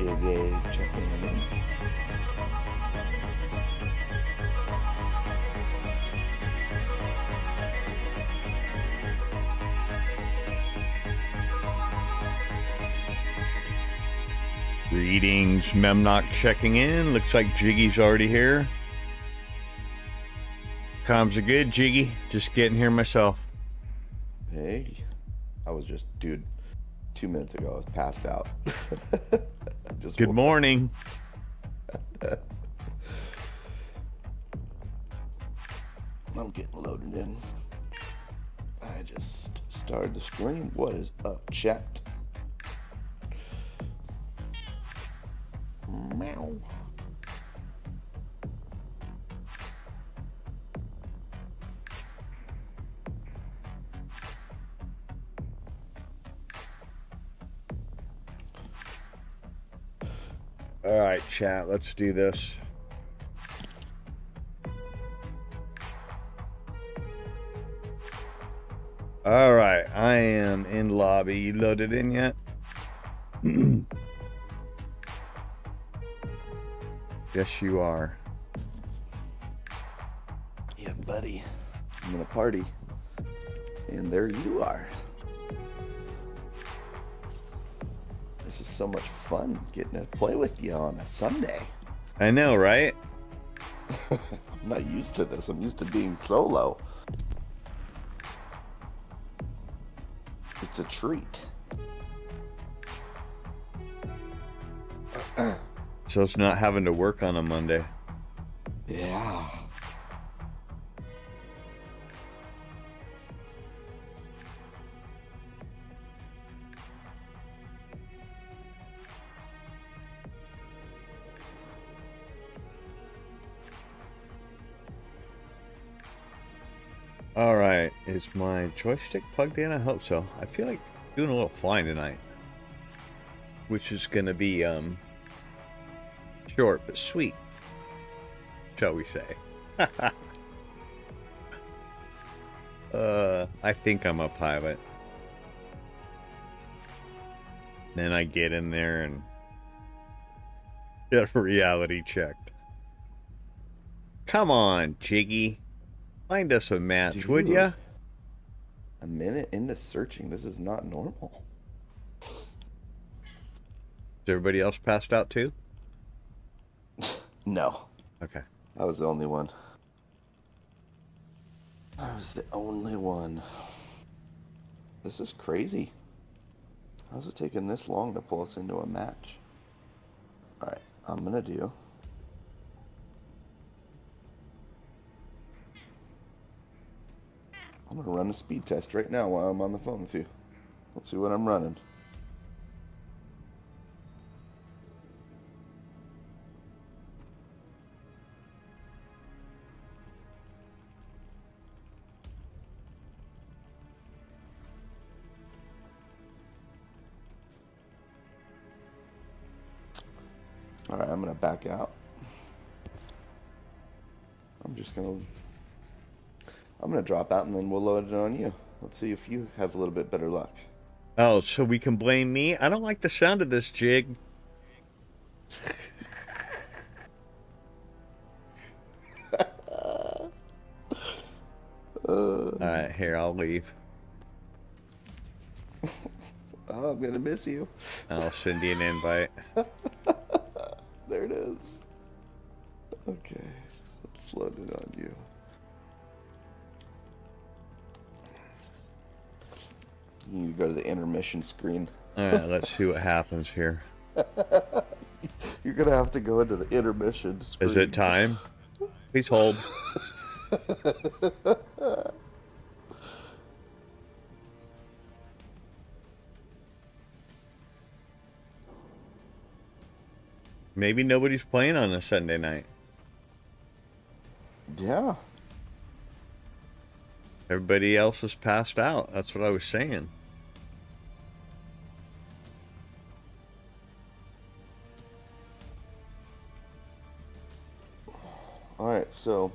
Jiggy checking in. Greetings, Memnock checking in. Looks like Jiggy's already here. Comms are good, Jiggy. Just getting here myself. Hey, I was just, dude, 2 minutes ago, I was passed out. Good morning. I'm getting loaded in. I just started the stream. What is up, chat? Meow. All right, chat, let's do this. All right, I am in lobby. You loaded in yet? Yes, you are. Yeah, buddy. I'm in a party. And there you are. This is so much fun getting to play with you on a Sunday. I know, right? I'm not used to this. I'm used to being solo. It's a treat. So it's not having to work on a Monday. Yeah. All right, is my joystick plugged in? I hope so. I feel like doing a little flying tonight, which is gonna be short but sweet, shall we say? I think I'm a pilot. Then I get in there and get reality checked. Come on, Jiggy. Find us a match, Dude, would ya? A minute into searching. This is not normal. Is everybody else passed out too? No. Okay. I was the only one. I was the only one. This is crazy. How's it taking this long to pull us into a match? Alright, I'm gonna do. I'm gonna run a speed test right now while I'm on the phone with you. Let's see what I'm running. Alright, I'm gonna back out. I'm gonna drop out and then we'll load it on you. Let's see if you have a little bit better luck. Oh, so we can blame me? I don't like the sound of this, Jig. Alright, here, I'll leave. Oh, I'm gonna miss you. I'll send you an invite. There it is. Okay, let's load it on you. You need to go to the intermission screen. Alright, let's see what happens here. You're gonna have to go into the intermission screen. Is it time? Please hold. Maybe nobody's playing on a Sunday night. Yeah. Everybody else is passed out. That's what I was saying. Alright, so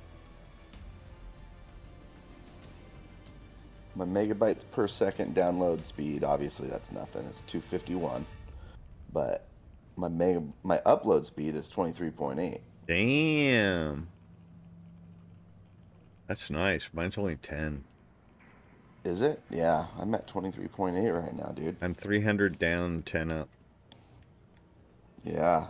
my megabytes per second download speed, obviously that's nothing, it's 251. But my upload speed is 23.8. Damn. That's nice. Mine's only 10. Is it? Yeah, I'm at 23.8 right now, dude. I'm 300 down, 10 up. Yeah.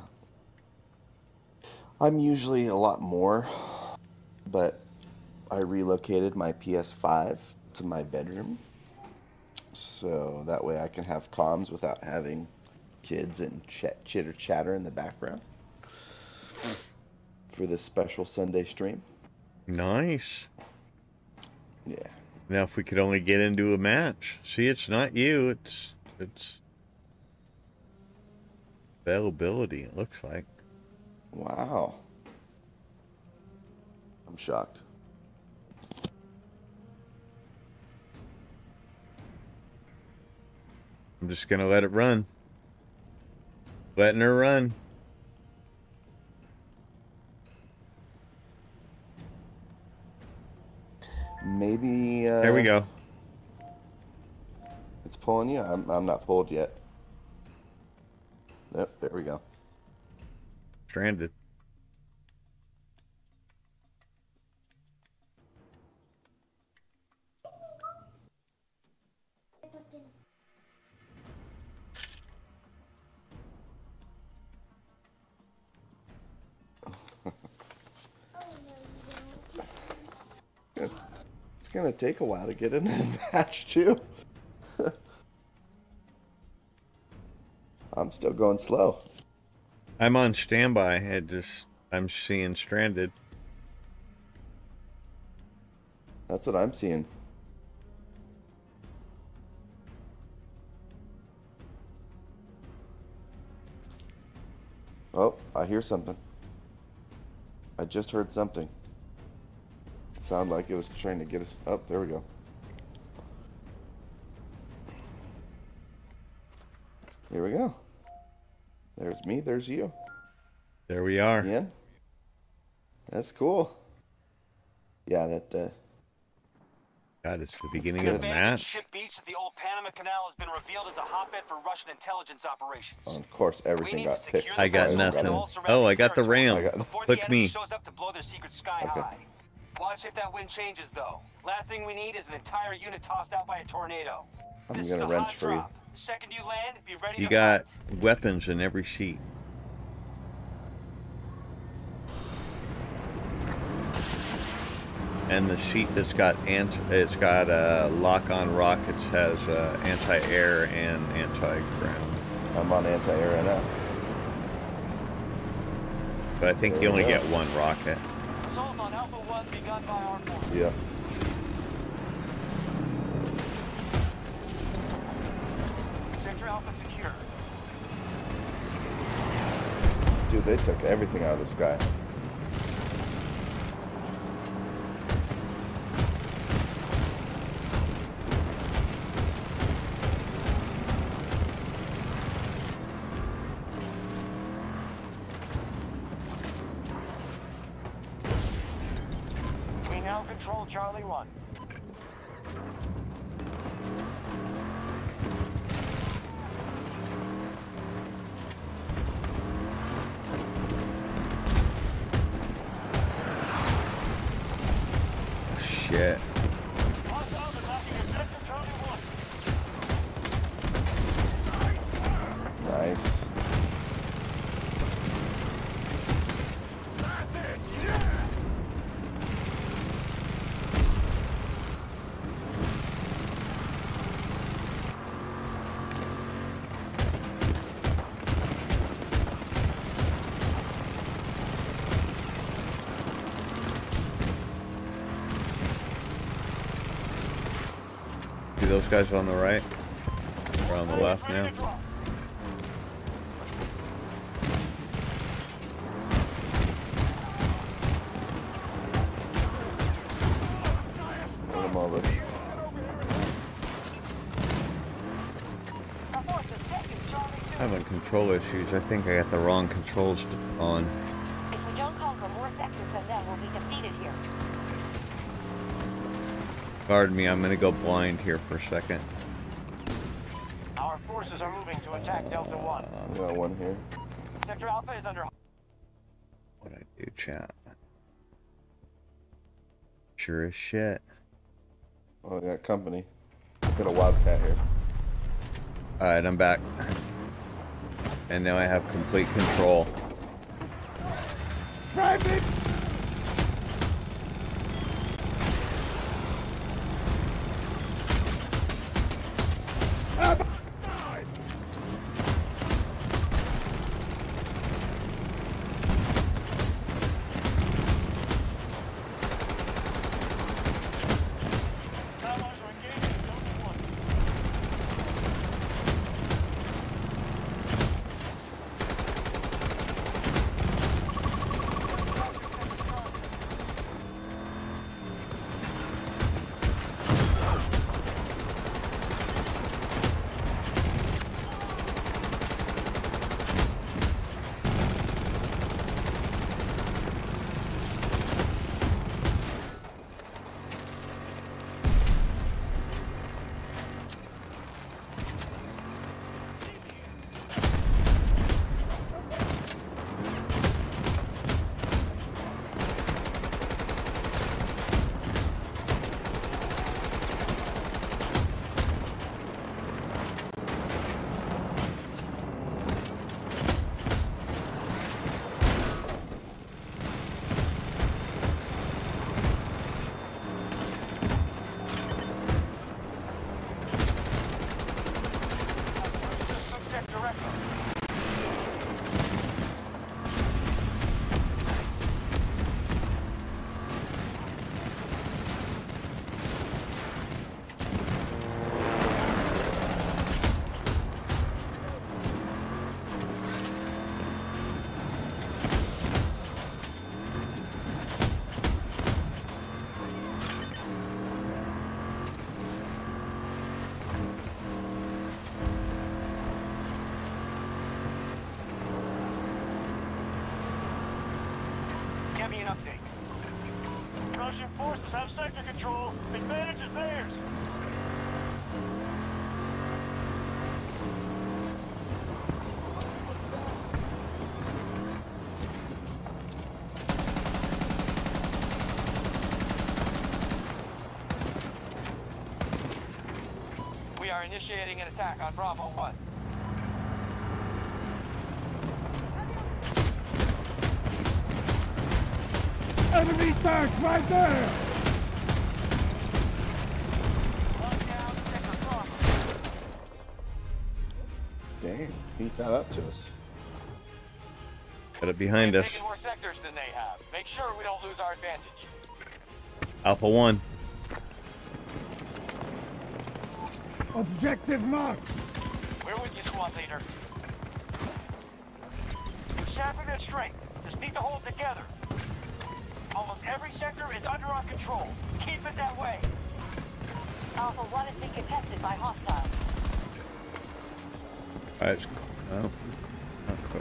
I'm usually a lot more, but I relocated my PS5 to my bedroom, so that way I can have comms without having kids and chitter chatter in the background for this special Sunday stream. Nice. Yeah. Now if we could only get into a match. See, it's not you, it's availability, it looks like. Wow. I'm shocked. I'm just gonna let it run. Letting her run. Maybe There we go. It's pulling you. I'm not pulled yet. Yep, there we go. Stranded. It's gonna take a while to get in the match too. I'm still going slow. I'm on standby. I'm seeing stranded. That's what I'm seeing. Oh, I hear something. I just heard something. It sounded like it was trying to get us up. There we go. Here we go. There's me, there's you. There we are. Ian? That's cool. Yeah, that God, it's the beginning of the match. Ship beach at the old Panama Canal has been revealed as a hotbed for Russian intelligence operations. of course everything got picked. I got nothing. Oh, I got the ram. Click me. Shows up to blow their secret sky Okay. high. Watch if that wind changes though. Last thing we need is an entire unit tossed out by a tornado. I'm This gonna is a wrench hot for you. drop. The second you land, be ready You to got fight. weapons in every seat. And the seat that's got lock-on rockets has anti-air and anti-ground. I'm on anti-air right now. But I think There you we only go. get one rocket. Assault on Alpha 1 begun by our force. Yeah. Sector Alpha secure. Dude, they took everything out of the sky. We now control Charlie 1. Shit. Nice. See those guys on the right? Or on the left now? Run them over. Having control issues. I think I got the wrong controls on. If we don't conquer more sectors than them, we'll be defeated here. Pardon me, I'm gonna go blind here for a second. Our forces are moving to attack Delta 1. We got one here. Sector Alpha is under... What I do, chat? Sure as shit. Oh, I got company. Got a wildcat here. Alright, I'm back. And now I have complete control. Private! Give me an update. Russian forces have sector control. Advantage is theirs. We are initiating an attack on Bravo 1. Enemy tanks right there! Damn, he got up to us. Got it behind We're us. taking more sectors than they have. Make sure we don't lose our advantage. Alpha 1. Objective marked! We're with you, squad leader. Sharpen their strength. Just need to hold together. Almost every sector is under our control. Keep it that way. Alpha 1 is being contested by hostiles. Alright, it's... Oh. Not clear.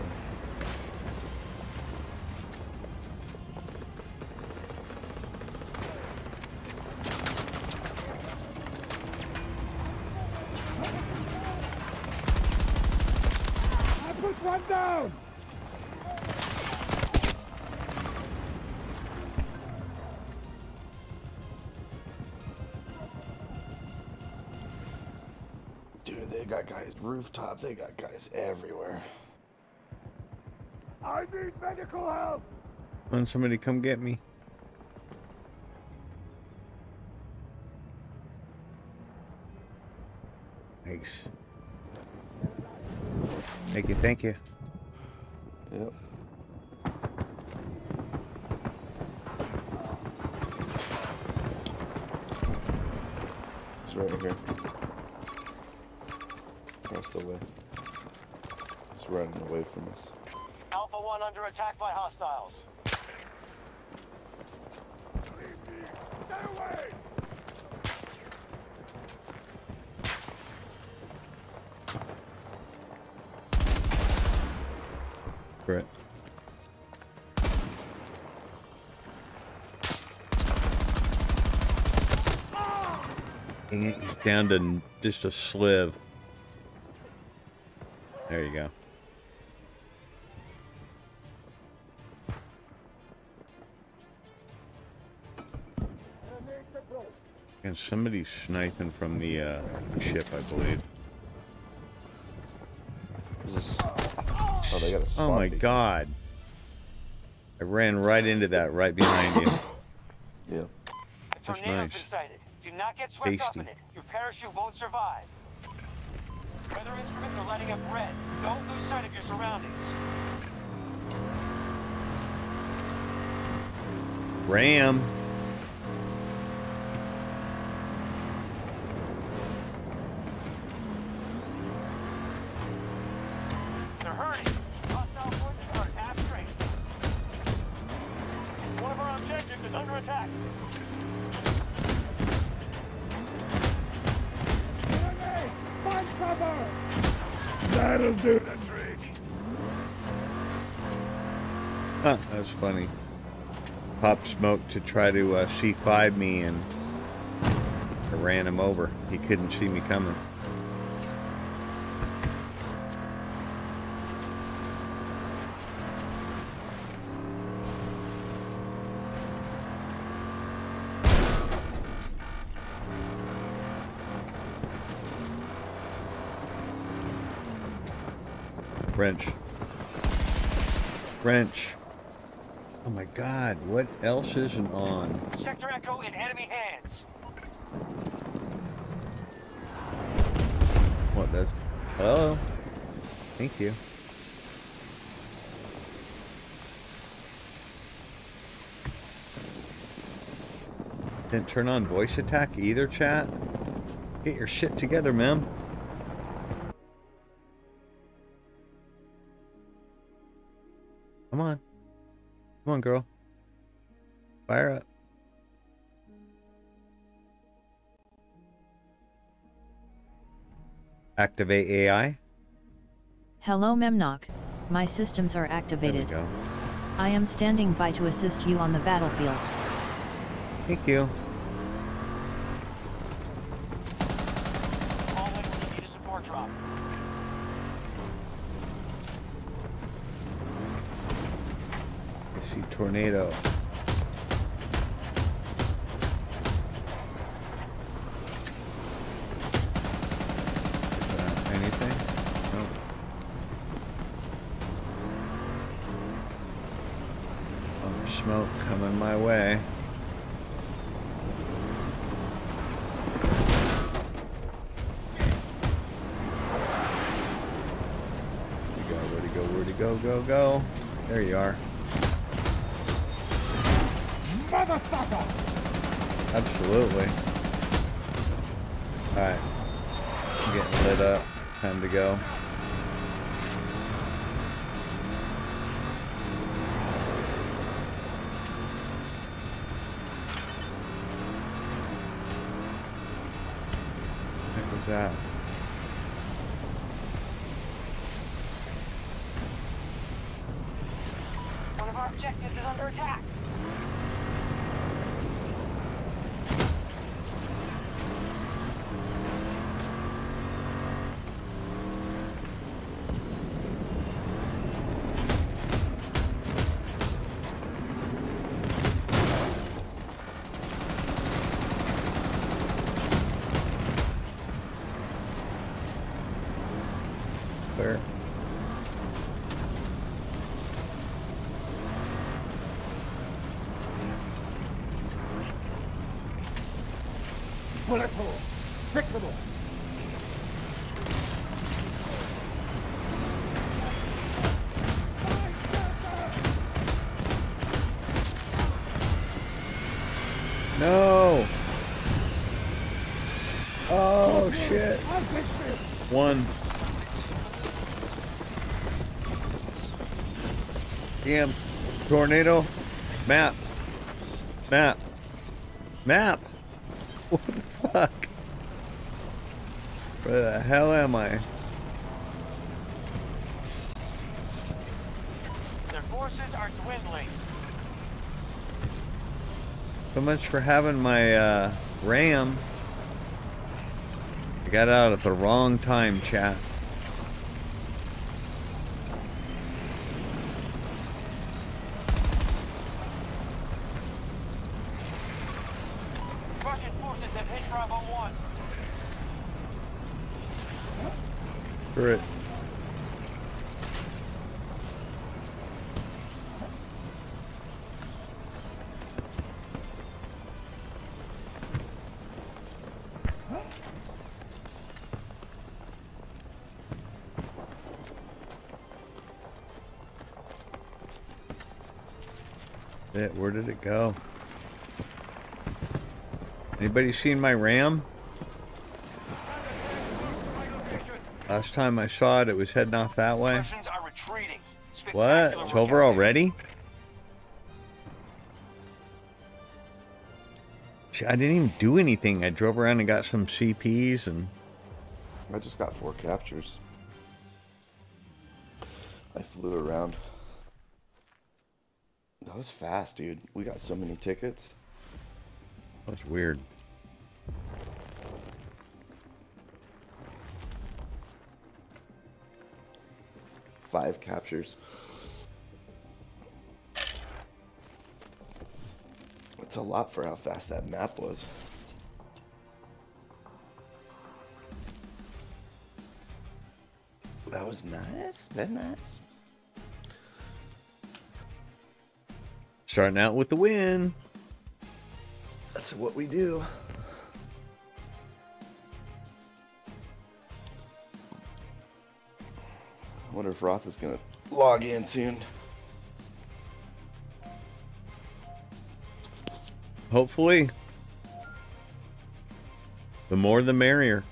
I put one down! Dude, they got guys rooftop. They got guys everywhere. I need medical help! When somebody come get me. Thanks. Thank you, thank you. Yep. It's right here. Across the way. It's running away from us. Alpha 1 under attack by hostiles. Stay away! Brett. He's down to just a sliv. There you go. And somebody's sniping from the ship, I believe. Is this... Oh, they got a spawn Oh my beacon. god. I ran right into that right behind you. Yeah. A That's tornado's nice. been sighted. Do not get swept up Tasty. in it. Your parachute won't survive. Weather instruments are lighting up red. Don't lose sight of your surroundings. Ram. They're hurting. Hostile forces are at strength. One of our objectives is under attack. Find cover! That'll do the trick. Huh, that's funny. Pop smoke to try to C5 me, and I ran him over. He couldn't see me coming. Wrench. Wrench. Oh my god, what else isn't on? Sector Echo in enemy hands. What does? Hello? Thank you. Didn't turn on voice attack either, chat? Get your shit together, ma'am. Come on. Come on, girl. Fire up. Activate AI. Hello Memnock. My systems are There we activated. go. I am standing by to assist you on the battlefield. Thank you. All in when you need a support drop. I see tornado. Anything? Nope. Smoke coming my way. Where'd he go? Go. There you are. Motherfucker! Absolutely. Alright. I'm getting lit up. Time to go. What was that? One of our objectives is under attack. Clear. Bullet hole! Fixable! No! Oh shit! One. Damn. Tornado. Map. Map. Map. What the fuck? Where the hell am I? Their forces are dwindling. So much for having my RAM. I got out at the wrong time, chat. Russian forces They've hit Bravo 1. Screw it. Where did it go? Anybody seen my RAM? Last time I saw it, it was heading off that way. Russians are retreating. What? It's over already? I didn't even do anything. I drove around and got some CPs and... I just got 4 captures. I flew around. That was fast, dude. We got so many tickets. That's weird. Five captures. That's a lot for how fast that map was. That was nice. Very nice. Starting out with the win. That's what we do. I wonder if Roth is gonna log in soon. Hopefully. The more the merrier.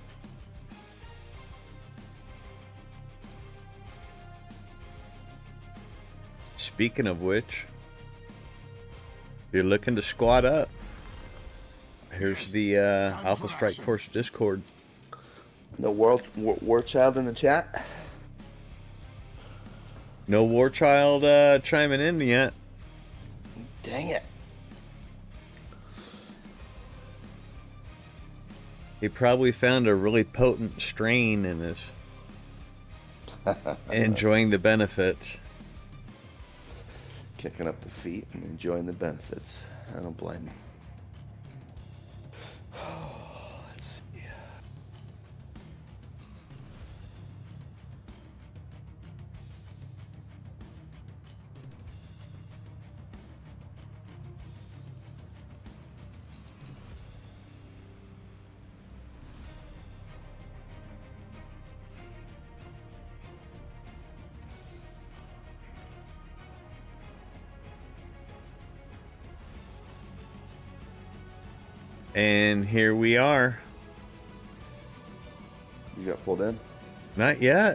Speaking of which, if you're looking to squad up, here's the AlphaStrikeForce Discord. No war child in the chat. No War Child chiming in yet. Dang it. He probably found a really potent strain and is enjoying the benefits. Kicking up the feet and enjoying the benefits. I don't blame him. Let's see. And here we are. You got pulled in? Not yet.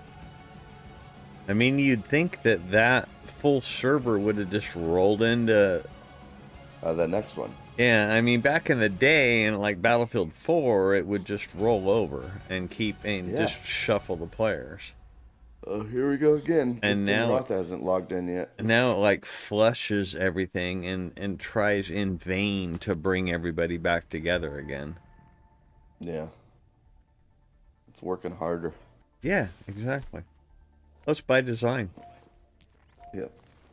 I mean, you'd think that that full server would have just rolled into... the next one. Yeah, I mean, back in the day, in like Battlefield 4, it would just roll over and just shuffle the players. Oh, here we go again. And now Roth hasn't logged in yet. Now it like flushes everything and tries in vain to bring everybody back together again. Yeah. It's working harder. Yeah, exactly. That's by design. Yep.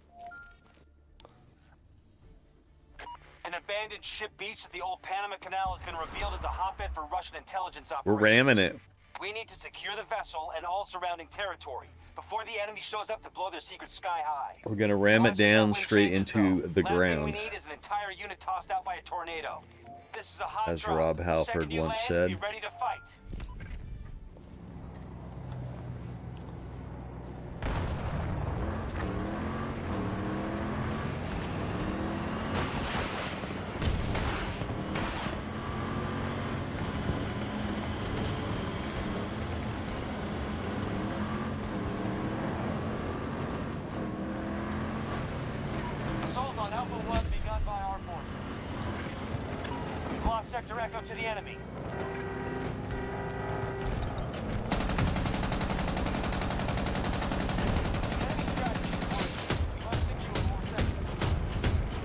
An abandoned ship beach at the old Panama Canal has been revealed as a hotbed for Russian intelligence We're operations. ramming it. We need to secure the vessel and all surrounding territory before the enemy shows up to blow their secret sky high. We're gonna ram it down straight into the ground. Last thing we need is an entire unit tossed out by a tornado. This is a hot As drop. Rob The Halford second you once land, said. be ready to fight. Assault on Alpha 1 begun by our forces. We've lost Sector Echo to the enemy. Enemy strategy is working. We must secure more sectors.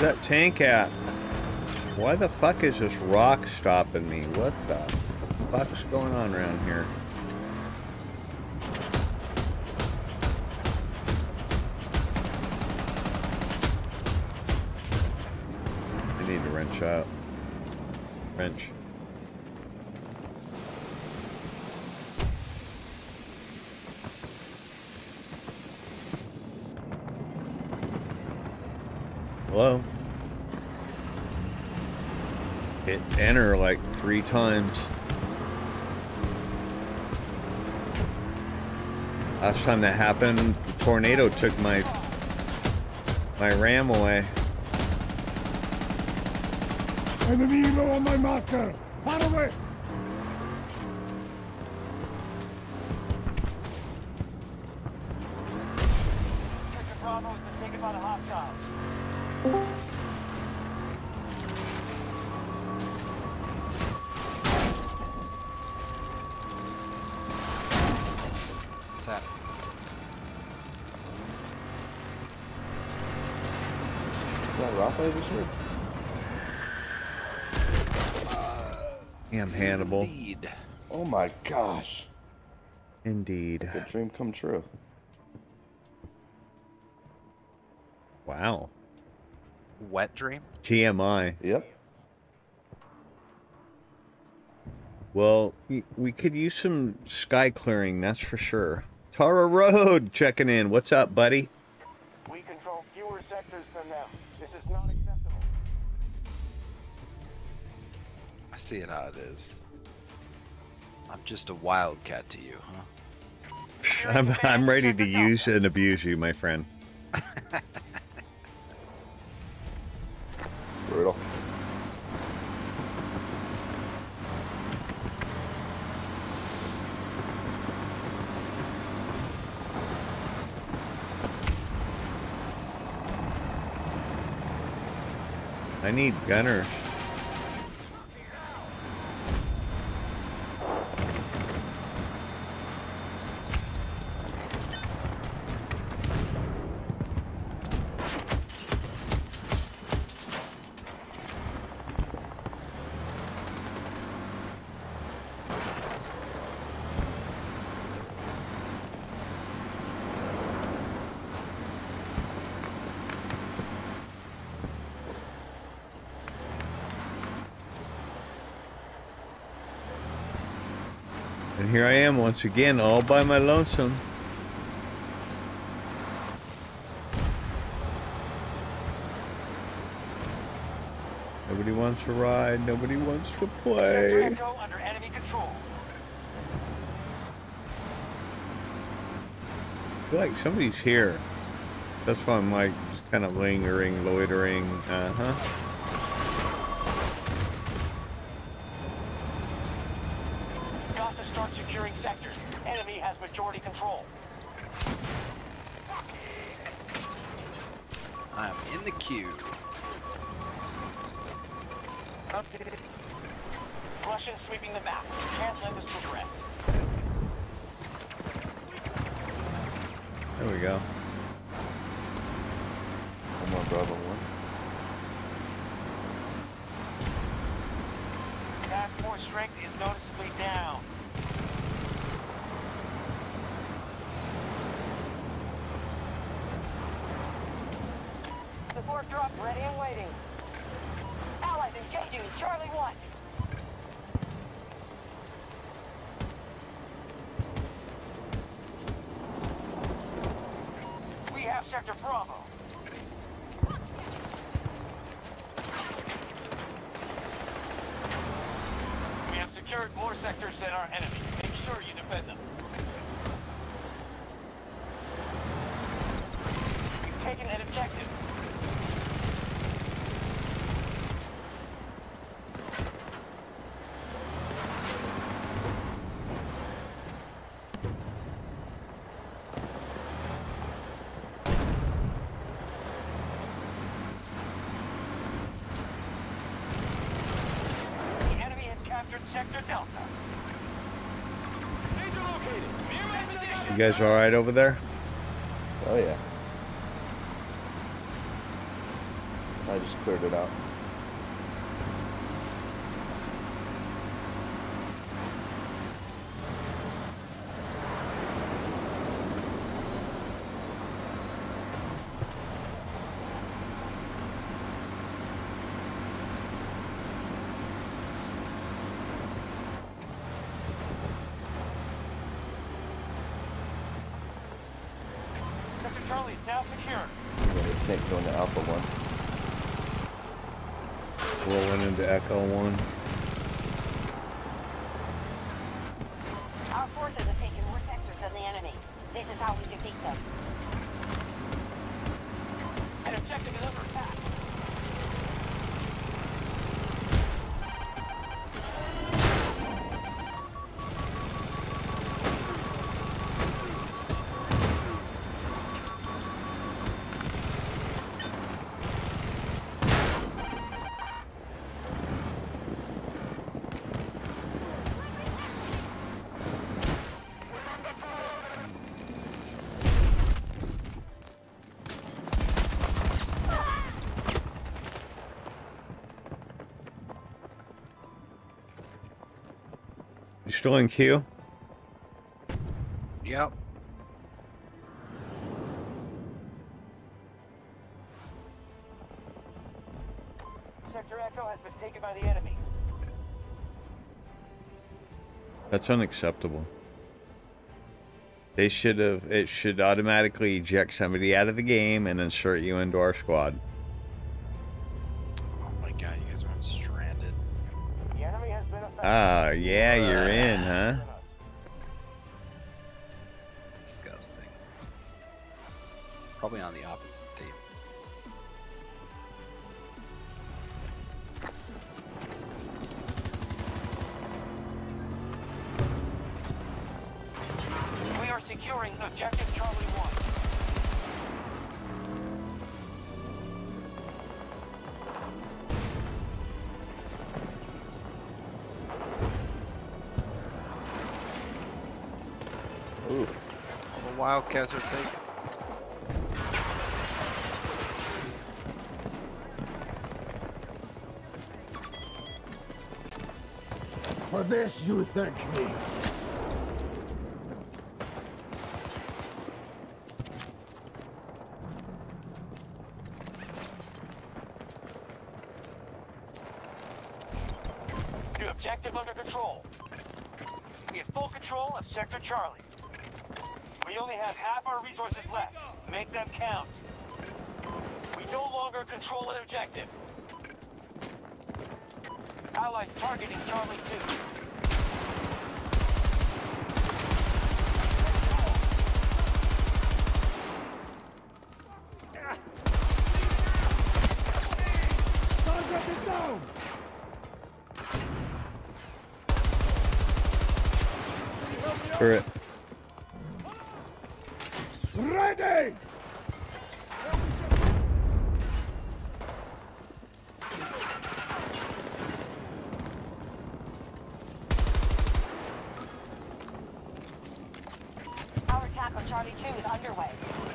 that tank at? Why the fuck is this rock stopping me? What the fuck's going on around here? I need to wrench out. Wrench. Hello? Hit enter like 3 times. Last time that happened, the tornado took my ram away. Enemy low on my marker. Far away. Sector Bravo has been taken by the hostiles. What's that? Is that rock over here? Damn, Hannibal. Indeed. Oh my gosh. Indeed. Good dream come true. Wow. Wet dream? TMI. Yep. Well, we could use some sky clearing, that's for sure. Tara Road checking in. What's up, buddy? We control fewer sectors than them. This is not acceptable. I see it how it is. I'm just a wildcat to you, huh? I'm ready to use and abuse you, my friend. Brutal. I need gunners. And here I am once again, all by my lonesome. Nobody wants to ride, nobody wants to Sector play. Echo under enemy control. I feel like somebody's here. That's why I'm like just kind of lingering, loitering. Got to start securing sectors. Enemy has majority control. I'm in the queue. Russians sweeping the map. Can't let this progress. There we go. One more Bravo 1. Task force strength is noticeably down. Support drop ready and waiting. Allies engaging Charlie 1. We have Sector Bravo. We have secured more sectors than our enemy. Make sure you defend them. We've taken an objective. The enemy has captured Sector Delta. Major located. Near my position. You guys all right over there? Oh yeah. I just cleared it out. Sector Charlie is now secure. We got a tank going to Alpha 1. Rolling into Echo 1. Our forces have taken more sectors than the enemy. This is how we defeat them. An objective is under attack. You still in queue? Yep. Sector Echo has been taken by the enemy. That's unacceptable. They should have, it should automatically eject somebody out of the game and insert you into our squad. Oh my god, you guys are stranded. The enemy has been affected. Ah, yeah, you're in, huh? Disgusting. Probably on the opposite team. We are securing objective Charlie 1. Ooh. All the Wildcats are taken. For this you thank me. New objective under control. We have full control of Sector Charlie. We only have half our resources left. Make them count. We no longer control an objective. Allies targeting Charlie 2. Target is down! Turret. Ready! Our attack on Charlie 2 is underway.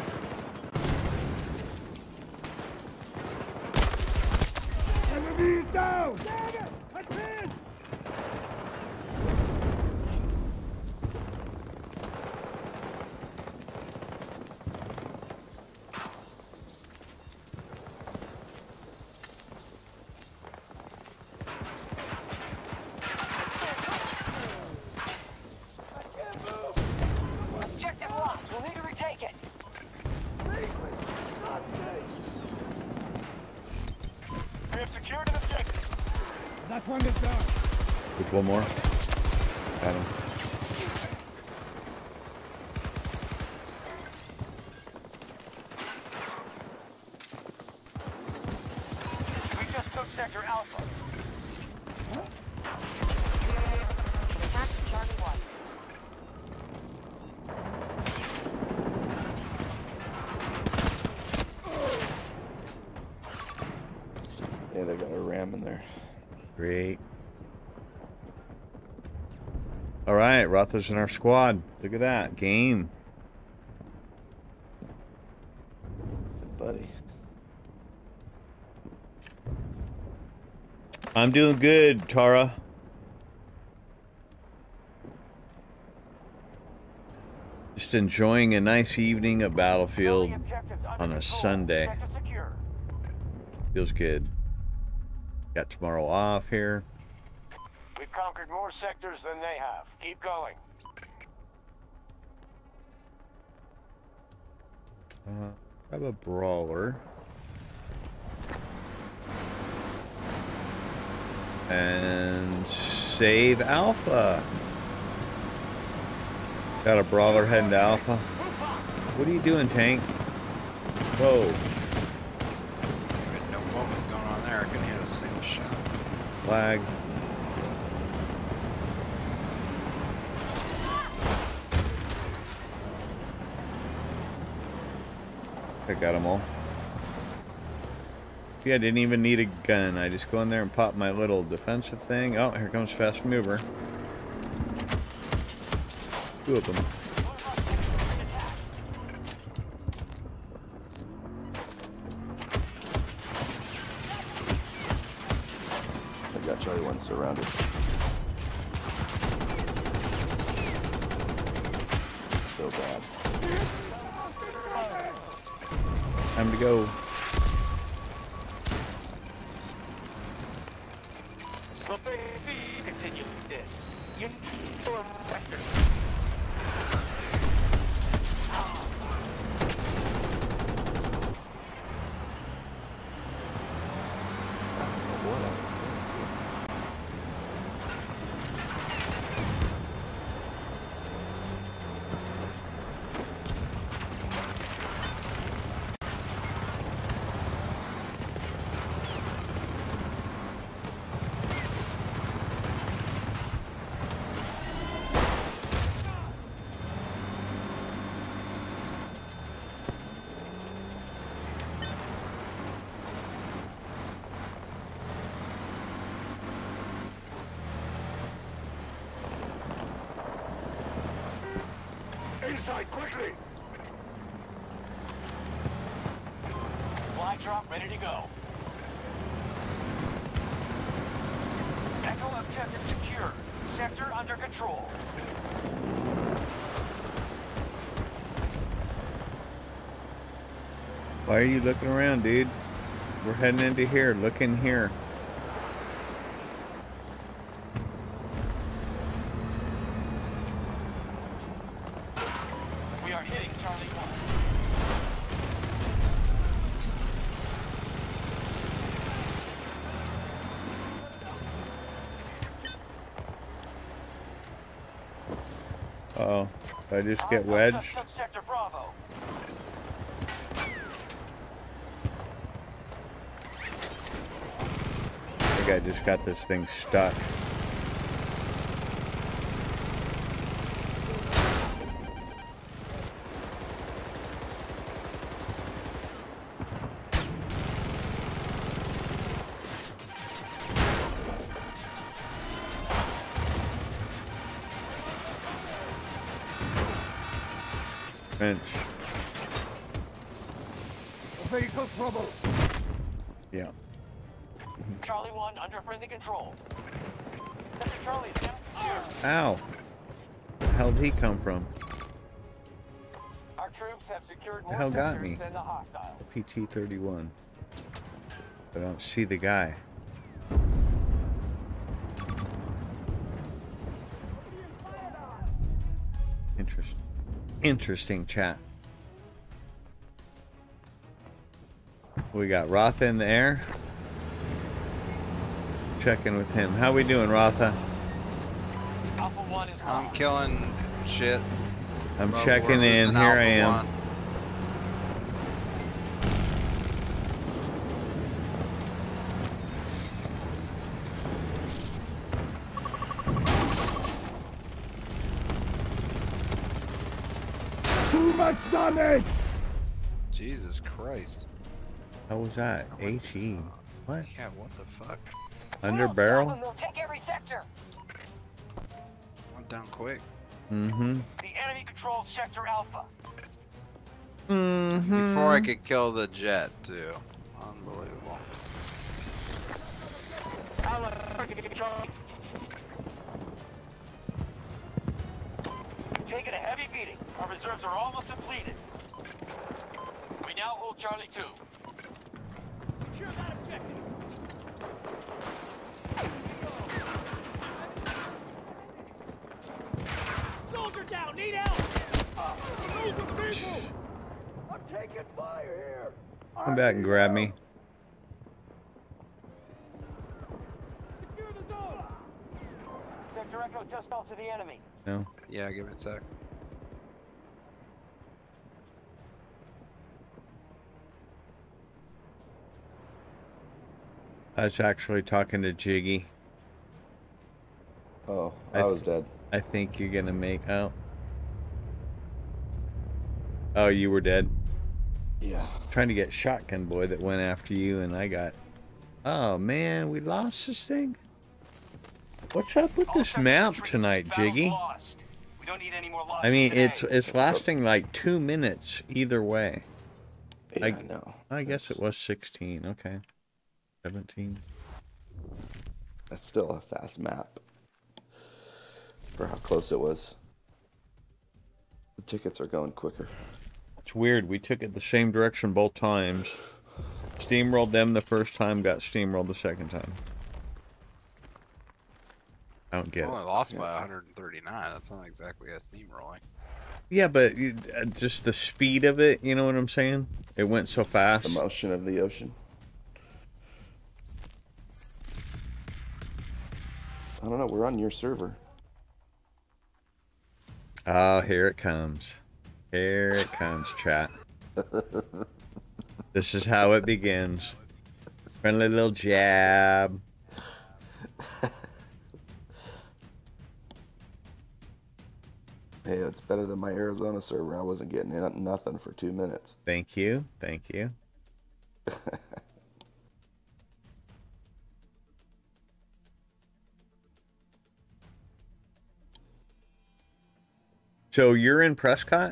Enemy is down! Damn it! I can't! Objective lost. We'll need to retake it. We have secured an objective. That one is down. With one more. Got him. We just took Sector Alpha. Attack Charlie 1. Yeah, they got a ram in there. Great. All right, Rotha's in our squad. Look at that. Game. Buddy. I'm doing good, Tara. Just enjoying a nice evening at Battlefield on a Sunday. Feels good. Got tomorrow off here. We've conquered more sectors than they have. Keep going. Have a brawler. And save Alpha. Got a brawler heading to Alpha. What are you doing, tank? Whoa. I didn't know what was going on there. I couldn't hit a single shot. Flag. I got them all. See, I didn't even need a gun. I just go in there and pop my little defensive thing. Oh, here comes fast mover. 2 of them. I got Charlie 1 surrounded. So bad. Time to go. Continue this. You sector. Inside, quickly! Fly drop ready to go. Echo objective secure. Sector under control. Why are you looking around, dude? We're heading into here. Look in here. We are hitting Charlie 1. Uh-oh. Did I just get wedged? Sector Bravo. I think I just got this thing stuck. Bench. Vehicle trouble! Yeah. Charlie 1 under friendly control. Sector Charlie is secure. Ow. Where the hell did he come from? Our troops have secured The more hell got sectors me? than the hostiles. PT-31. I don't see the guy. Interesting. Interesting chat. We got Rotha in the air. Checking with him. How we doing, Rotha? Alpha 1 is I'm live. killing shit. I'm but checking we're in. losing Here I Alpha am. 1. Too much damage! Jesus Christ. How was that? HE. What? Yeah, what the fuck? Under We'll barrel? stop them, they'll take every sector. Went down quick. Mm-hmm. The enemy controls Sector Alpha. Mm-hmm. Before I could kill the jet, too. Unbelievable. Allied Charlie. Taking a heavy beating. Our reserves are almost depleted. We now hold Charlie 2. Secure that objective. Soldier down, need help! I'm taking fire here! Come back and grab me. Secure the zone! Sector Echo just fell to the enemy. No. Yeah, give it a sec. I was actually talking to Jiggy. Oh, I was dead. I think you're gonna make out. Oh, you were dead. Yeah. Trying to get Shotgun Boy that went after you, and I got. Oh man, we lost this thing. What's up with this map tonight, Jiggy? We don't need any more losses I mean, today. it's lasting like 2 minutes either way. Yeah, I know. I guess it was 16. Okay, 17. That's still a fast map for how close it was. The tickets are going quicker. It's weird. We took it the same direction both times. Steamrolled them the first time, got steamrolled the second time. I don't get it. Only lost by 139. That's not exactly a steamrolling. Yeah, but just the speed of it, you know what I'm saying? It went so fast. The motion of the ocean. I don't know, we're on your server. Oh, here it comes. Here it comes, chat. This is how it begins. Friendly little jab. Hey, it's better than my Arizona server. I wasn't getting nothing for 2 minutes. Thank you. Thank you. So you're in Prescott?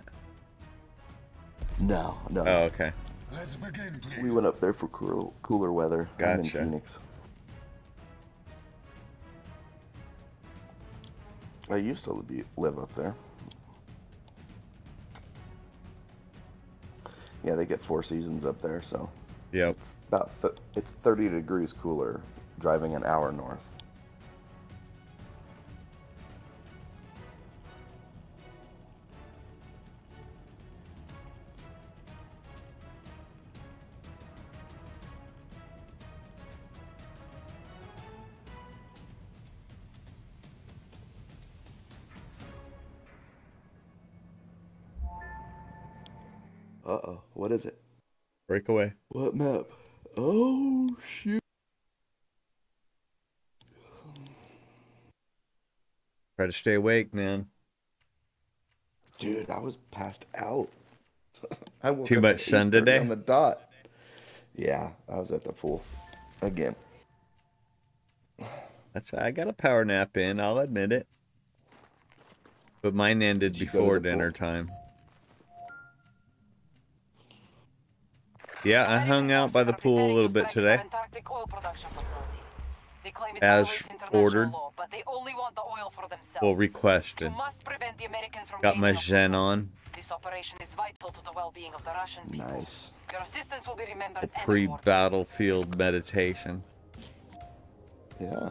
No. Oh, okay. Let's begin, please. We went up there for cooler weather. I'm in Gotcha. Phoenix. I used to live up there. Yeah, they get 4 seasons up there, so Yep. it's about it's 30 degrees cooler driving an hour north. Uh-oh, what is it? Breakaway. What map? Oh, shoot. Try to stay awake, man. Dude, I was passed out. I woke Too up much at sun 8:30 today? on the dot. Yeah, I was at the pool. Again. I got a power nap in, I'll admit it. But mine ended Did you go to before the dinner pool? time. Yeah, I hung out by the pool a little bit today. As ordered. Well, requested. Got my Zen on. This operation is vital to the well-being of the Russian people. Nice. Your assistance will be remembered. Pre-battlefield meditation. Yeah.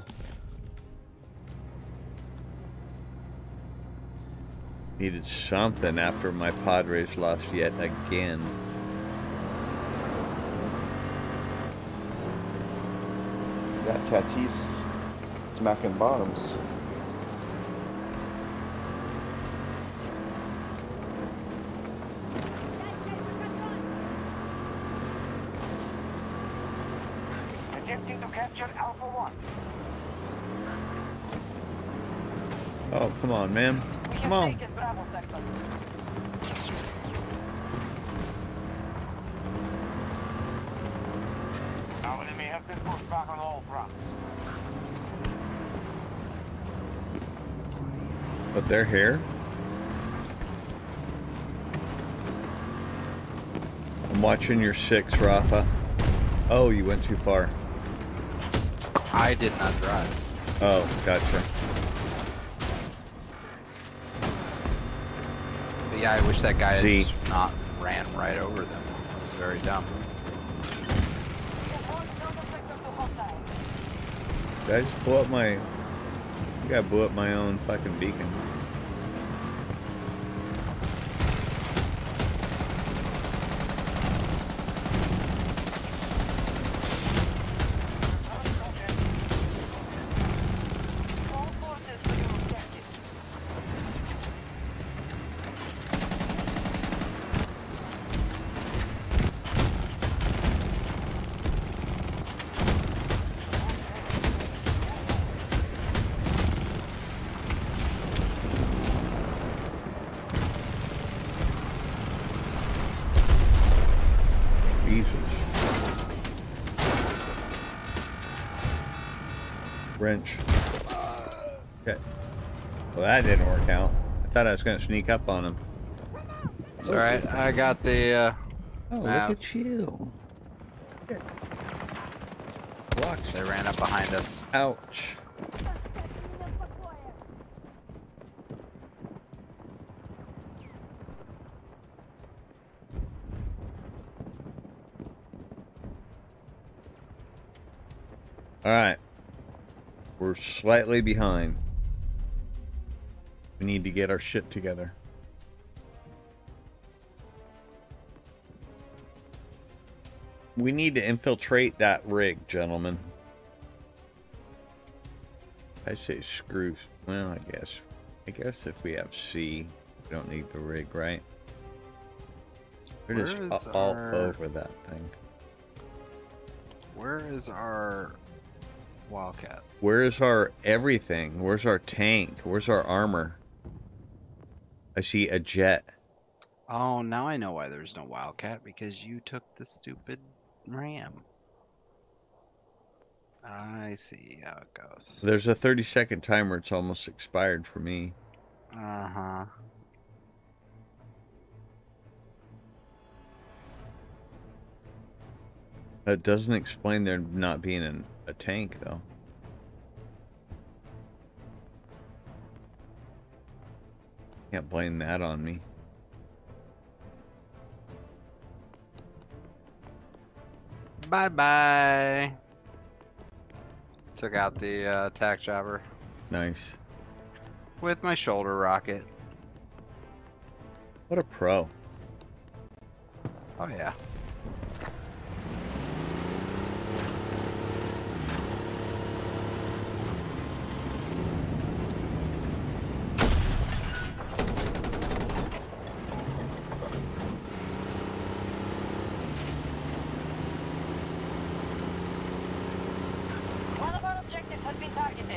Needed something after my Padres lost yet again. Got Tatis smacking bottoms. Attempting to capture Alpha 1. Oh, come on, man. Come on. Bravo sector. Our enemy has been pushed back on all fronts. But they're here. I'm watching your 6, Rafa. Oh, you went too far. I did not drive. Oh, gotcha. But yeah, I wish that guy had Z. just not ran right over them. It was very dumb. Did I just blow up my... I think I blew up my own fucking beacon. All forces to the objective. Jesus. Wrench. Okay. Well, that didn't work out. I thought I was going to sneak up on him. It's alright, I got the, Oh, map. look at you. Watch. They ran up behind us. Ouch. Alright. We're slightly behind. We need to get our shit together. We need to infiltrate that rig, gentlemen. I say screw. Well, I guess if we have C, we don't need the rig, right? We're Where just is all our- over that thing. Where is our Wildcat? Where is our everything? Where's our tank? Where's our armor? I see a jet. Oh, now I know why there's no Wildcat, because you took the stupid Ram. I see how it goes. There's a 30-second timer. It's almost expired for me. Uh-huh. That doesn't explain there not being a tank, though. Can't blame that on me. Bye-bye. Took out the attack chopper Nice. with my shoulder rocket. What a pro. Oh, yeah. One of our objectives has been targeted.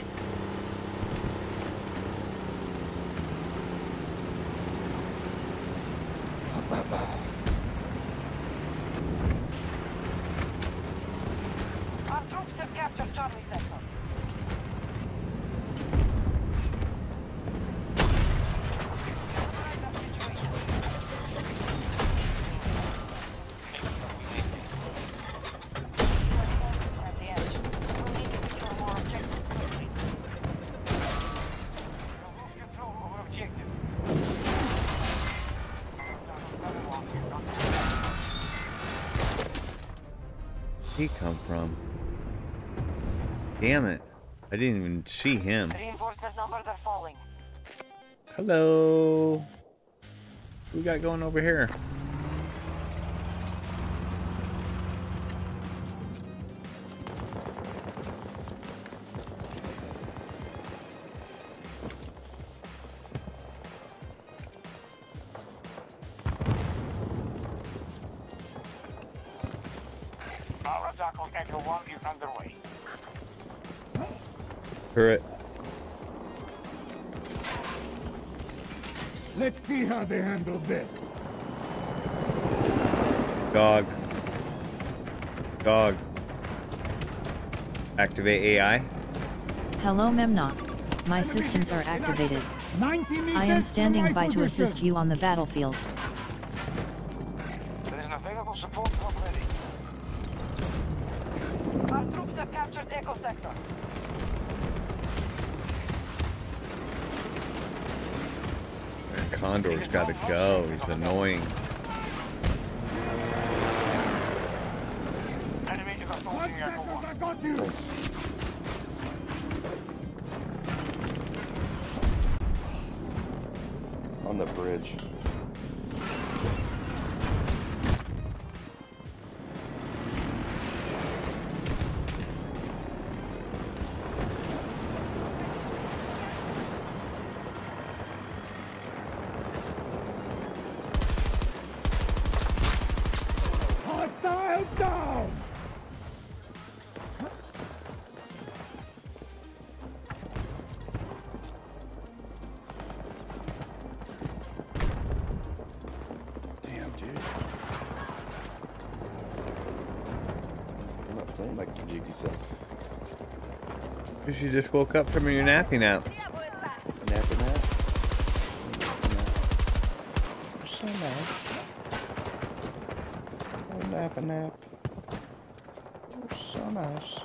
Our troops have captured Charlie Sector. Analyze our situation. At the edge. We'll need to secure more objectives quickly. Lose control over objective. He come from? Damn it. I didn't even see him. Reinforcement numbers are falling. Hello. What we got going over here? Our attack on Echo 1 is underway. Turret. Let's see how they handle this. Dog. Dog. Activate AI. Hello Memnock. My systems are activated. 90 meters I am to standing my by to position. assist you on the battlefield. There is an available support drop ready. Our troops have captured Echo Sector. Condor's got to go. He's annoying. Enemy is assaulting Echo 1. I got you! Thanks. On the bridge. Hostile down! Damn, dude. I'm not playing like the jiggy self. Because you just woke up from your nappy nap. Napping that. So nice. Oh, nap a nap. Oh, so nice.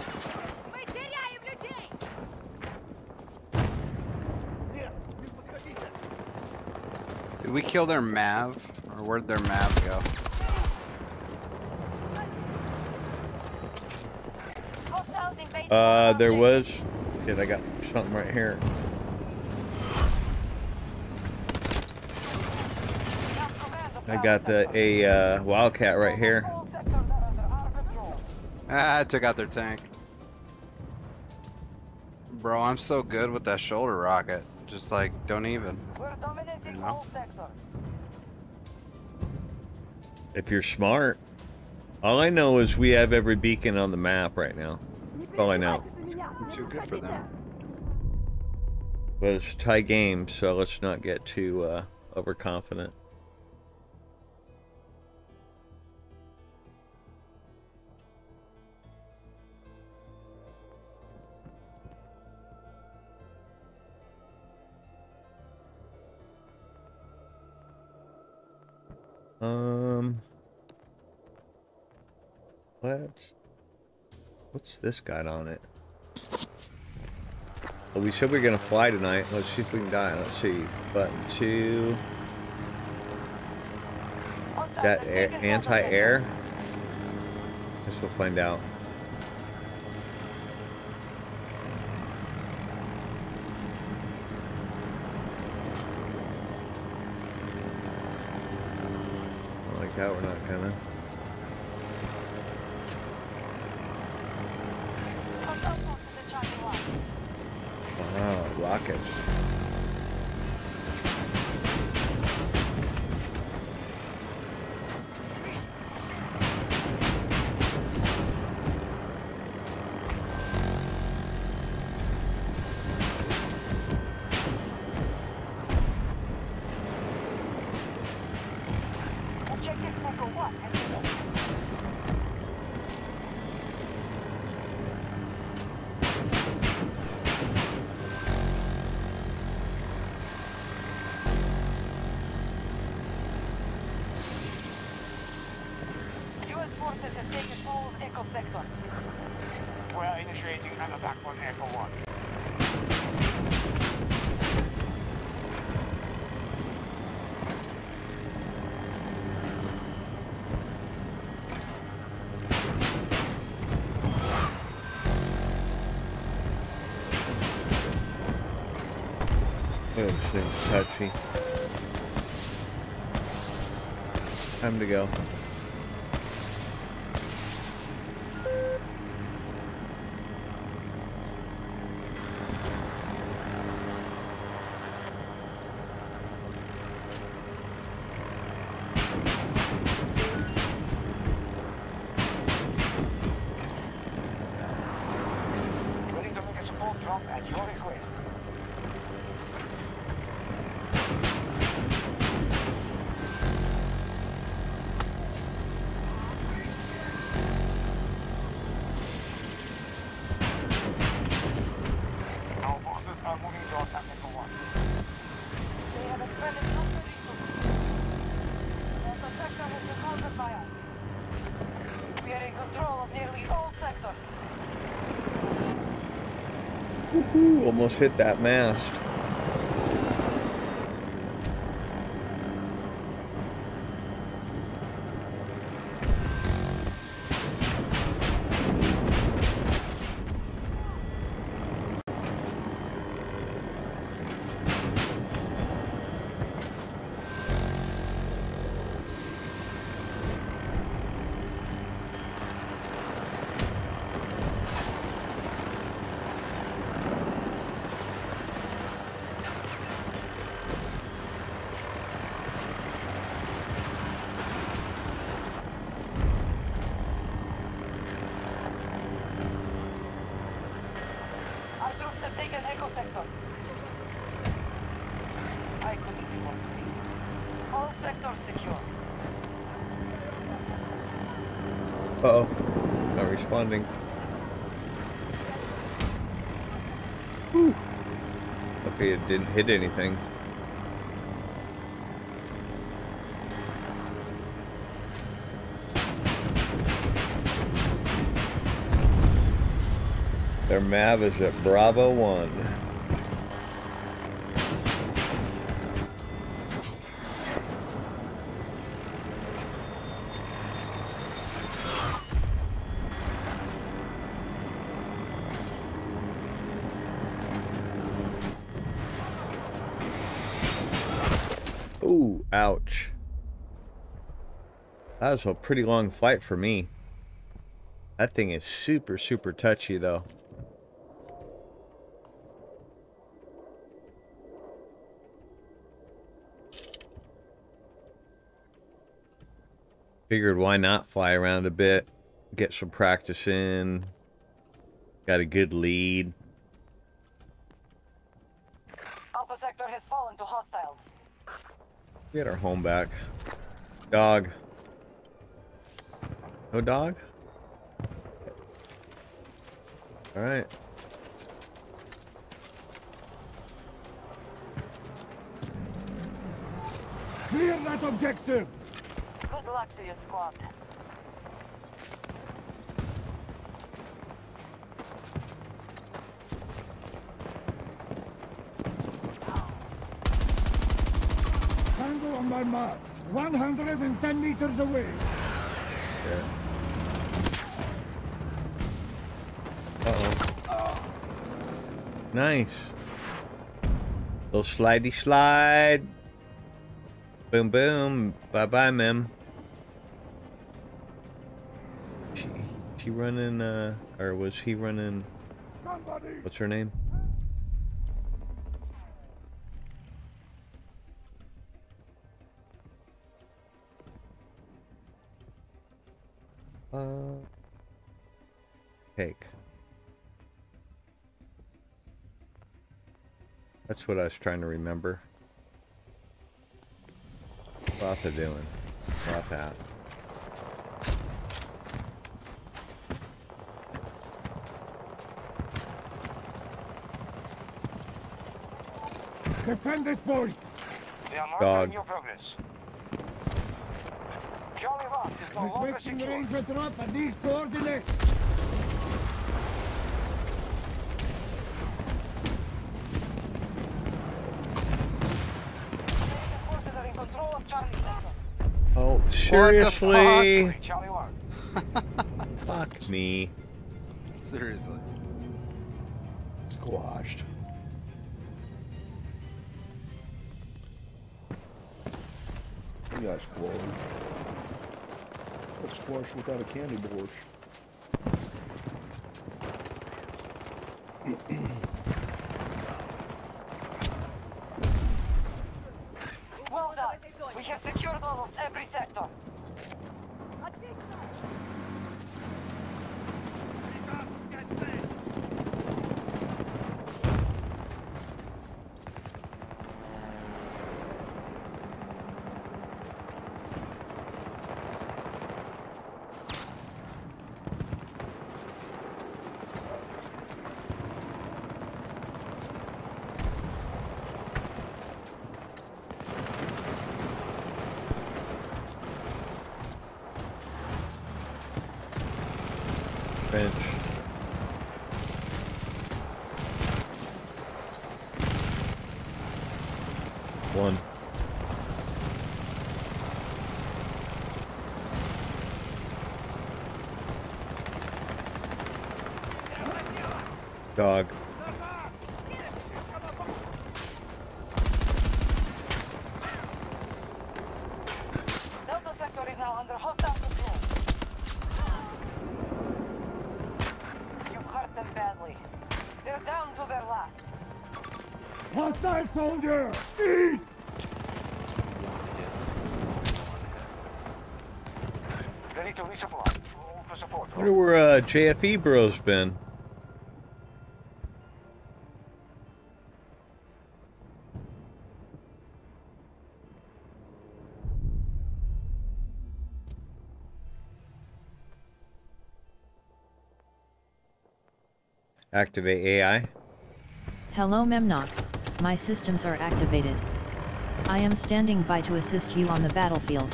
Did we kill their Mav? Or where'd their Mav go? There was... Shit, I got something right here. I got a Wildcat right here. Ah, I took out their tank. Bro, I'm so good with that shoulder rocket. Just like, don't even. You know? If you're smart. All I know is we have every beacon on the map right now. That's all I know. I'm too good for them. But it's a tie game, so let's not get too overconfident. What's this got on it? Well, we said we were gonna fly tonight. Let's see if we can die. Let's see. Button 2. That anti-air? Guess we'll find out. Like that, we're not gonna. Wow, rockets. We're initiating an attack on Echo 1. Oh, this thing's touchy. Time to go. Ready to make a support drop at your request. Our forces are moving to attack Echo 1. They have expended most of the resources. That sector has been conquered by us. We are in control of nearly all sectors. Woohoo! Almost hit that mast. All sectors secure. Uh-oh. Not responding. Whew. Okay, it didn't hit anything. Their MAV is at Bravo 1. Ooh, ouch. That was a pretty long fight for me. That thing is super, super touchy, though. Figured why not fly around a bit, get some practice in. Got a good lead. Alpha sector has fallen to hostiles. Get our home back. Dog. No dog? Alright. Clear that objective! Good luck to your squad. Tango on my mark. 110 meters away. Yeah. Uh-oh. Nice. Little slidey slide. Boom, boom. Bye-bye, ma'am. She running, or was he running? Somebody! What's her name? Cake. That's what I was trying to remember. What's Arthur doing? What's that? Defend this point! They are Dog. monitoring your progress. Charlie Rock is no longer Requesting secure. range of drop at these coordinates! Forces are in control of Charlie sector. Oh, seriously? Charlie 1. Fuck me. Seriously. Squashed. We got squashed. That's squashed without a candy borscht. Well done. We have secured almost every sector. Bench. One. Dog. Delta sector is now under hostile control. You hurt them badly. They're down to their last. Hostile soldier! Eat! Ready to resupply. Roll for support. Wonder where JFE bro's been. Activate AI. Hello Memnock. My systems are activated. I am standing by to assist you on the battlefield.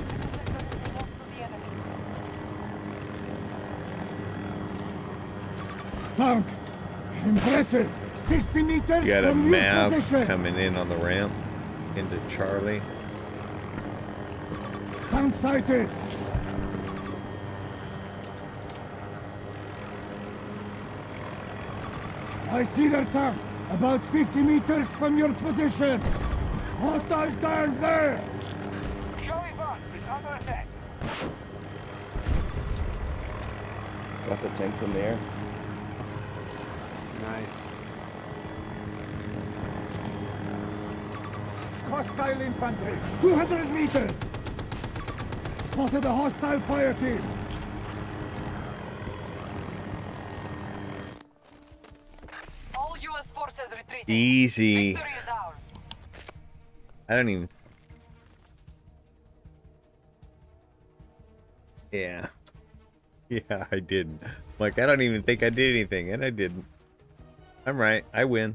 Tank! Impressive! 60 meters You got a from your MAV position! coming in on the ramp into Charlie. Tank sighted! I see their tank, about 50 meters from your position! Hostile tank there! Charlie 1 is under attack. Got the tank from the air. Nice. Hostile infantry, 200 meters! Spotted a hostile fire team! All U.S. forces retreating. Easy. Victory is ours. I don't even. Yeah. Yeah, I didn't. Like, I don't even think I did anything, and I didn't. I'm right. I win.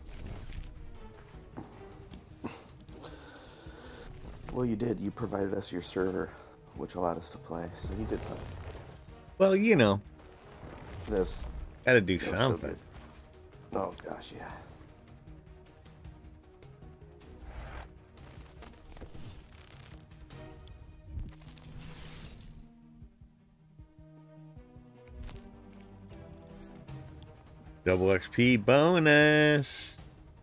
Well, you did. You provided us your server, which allowed us to play, so you did something. Well, you know, This. gotta do that was so something. good. Oh, gosh, yeah. Double XP bonus.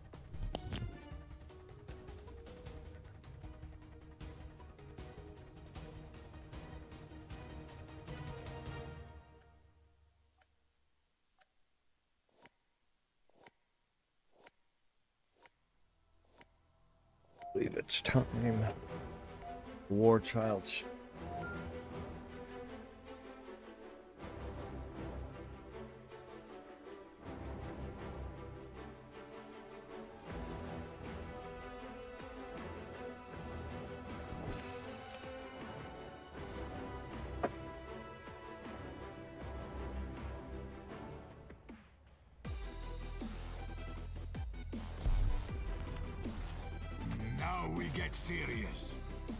I believe it's time. War Child's. Now we get serious.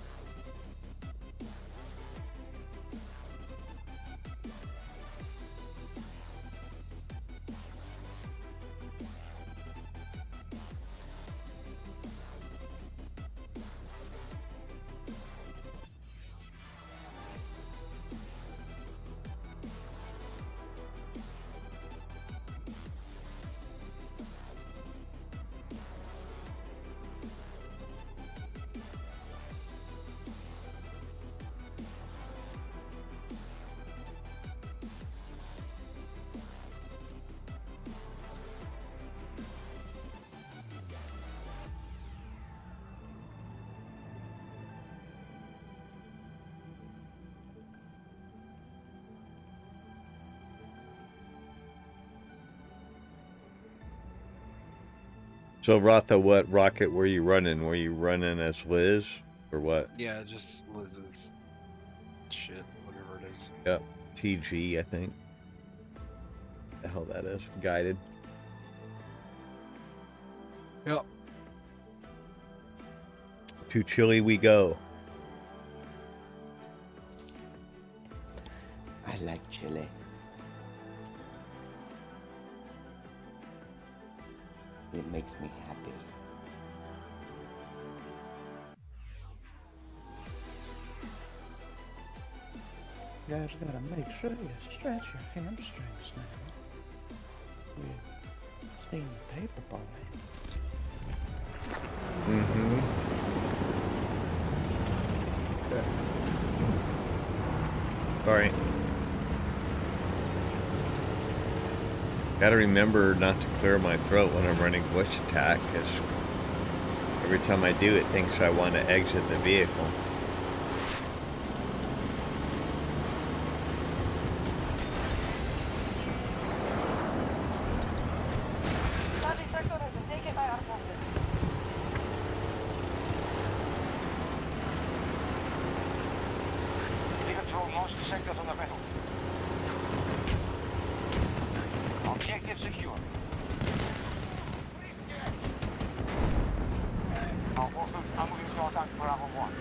So, Rotha, what rocket were you running? Were you running as Liz, or what? Yeah, just Liz's shit, whatever it is. Yep, TG, I think. The hell that is. Guided. Yep. To Chile we go. I like chili. It makes me happy. You guys gotta make sure you stretch your hamstrings now. With steam paper boy. Mm-hmm. Sorry. Gotta remember not to clear my throat when I'm running bush attack, because every time I do it thinks I want to exit the vehicle. Charlie sector has been taken by our forces. We control most sectors on the battle. Objective secure. Our forces are moving to attack Bravo 1.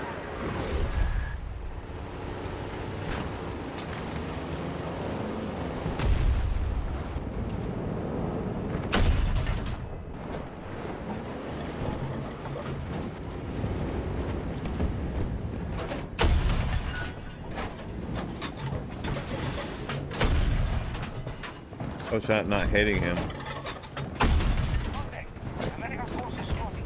How's that not hitting him? Contact. American forces moving.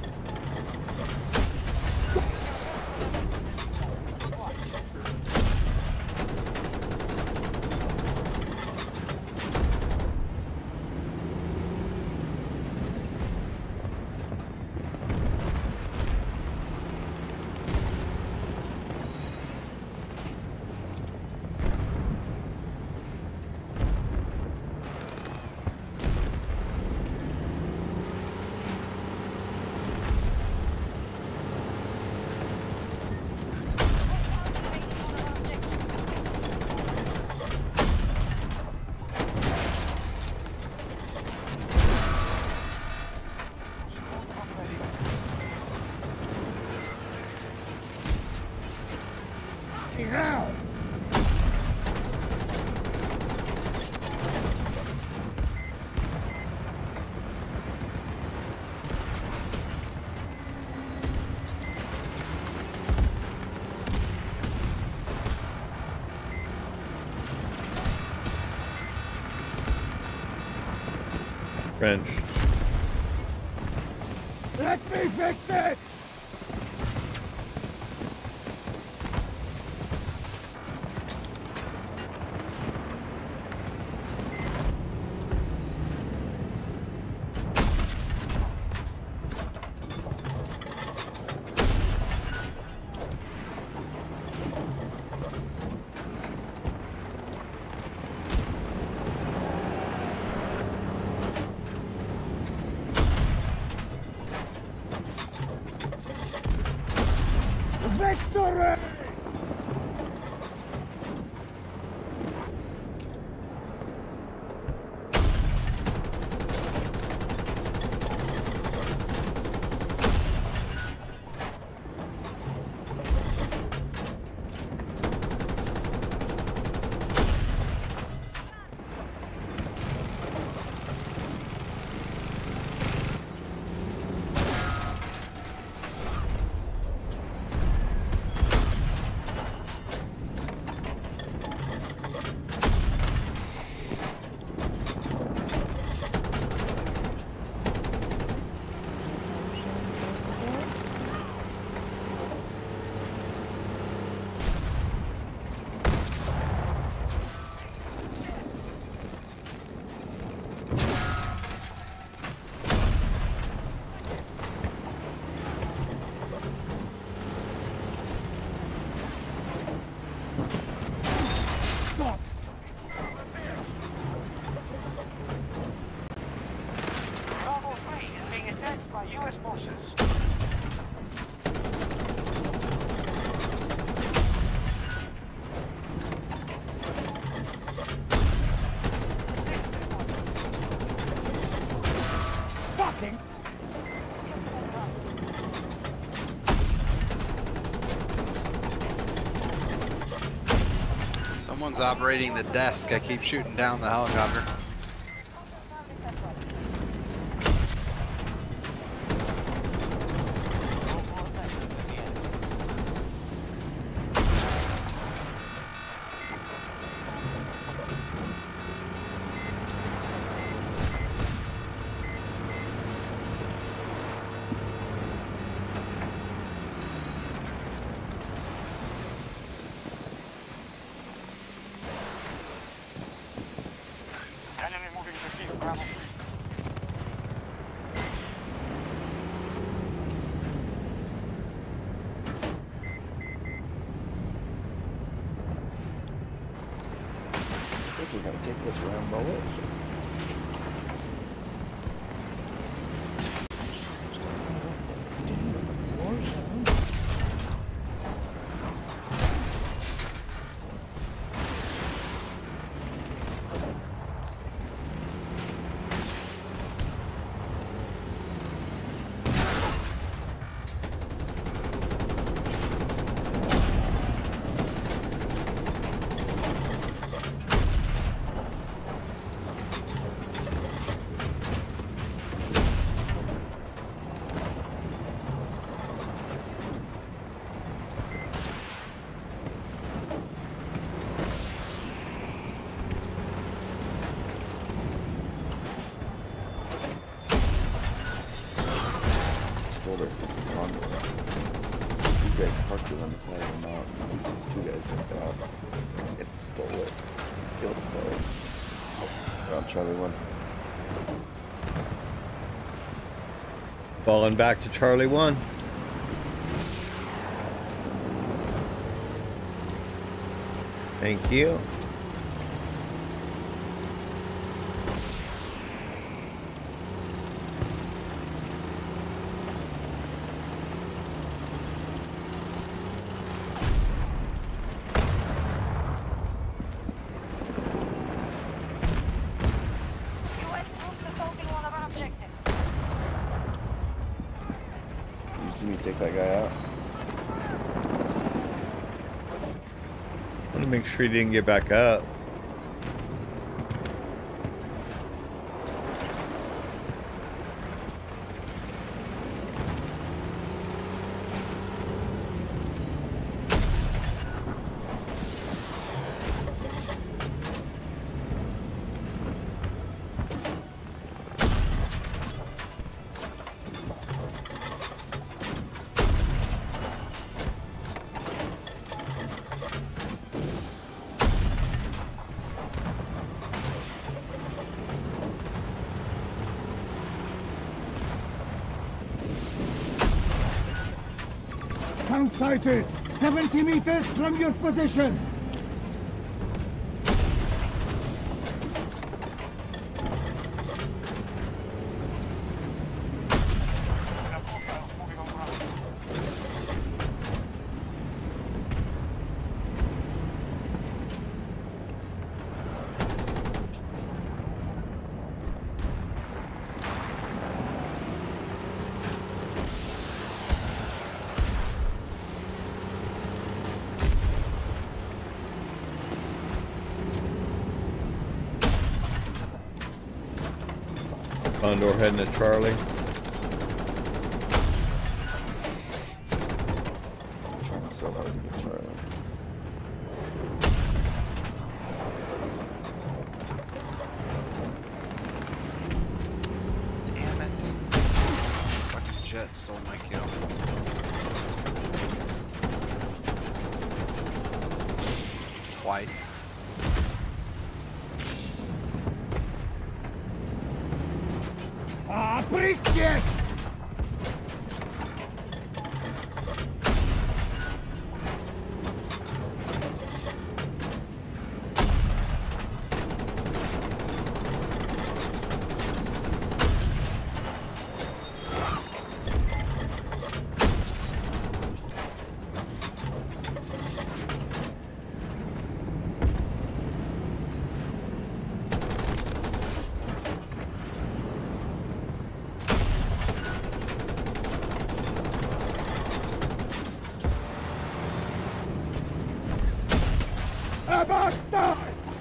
Now! French. Let me fix it! Victory! Bravo 3 is being attacked by U.S. forces. Fucking! Someone's operating the desk. I keep shooting down the helicopter. Enemy moving to seize Bravo 3. I think we're gonna take this round bullet. shoulder. On the These guys parked it on the side of the mountain. Two guys jumped out. It stole it. Killed the player. They're on Charlie 1. Falling back to Charlie 1. Thank you. US troops assaulting one of our objectives. You see me take that guy out? I want to make sure he didn't get back up. Tank sighted! 70 meters from your position! Condor heading to Charlie. I'm trying to sell out to get Charlie. Damn it. Fucking jet stole my kill. Twice. Appreciate! About time!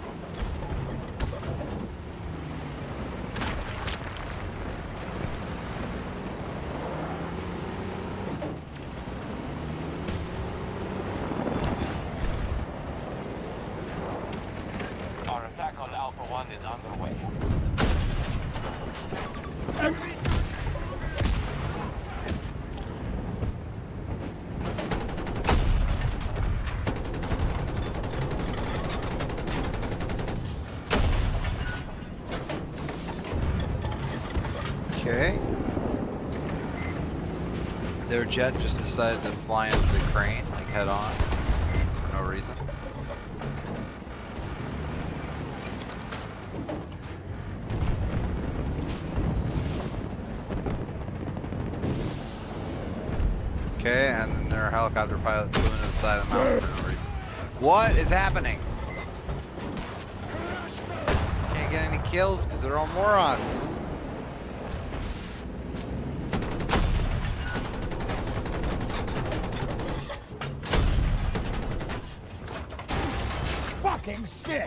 Our attack on Alpha 1 is underway. Okay. Their jet just decided to fly into the crane, like head on, for no reason. Okay, and then their helicopter pilot flew into the side of the mountain for no reason. What is happening? Can't get any kills because they're all morons. Fucking shit!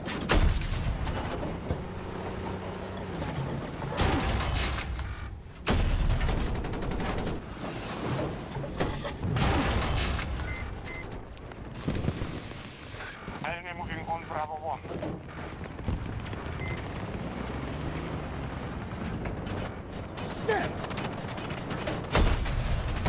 Enemy moving on Bravo 1. Shit!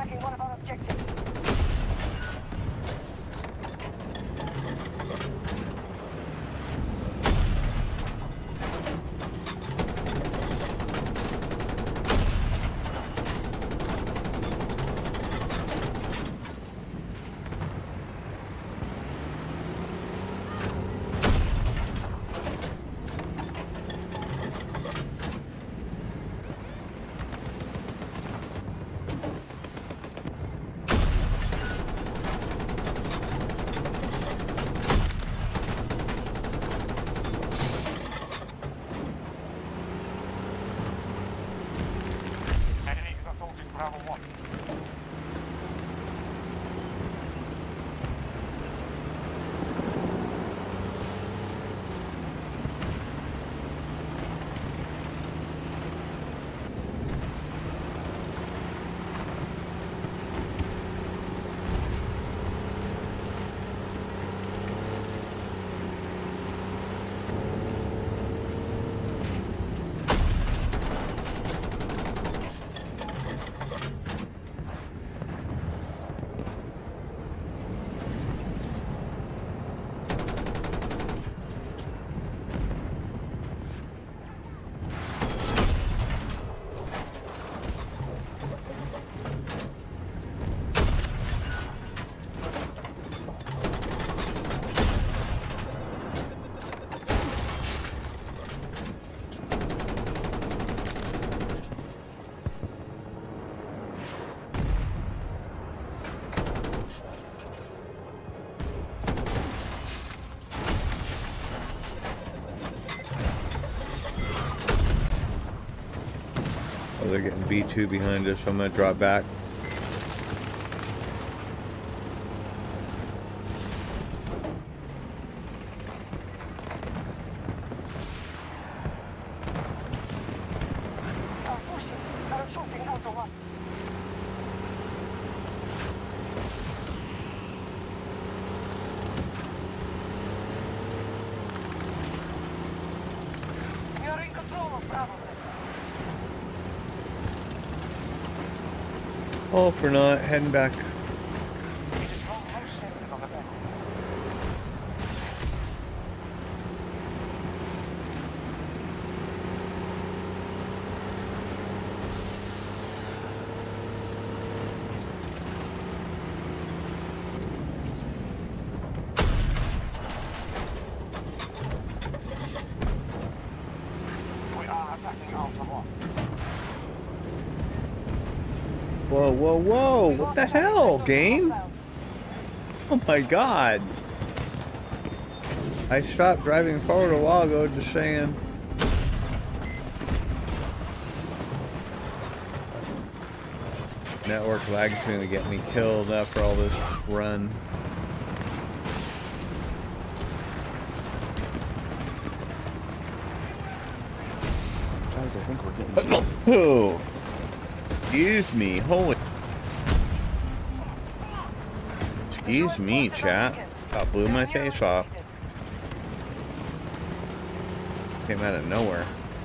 attacking one of our objectives. Enemy is assaulting Bravo 1. Oh, they're getting B2 behind us, so I'm gonna drop back. Our forces are assaulting Alpha 1. We are in control of Bravo sector. Oh, if we're not, heading back. We are attacking Alpha 1. Whoa, whoa, whoa! What the hell, game? Oh my god! I stopped driving forward a while ago, just saying. Network lag is going to get me killed after all this run. Guys, I think we're getting... Oh! Excuse me, holy... Excuse me, chat. About blew my face off. Came out of nowhere.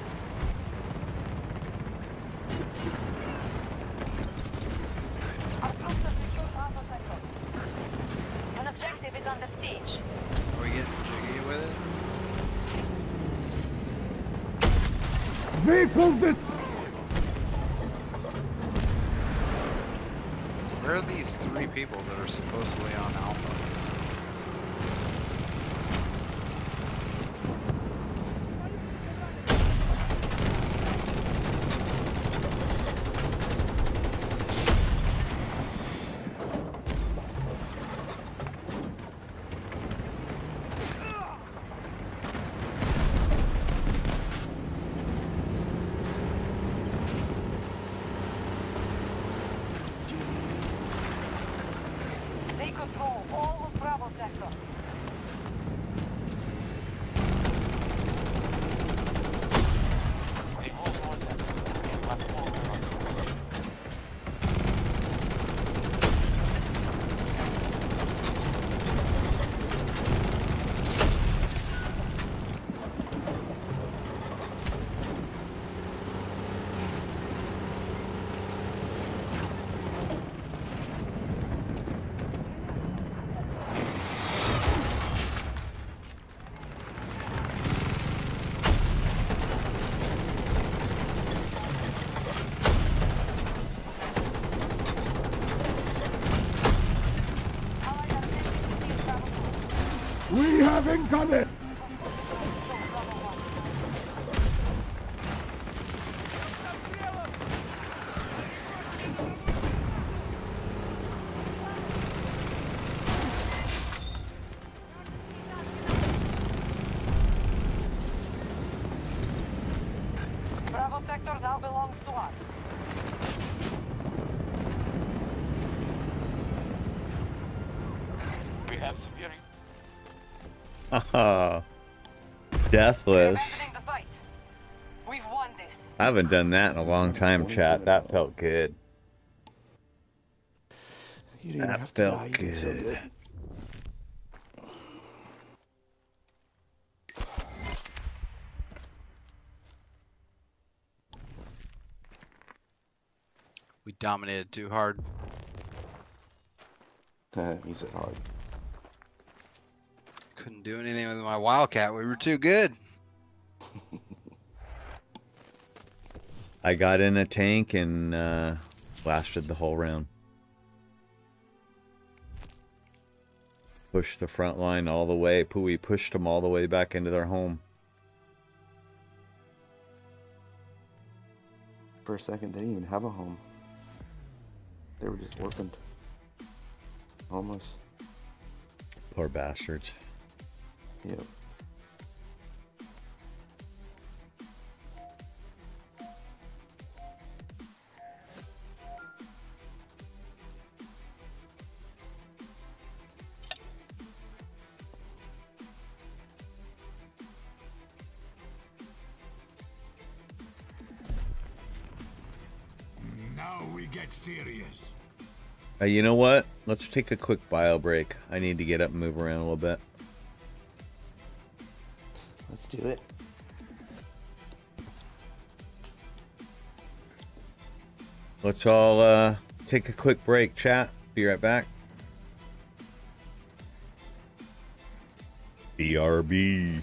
Our troops have secured Alpha sector. An objective is under siege. Are we getting jiggy with it? Vehicles that... Where are these 3 people that are supposedly on Alpha? They control all of Bravo sector. They hold more than left forward. Cav incoming! Bravo sector now belongs to us. We have severe... Haha. We're Deathless. abandoning the fight. We've won this. I haven't done that in a long time, chat. That felt good. You didn't even That have to die. felt You did so good. good. We dominated too hard. He said hard. Couldn't do anything with my Wildcat. We were too good. I got in a tank and blasted the whole round. Pushed the front line all the way. We pushed them all the way back into their home. For a second, they didn't even have a home. They were just orphaned. Almost. Poor bastards. Yep. Now we get serious. You know what? Let's take a quick bio break. I need to get up and move around a little bit. Let's do it. Let's all take a quick break, chat. Be right back. BRB.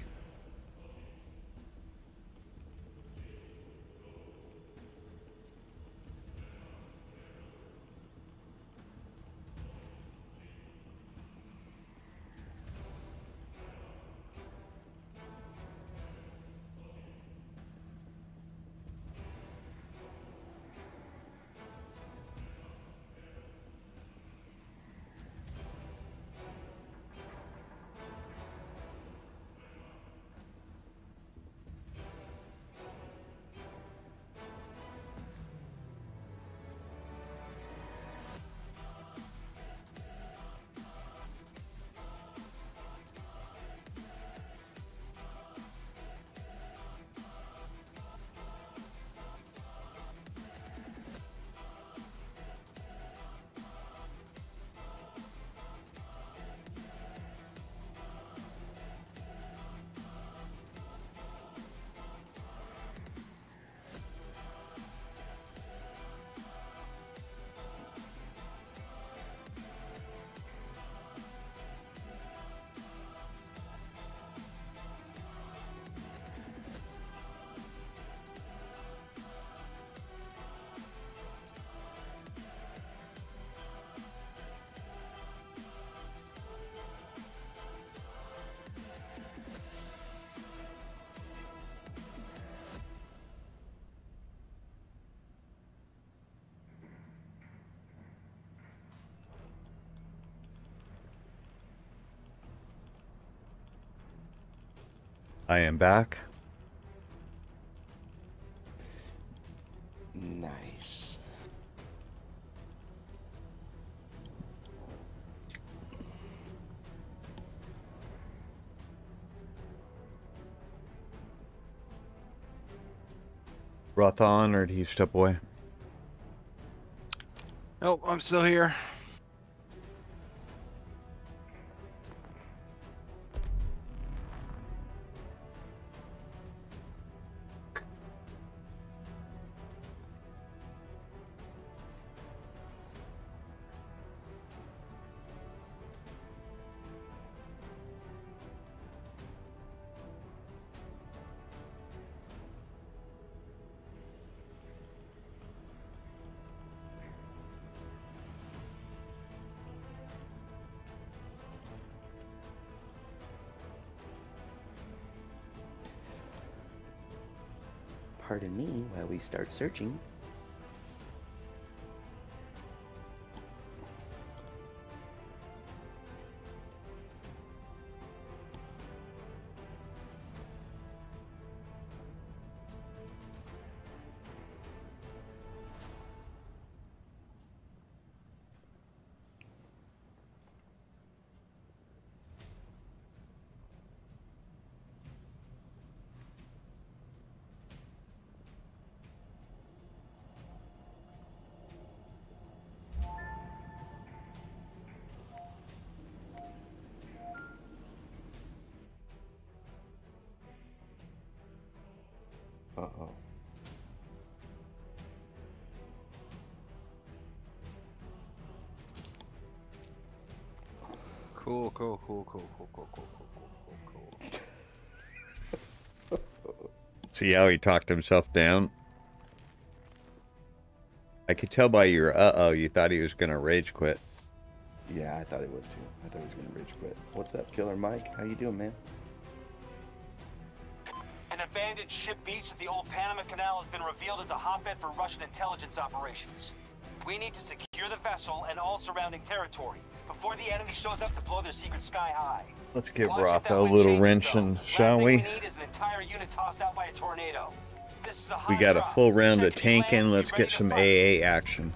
I am back. Nice. Roth on, or do you step away? Nope, I'm still here. Pardon me while we start searching. Uh-oh. Cool. See how he talked himself down? I could tell by your uh-oh you thought he was gonna rage quit. Yeah, I thought he was too. I thought he was gonna rage quit. What's up, Killer Mike? How you doing, man? An abandoned ship beach at the old Panama Canal has been revealed as a hotbed for Russian intelligence operations. We need to secure the vessel and all surrounding territory before the enemy shows up to blow their secret sky high. Let's give Watch if Roth that a wind little changes, wrenching, though. shall Last we? thing we need is an entire unit tossed out by a tornado. This is a We high got a drop. full round of Check if you land, tanking. be Let's ready get to some fight. AA action.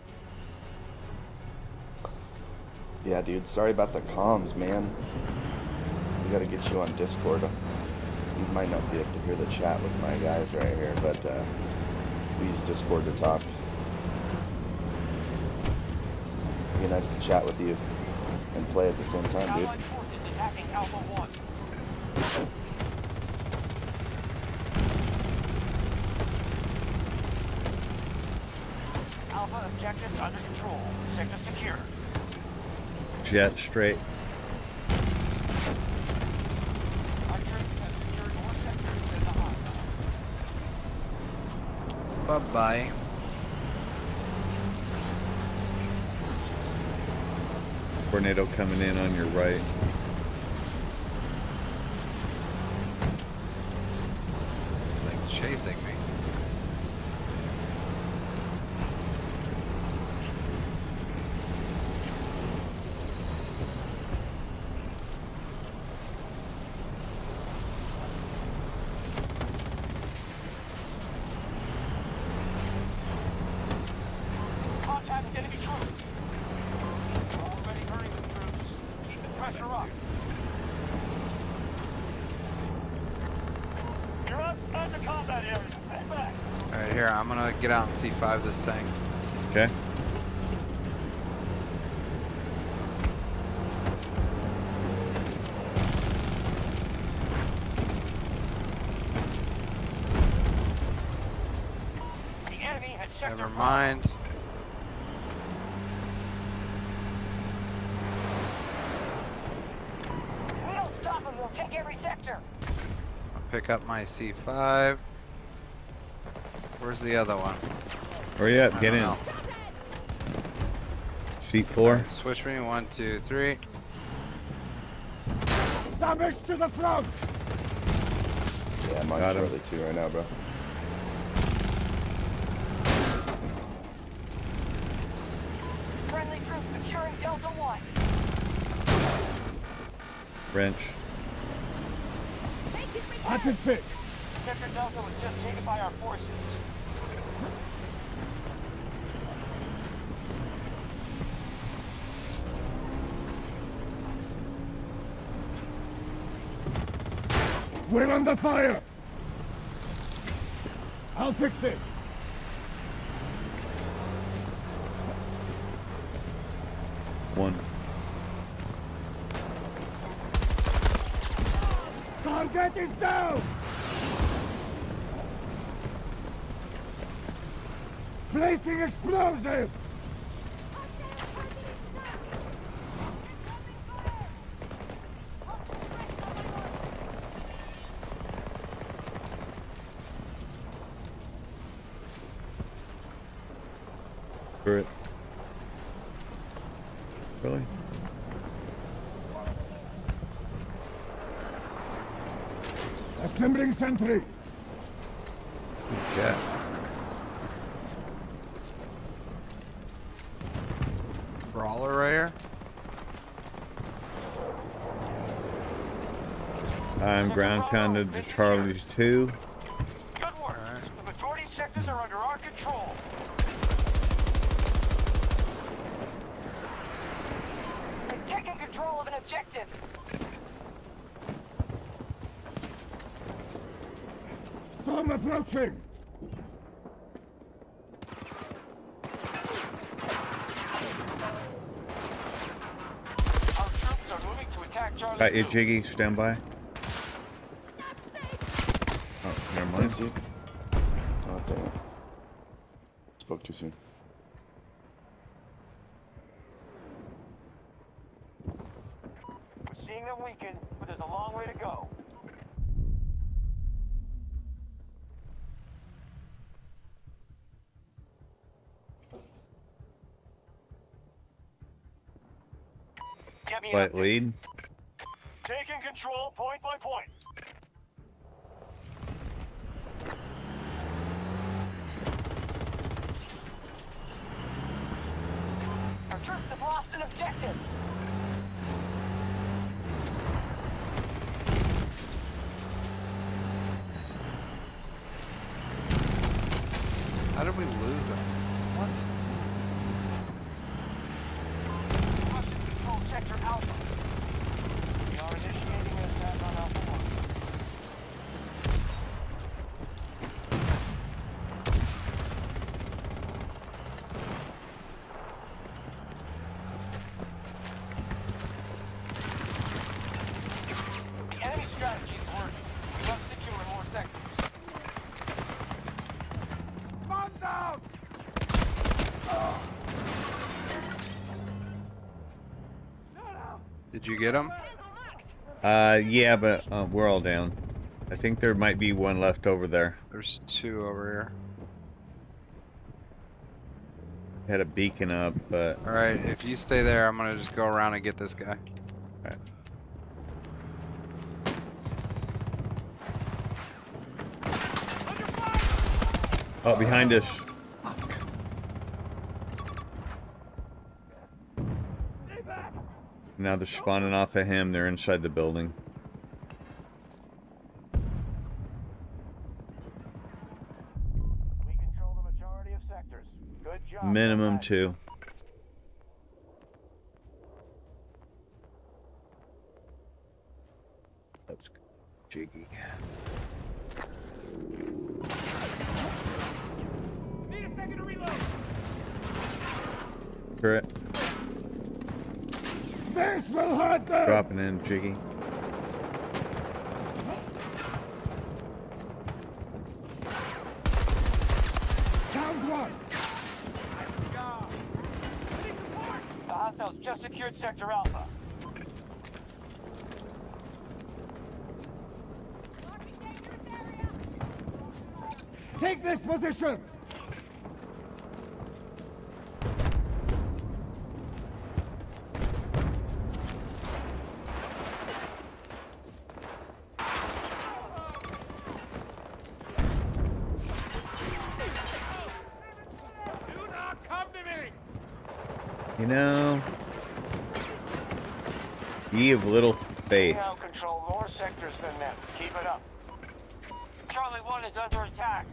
Yeah, dude. Sorry about the comms, man. We gotta get you on Discord. You might not be able to hear the chat with my guys right here, but we use Discord to talk. It'd be nice to chat with you and play at the same time, dude. Allied forces attacking Alpha 1. Alpha objectives under control. Sector secure. Jet straight. Our troops have secured more sectors than the hostile. Bye-bye. Tornado coming in on your right. It's like chasing me. Contact with enemy troops. Already hurting the troops. Keep the pressure up. You're outside the combat area. Head back. Alright, here, I'm gonna get out and C5 this tank. Okay. The enemy has sector Never five. mind. If we don't stop them, they'll take every sector. I'll pick up my C5. Where's the other one? Hurry up, I get don't in. know. Seat 4. Alright, switch me. 1, 2, 3. Damage to the front! Yeah, I'm on Got him. Charlie 2 right now, bro. Friendly troops securing Delta 1. Wrench. I can fix. Sector Delta was just taken by our forces. We're under fire! I'll fix it! One. Target is down! Placing explosive! Turret. Really? Assembling sentry! cat. Brawler right here. I'm ground pounded to Charlie 2. Good work. The majority sectors are under our control. They're taking control of an objective. Storm approaching! Our troops are moving to attack Charlie. Got you, 2. Jiggy. Stand by. Oh, never mind. Thanks, dude. Oh, dang it. Spoke too soon. We're seeing them weaken, but there's a long way to go. Get me an Slight update. lead. Taking control point by point. Our troops have lost an objective. How did we lose him? What? Russians control sector Alpha. We are initiating an attack on Alpha 1. The enemy strategy is working. We must secure more sectors. Did you get him? Yeah, but we're all down. I think there might be one left over there. There's two over here. Had a beacon up, but Alright, if you stay there, I'm gonna just go around and get this guy. alright. Oh, behind us. Now they're spawning off of him. They're inside the building. We control the majority of sectors. Good job. Minimum guys. 2. That's jiggy. Need a second to reload. Turret. This will hurt them! Dropping in, jiggy. Down one! The hostiles just secured sector Alpha. Take this position! Do not come to me. You know, ye of little We faith. now control more sectors than them. Keep it up. Charlie 1 is under attack.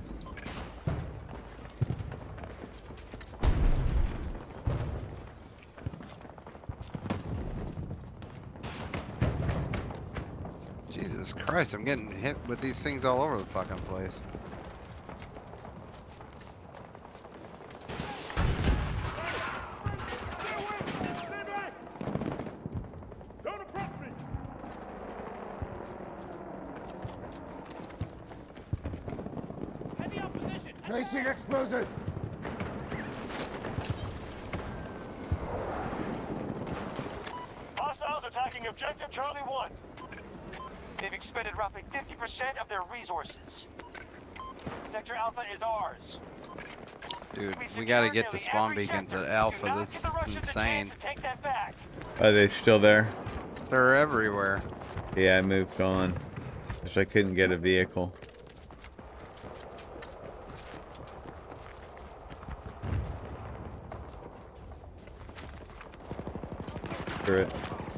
Jesus Christ, I'm getting hit with these things all over the fucking place. Stay back. Don't approach me. Head the opposition. Tracing explosive! Hostiles attacking objective Charlie 1. They've expended roughly 50% of their resources. Sector Alpha is ours. Dude, We've we gotta secured get the nearly spawn every beacons sector. at Alpha. Do not This give the is Russians a insane. chance to take that back. Are they still there? They're everywhere. Yeah, I moved on. Because I couldn't get a vehicle. Turret.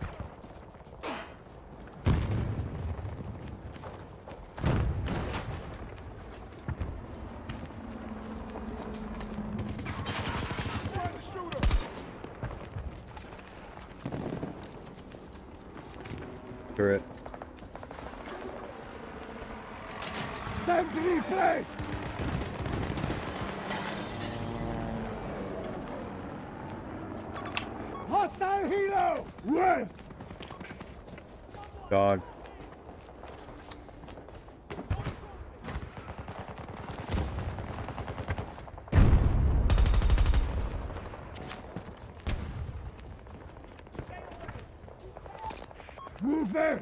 Turret. Time to replay! Hostile helo! Run! Dog. Move there!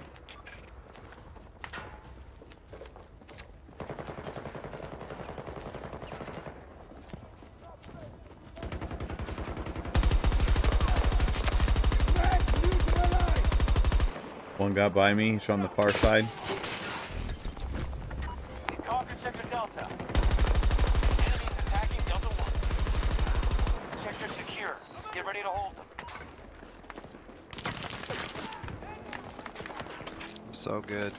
One got by me. He's on the far side. We conquered Sector Delta. Enemies attacking Delta 1. Sector secure. Get ready to hold them. So good.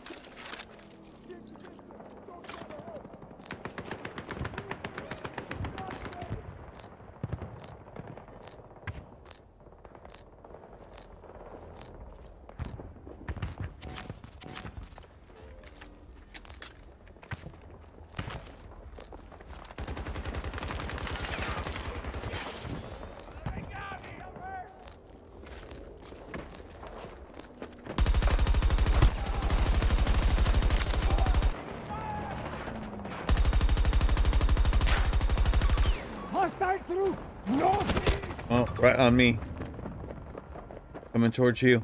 Hostile troop! North! Oh, right on me. Coming towards you.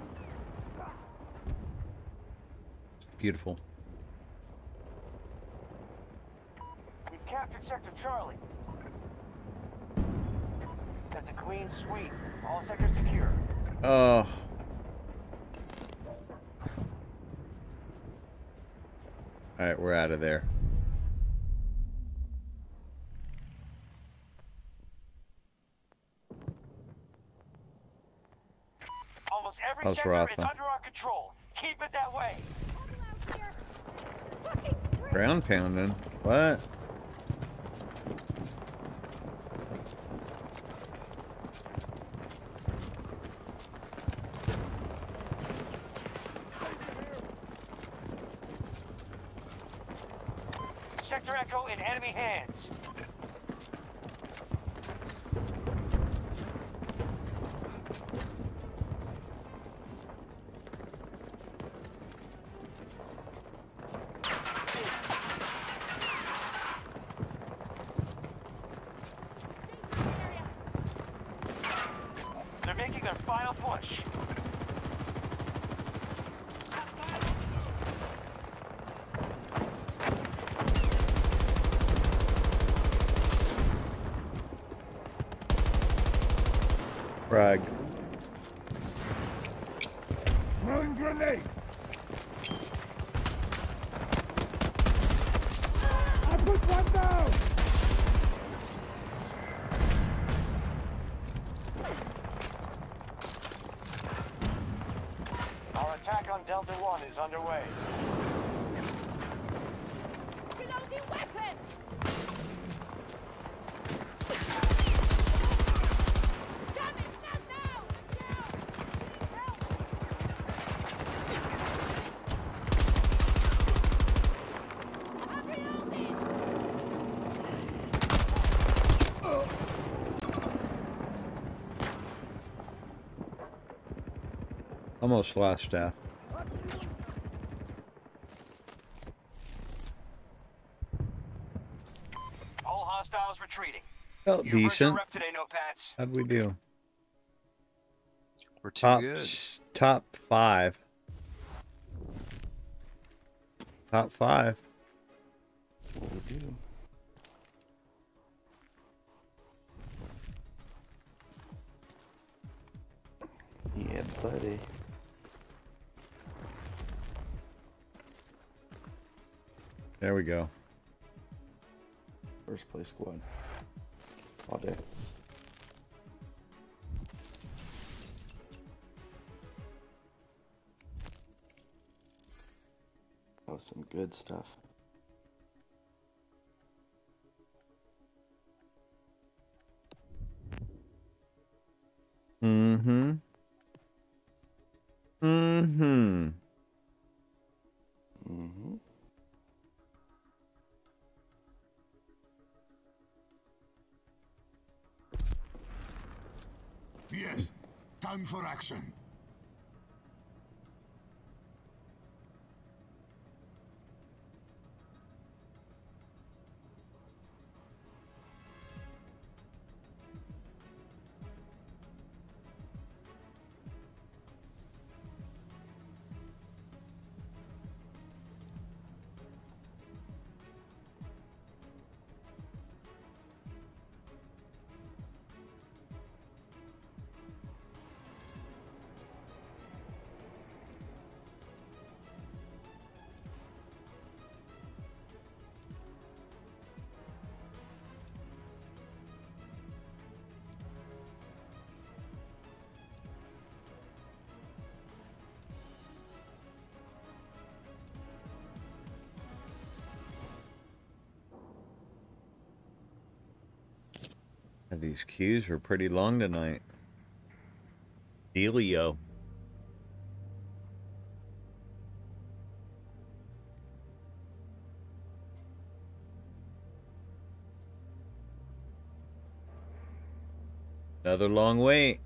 Beautiful. We've captured Sector Charlie. That's a clean sweep. All sectors secure. Oh. Alright, we're out of there. Almost every How's sector Rafa? is under our control. Keep it that way. Ground pounding. What? Sector Echo in enemy hands. They're making their final push. Frag. Throwing grenade! I put one down! Our attack on Delta 1 is underway. Reloading weapon! Damn it, not now! Help! I'm reloading! Almost lost staff. All hostiles retreating. Felt You earned your decent. rep today, Notepads. How'd we do? We're too Top good. top 5. Top 5. What we do? Yeah, buddy. There we go. First place squad. All day. Some good stuff. Mm-hmm. Mm-hmm. Mm-hmm. Yes, time for action. These queues are pretty long tonight. Dealio. Another long wait.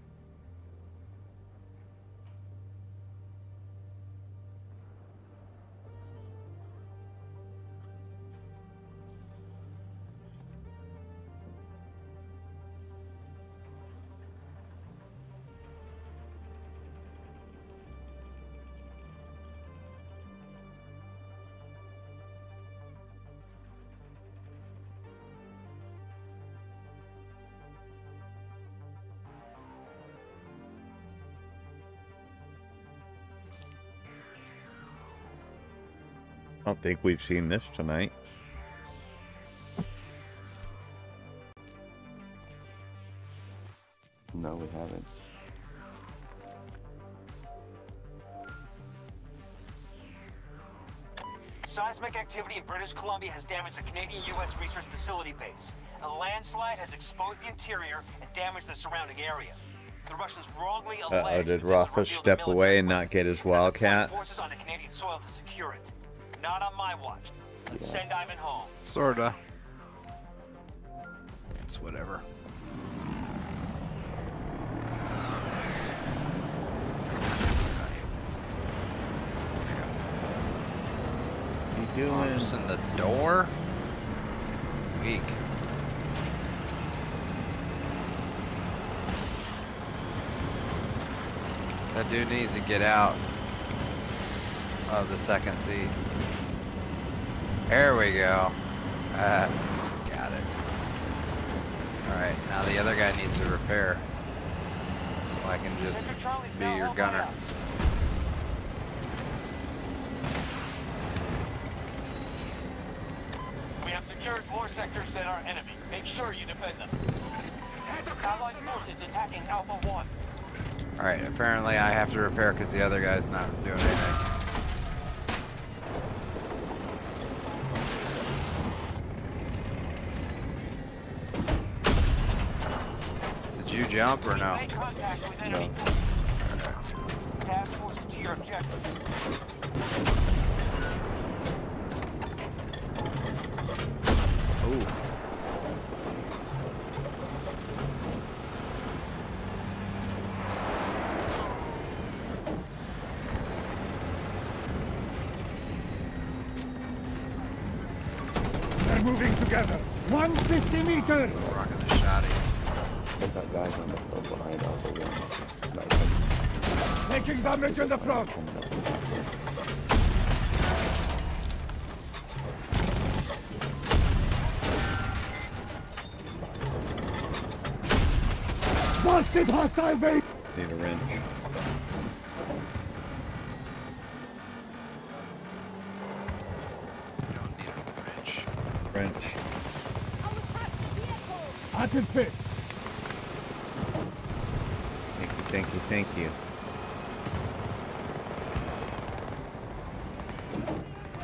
I don't think we've seen this tonight. No, we haven't. Seismic activity in British Columbia has damaged a Canadian-U.S. research facility base. A landslide has exposed the interior and damaged the surrounding area. The Russians wrongly alleged did that this Rothfuss revealed step military away and weapon not get his and deployed Wildcat? forces on the Canadian soil to secure it. Not on my watch. Let's send Ivan home. Sorta. It's whatever. What are you doing? Arms in the door? Weak. That dude needs to get out of the second seat. There we go. Got it. Alright, now the other guy needs to repair. So I can just be your gunner. We have secured more sectors than our enemy. Make sure you defend them. Allied forces attacking Alpha 1. Alright, apparently I have to repair because the other guy's not doing anything. Did you jump or no? Make contact with enemy. Task forces to your objectives. Ooh. They're moving together. 150 meters. Still rocking the shotty. I've got guys on the front behind Alpha 1. Sniping. Taking damage in the front. Coming up. Busted hostile base. Need a wrench. You don't need a wrench. Wrench. Active fit. Thank you, thank you, thank you.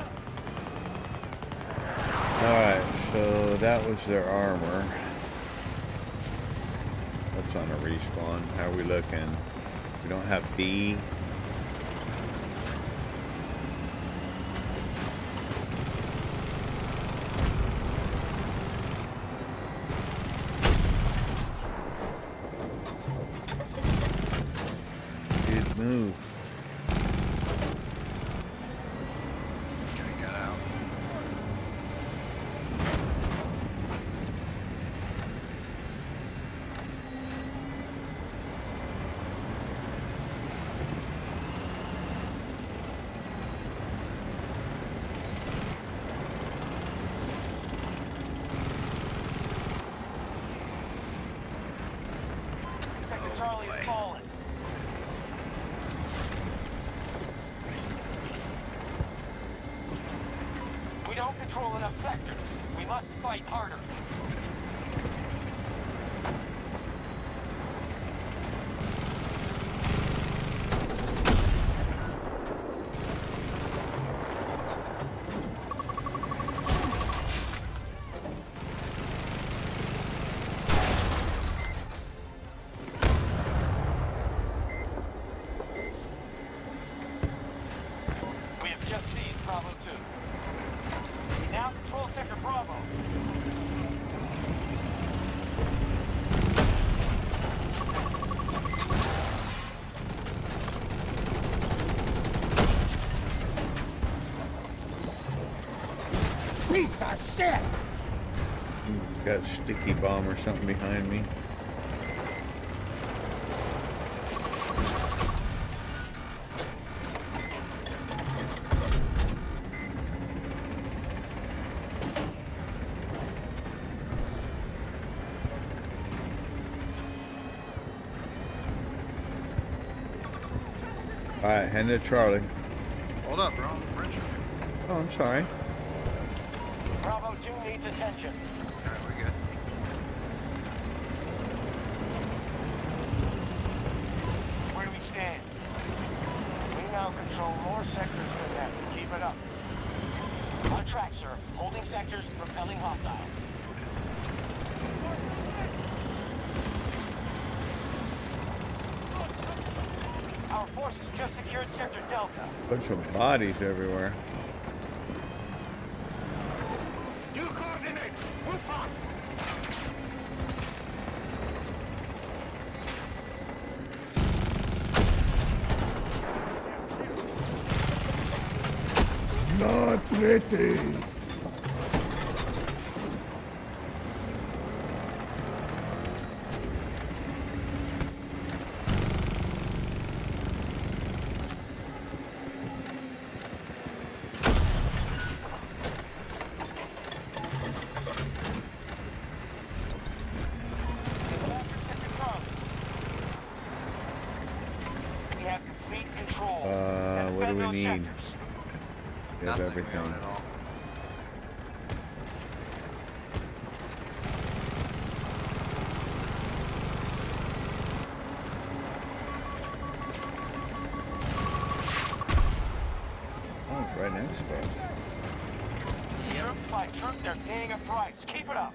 Alright, so that was their armor. What's on a respawn? How are we looking? We don't have B. Good move. Okay, got out. Sector Charlie is fallen. We don't control enough sectors. We must fight harder. We have just seized Bravo 2. We now control Sector Bravo. Piece of shit! Got a sticky bomb or something behind me. Alright, hand it to Charlie. Hold up, bro. I'm the bridge. Oh, I'm sorry. Bravo 2 needs attention. Alright, we're good. Where do we stand? We now control more sectors than them. Keep it up. On track, sir. Holding sectors, repelling hostiles. Our forces just secured Sector Delta. Bunch of bodies everywhere. New coordinates. We're fast. Not ready! We have complete control. What do we Those need? sectors. We have Nothing. We everything. own it all. Oh, it's right next to us. Troop by troop, they're paying a price. Keep it up.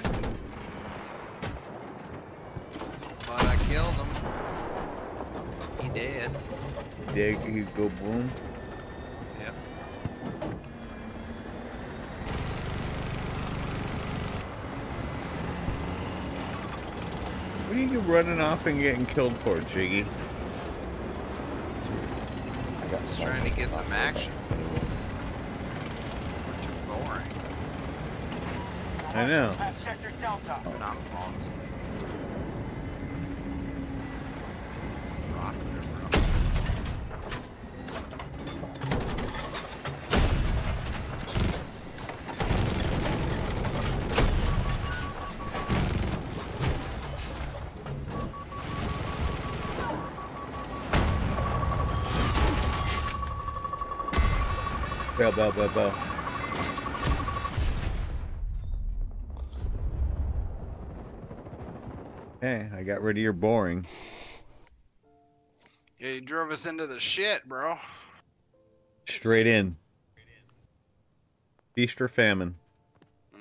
But I killed him. He dead. Yeah, you go boom. Yep. What are you running off and getting killed for, Jiggy? I got Just trying to get some action. We're too boring. I know. Have Sector Delta. But I'm falling asleep. It's a rock there, bro. Bell. Hey, I got rid of your boring. Yeah, you drove us into the shit, bro. Straight in. Feast or famine.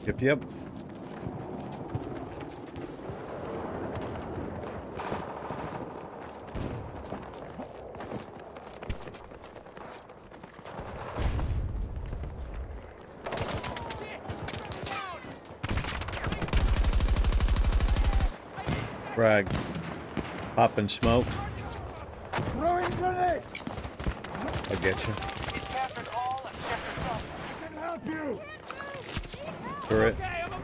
Yep, yep. Frag. Popping smoke. Throwing grenade! I'll get you. We've captured all of Sector Bravo. I can help you! Turret.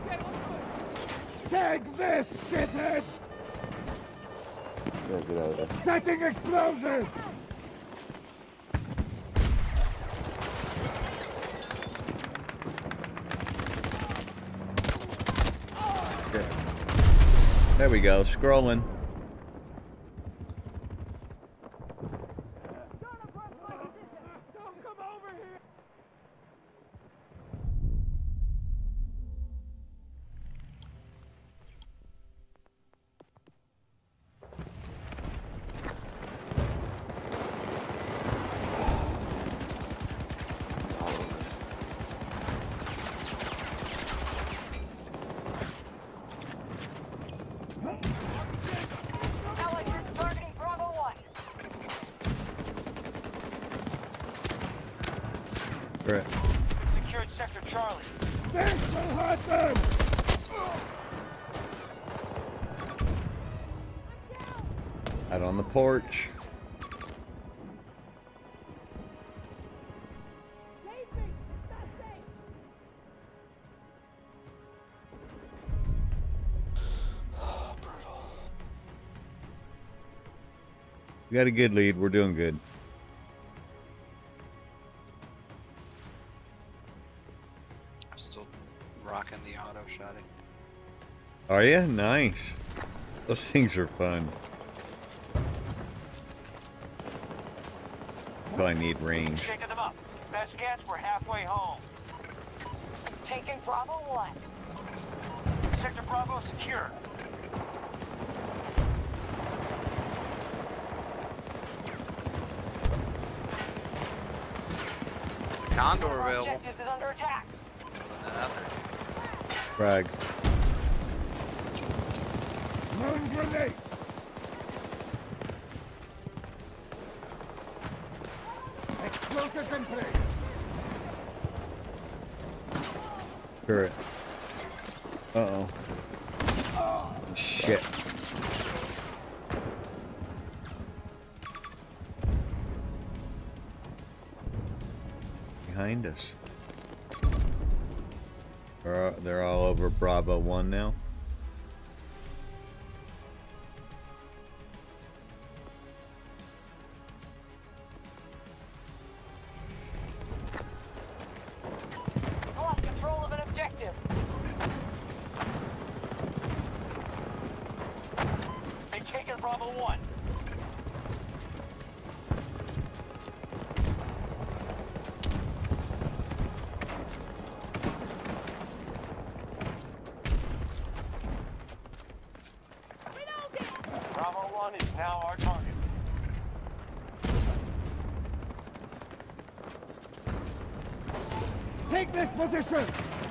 Take this, shithead! Yeah, get out of there. Setting explosion! There we go. Scrolling. Allied troops targeting Bravo 1. Turret. Secured Sector Charlie. This will hurt them! Out on the porch. We got a good lead. We're doing good. I'm still rocking the auto shotting. Are you? Nice. Those things are fun. But I need range. Shaking them up. Best guess, we're halfway home. Taking Bravo 1. Sector Bravo secure. Condor available. Objective is under attack. Frag. Throwing grenade! Explosives in place! Turret. Uh-oh. Shit. Behind us. They're all over Bravo 1 now. Lost control of an objective. They've taken Bravo 1. Bravo 1 is now our target. Take this position!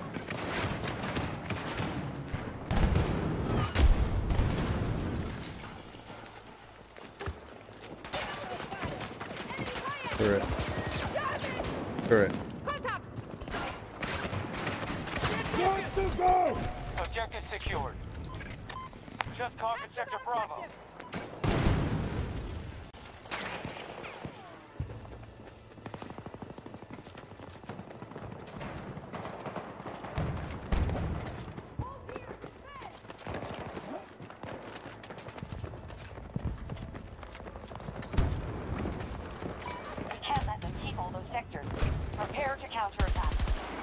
Turret. Turret. Good to go! Objective secured. Just conquered Sector Bravo. We can't let them keep all those sectors. Prepare to counterattack.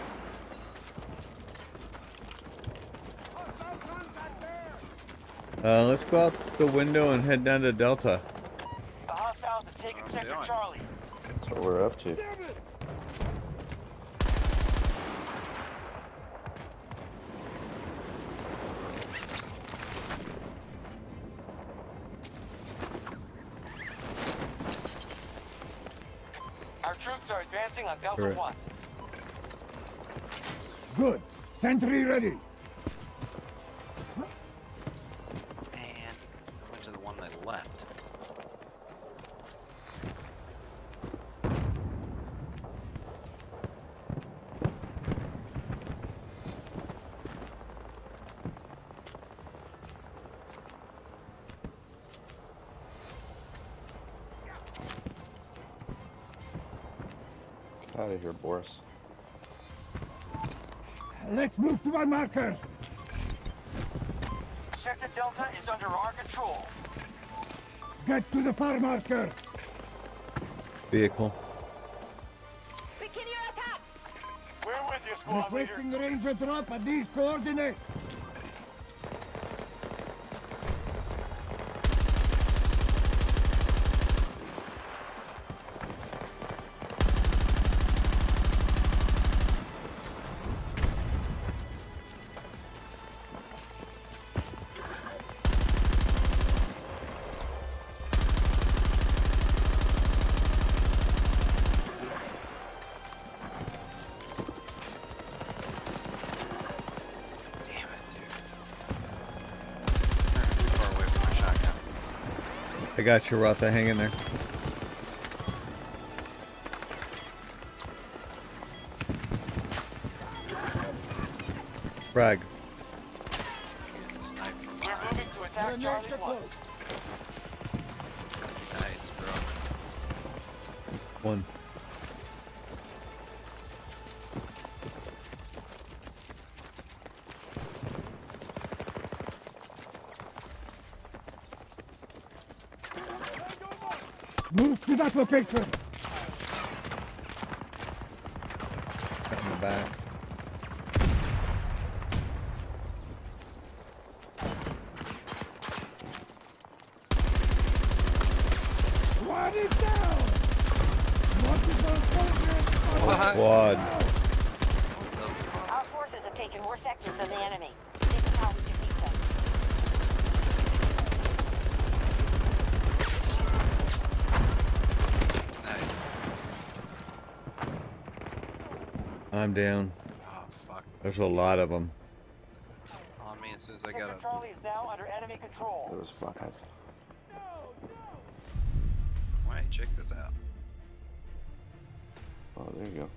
Let's go out the window and head down to Delta. The hostiles have taken What are we Sector doing? Charlie. That's what we're up to. Our troops are advancing on Delta Correct. 1. Good. Sentry ready. And I went to the one that left. Get out of here, Boris. Let's move to my marker. Sector Delta is under our control. Get to the far marker. Vehicle. Begin your attack! We're with you, squad leader. Requesting ranger drop at these coordinates. I got you, Rotha. Hang in there. Frag. Getting sniped from We're behind. moving to attack Charlie 1. Nice, bro. One. Move to that location. Coming back. One is down. Multiple soldiers. What? Squad. Our forces have taken more sectors than the enemy. This is how we defeat them. Nice. I'm down. Oh, fuck. There's a lot of them. On me as soon as I Sector got a... Charlie is now under enemy control. There was 5. Wait, check this out. Oh, there you go.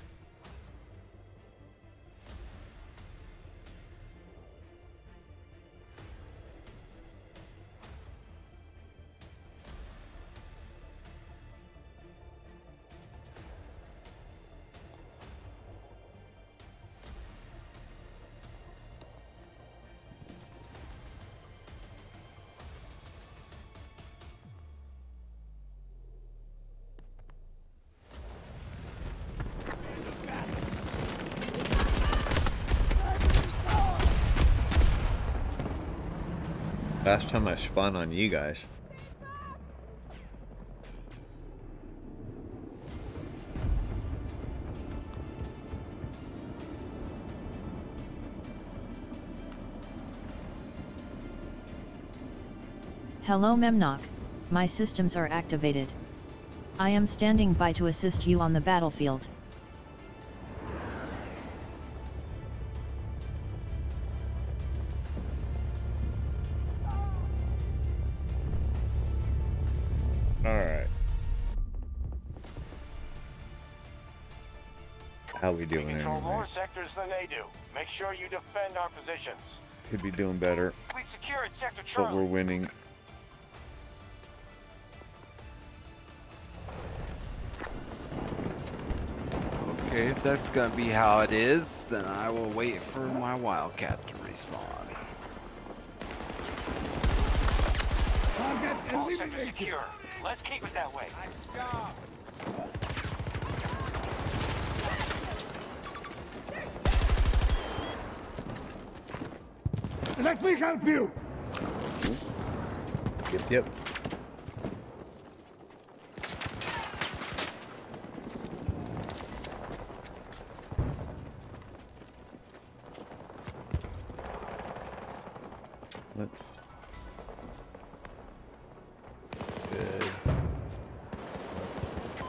Last time I spun on you guys. Hello Memnock, my systems are activated. I am standing by to assist you on the battlefield. Alright. How we doing We control anyway? more sectors than they do. Make sure you defend our positions. Could be doing better, We've secured Sector but we're Charlie. winning. Okay, if that's gonna be how it is, then I will wait for my Wildcat to respawn. Target All sectors eliminated. secure. Let's keep it that way. Let me help you. Yep. Let's... Good.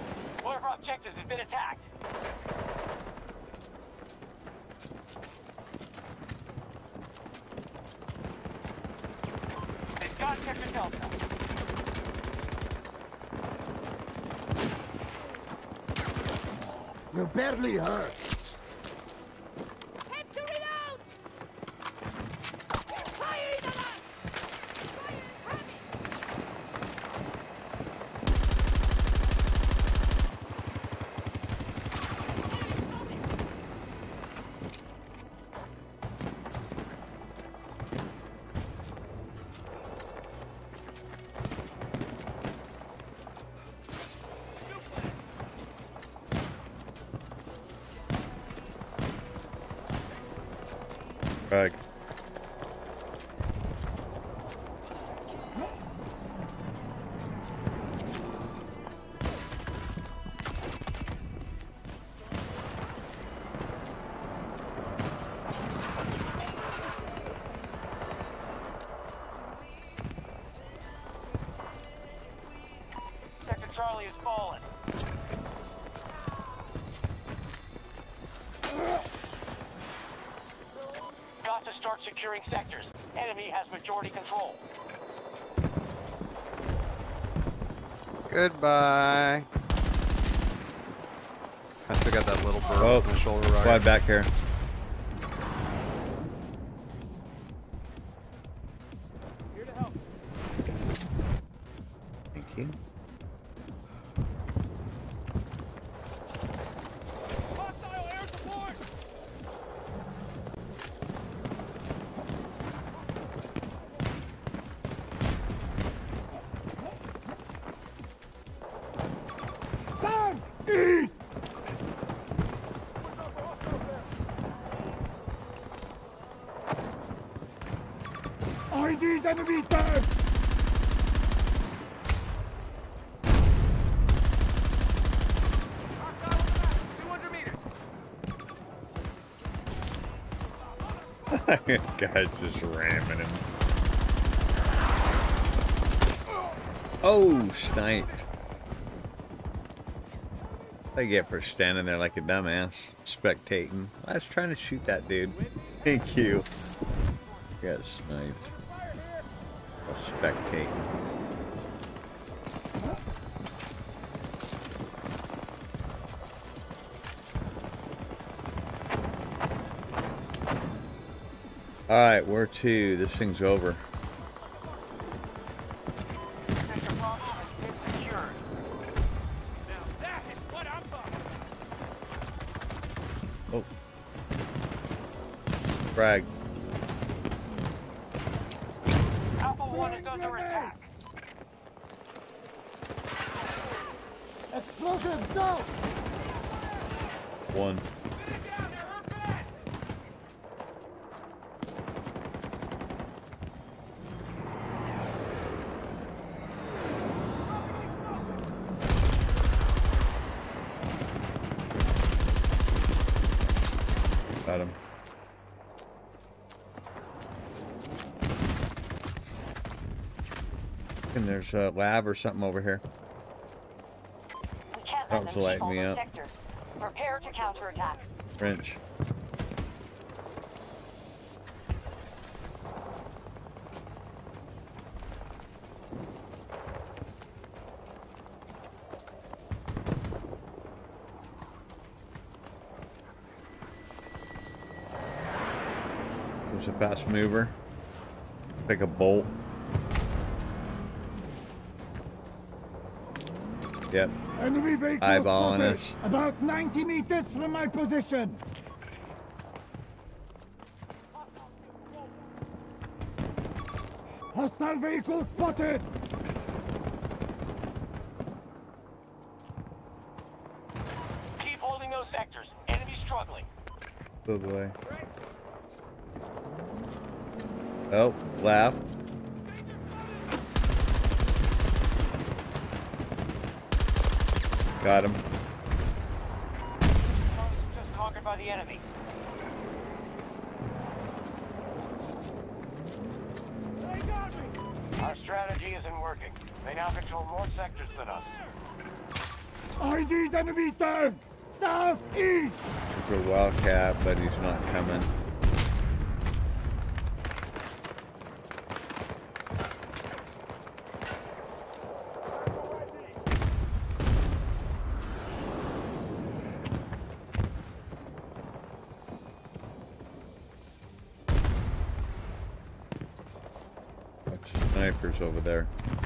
One of our objectives has been attacked. Sector Delta. You barely hurt. Have to reload! Fire in the last! Fire incoming! Frag. Sector Charlie has fallen. Got to start securing sectors. Enemy has majority control. Goodbye. I still got that little bird Oh, on my shoulder rocket. Squad back here. Here to help. Thank you. Hostile air support! Tank! East! I need enemy tank! Hostile 200 meters. Guy's just ramming him. Oh, sniped. What I get for standing there like a dumbass, spectating. I was trying to shoot that dude. Thank you. Got sniped. While spectating. Alright, where to? This thing's over. Sector Bravo has been secured. Now that is what I'm talking about. Oh. Frag. Alpha 1 is under attack. Explosives, go! One. Got him. And there's a lab or something over here. We can't That let was them lighting keep all me those up. sectors. Prepare to counterattack. Wrench. There's a fast mover. Like a bolt. Yep. Enemy vehicle Eyeballing spotted. us. About 90 meters from my position. Hostile vehicle spotted. Keep holding those sectors. Enemy struggling. Oh boy. Oh, left. Got him. Just conquered by the enemy. They got me! Our strategy isn't working. They now control more sectors than us. I need enemy tank. Southeast. There's a wildcat, but he's not coming. snipers over there.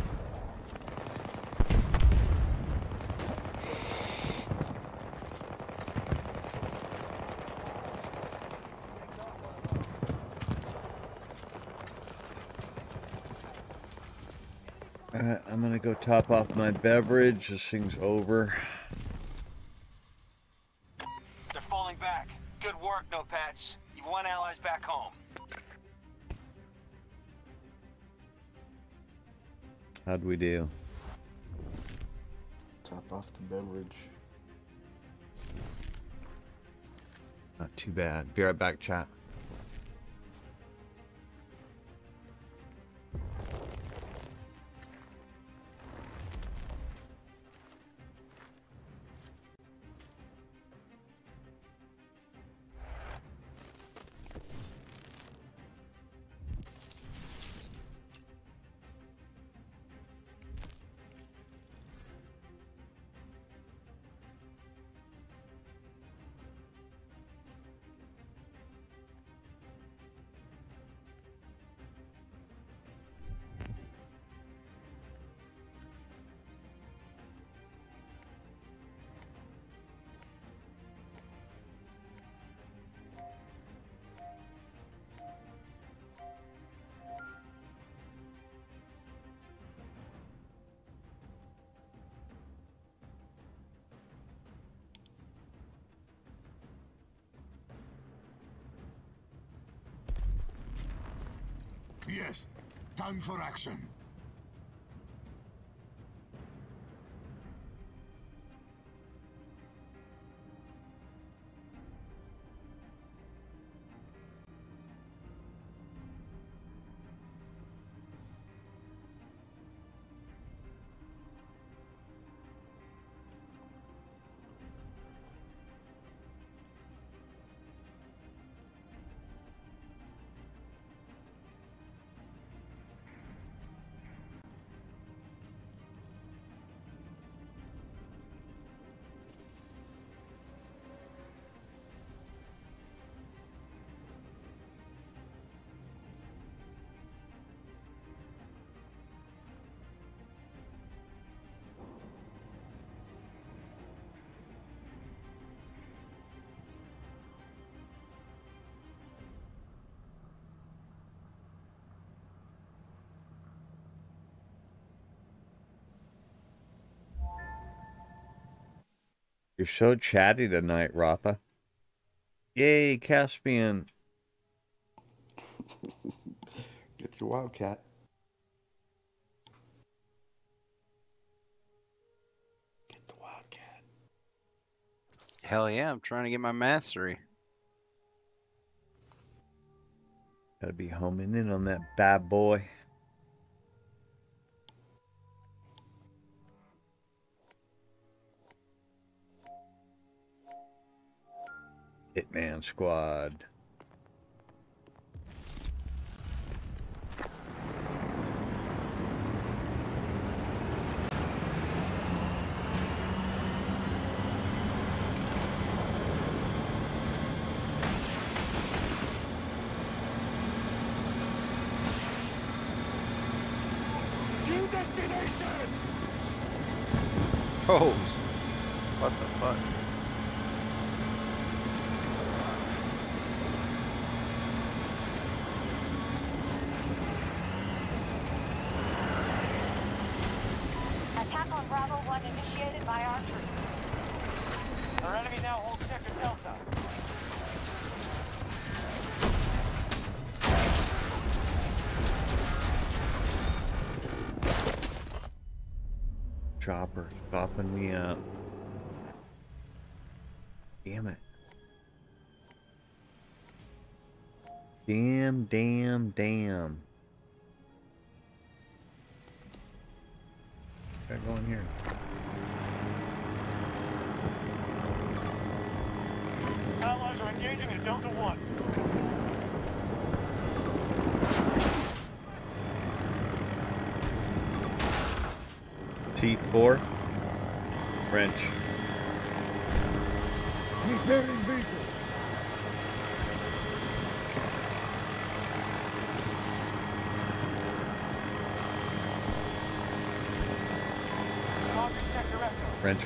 Alright, I'm gonna go top off my beverage. This thing's over. They're falling back. Good work, Notepats. You've won allies back home. How'd we do? Top off the beverage. Not too bad. Be right back, chat. Yes, time for action. You're so chatty tonight, Rappa. Yay, Caspian. Get your wildcat. Get the wildcat. Hell yeah, I'm trying to get my mastery. Gotta be homing in on that bad boy. Hitman Squad. To destination! Oh, what the fuck? Attack on Bravo 1 initiated by our troops. Our enemy now holds Sector Delta. Chopper popping me up. Damn it. Damn. Gotta go in here. Allies are engaging in Delta 1. T4. French. Repairing vehicle. Trench.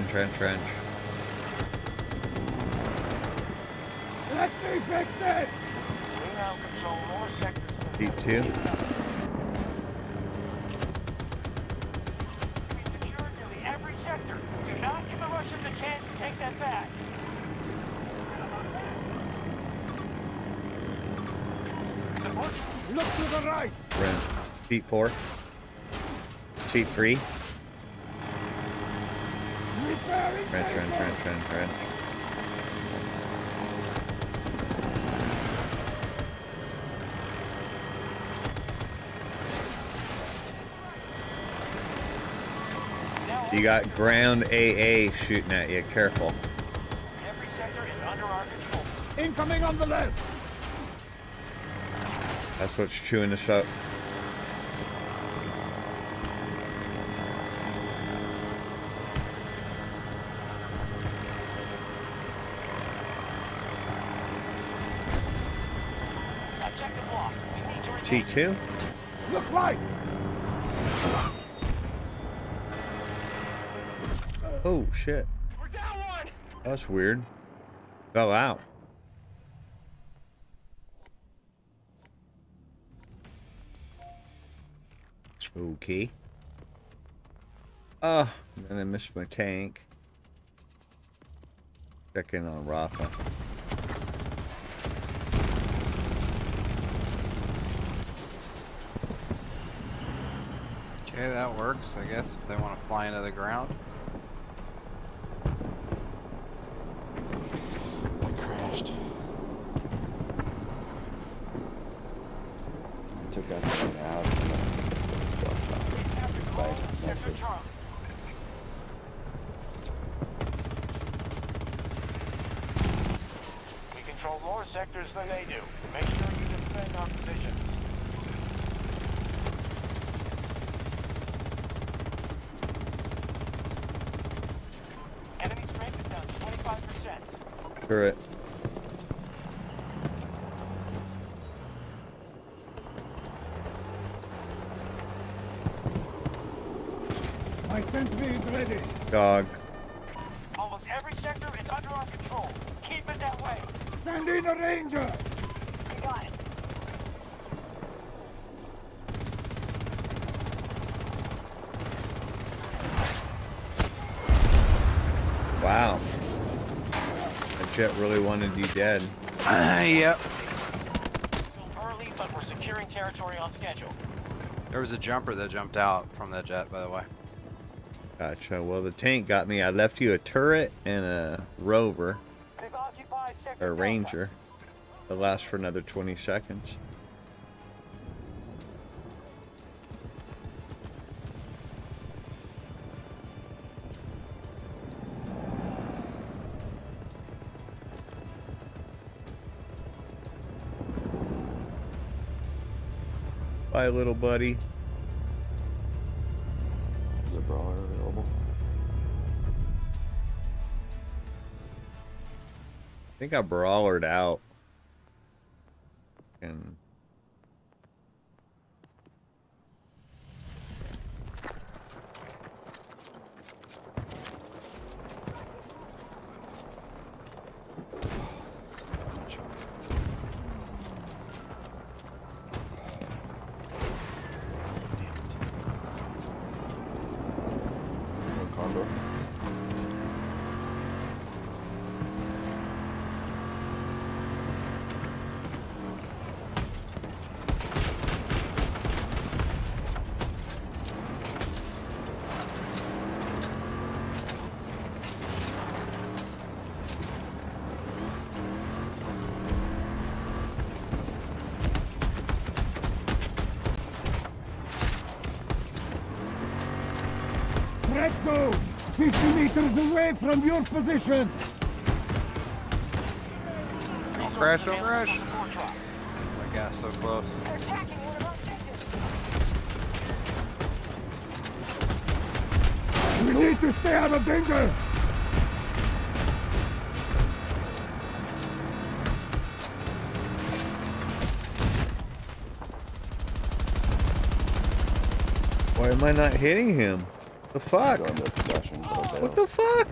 Let me fix it! We now control more sectors than Beat 2. we secured nearly every sector. Do not give the Russians a chance to take that back. Support. Look to the right! Rent. Beat 4. Seat 3. Repairing Trench. You got ground AA shooting at you. Careful. Every sector is under our control. Incoming on the left! That's what's chewing us up. Objective locked. We need to retain. T2. Look right! Oh shit. We're down one. That's weird. Fell out. Okay. And I missed my tank. Check in on Rafa. Okay, that works, I guess, if they want to fly into the ground. I crashed. I took out the nav and then stealth shot. Right, Sector method. Charlie. We control more sectors than they do. Make sure you defend our positions. Enemy strength is down 25%. Screw it. My sentry is ready. Dog. Almost every sector is under our control. Keep it that way. Send in a ranger! We got it. Wow. That jet really wanted you dead. Yep. Still early, but we're securing territory on schedule. There was a jumper that jumped out from that jet, by the way. Gotcha. Well, the tank got me. I left you a turret and a rover, They've occupied sector or Delta. ranger. It'll last for another 20 seconds. Bye, little buddy. Is a brawler available? I think I brawlered out. And Combo. Fresco! 50 meters away from your position! Don't crash, don't crash. Support truck. Oh my gosh, so close. They're attacking one of our objectives. We need to stay out of danger! why am I not hitting him? The fuck? Go into possession, but I'll What bail. the fuck?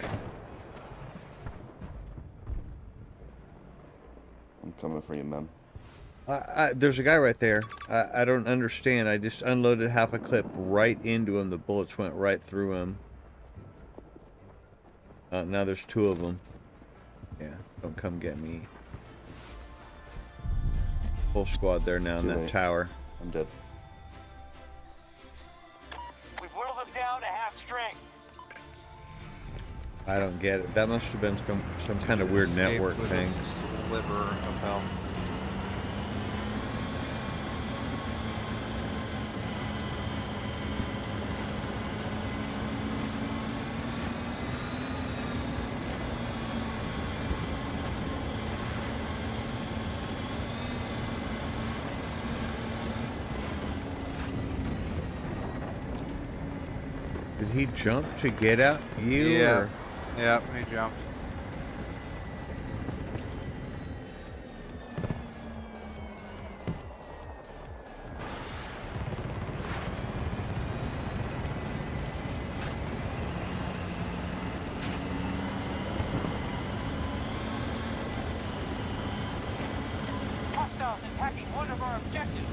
I'm coming for you, man. There's a guy right there. I don't understand. I just unloaded half a clip right into him. The bullets went right through him. Now there's two of them. Yeah, don't come get me. Full squad there now in that tower. I'm dead. We've whittled them down to half strength. I don't get it. That must have been some kind of weird Escape network with thing. a sliver of health. Did he jump to get at you? Yeah. Or? Yep, he jumped. Hostiles attacking one of our objectives.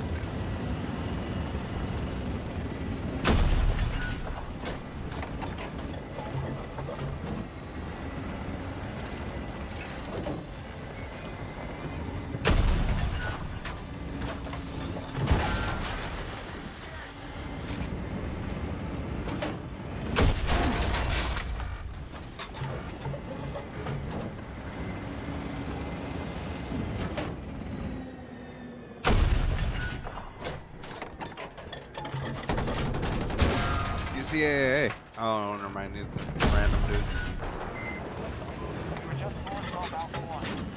Use the AAA. Oh, never mind. It's random dudes. We were just north of Alpha 1.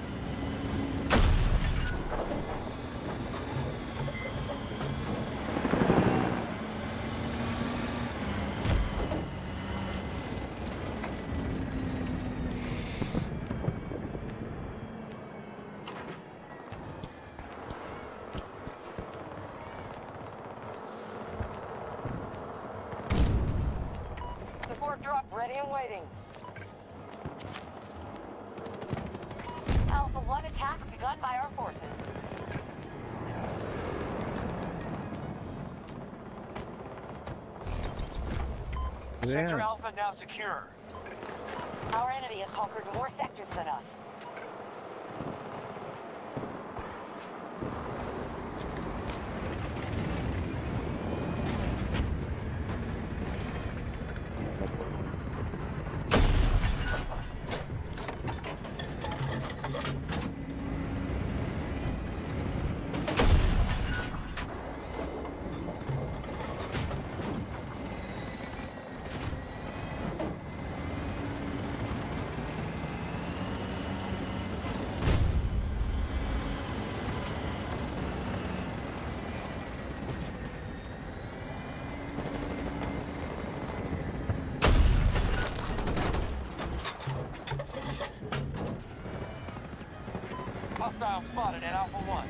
Support drop ready and waiting. Alpha 1 attack begun by our forces. Sector Alpha now secure. Our enemy has conquered more sectors than us. Hostile spotted at Alpha 1.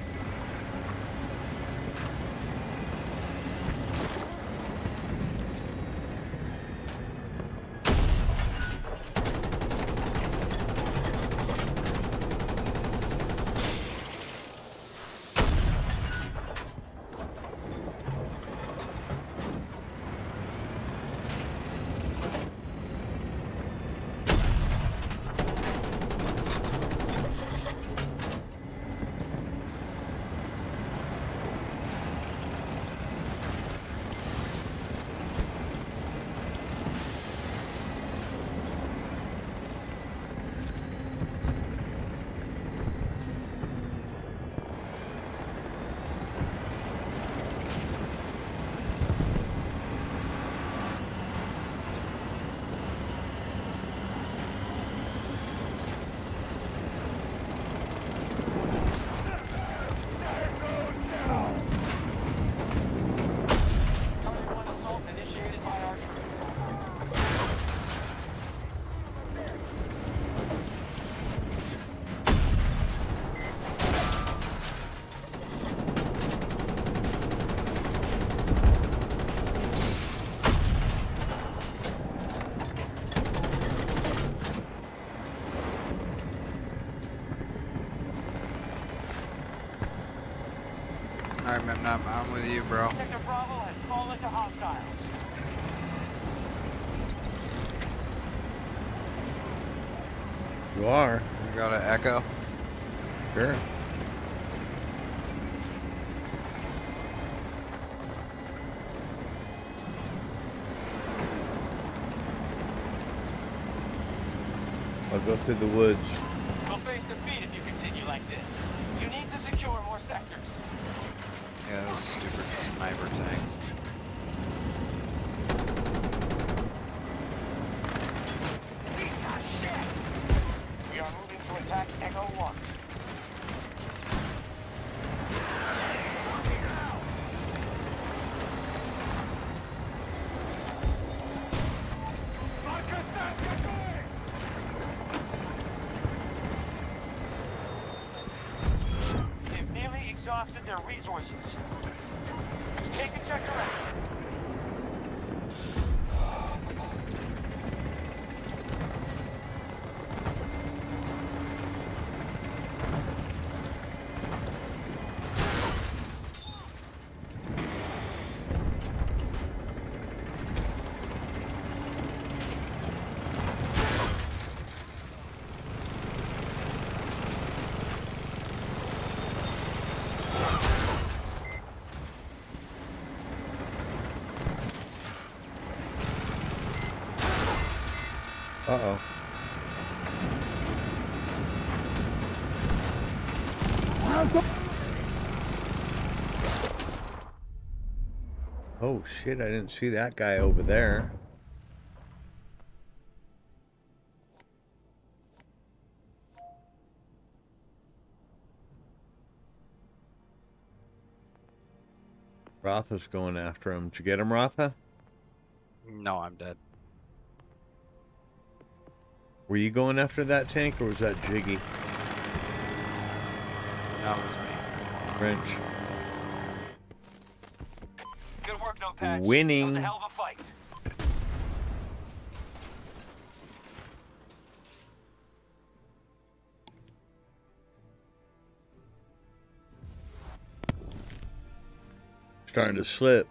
Alright, I'm with you, bro. Sector Bravo has fallen to hostiles. You are. You got an echo? Sure. I'll go through the woods. You'll face defeat if you continue like this. You need to secure more sectors. Yeah, those stupid sniper tanks. We are moving to attack Echo 1. They've nearly exhausted their resources. Taking sector out. Uh-oh. Oh shit, I didn't see that guy over there. Rotha's going after him. Did you get him, Rotha? No, I'm dead. Were you going after that tank, or was that Jiggy? That was me. French. Good work, Notepads. Winning. That was a hell of a fight. Starting to slip.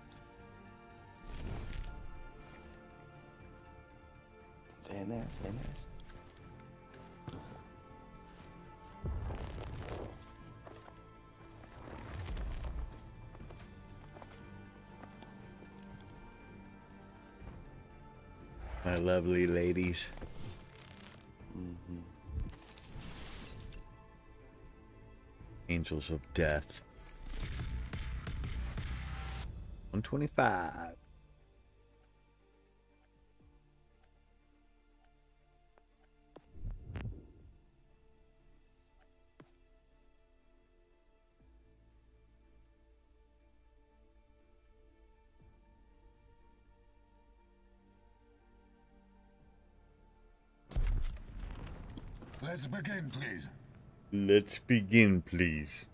Very nice, very nice. My lovely ladies. Mm-hmm. Angels of Death. 125. Let's begin, please. Let's begin, please.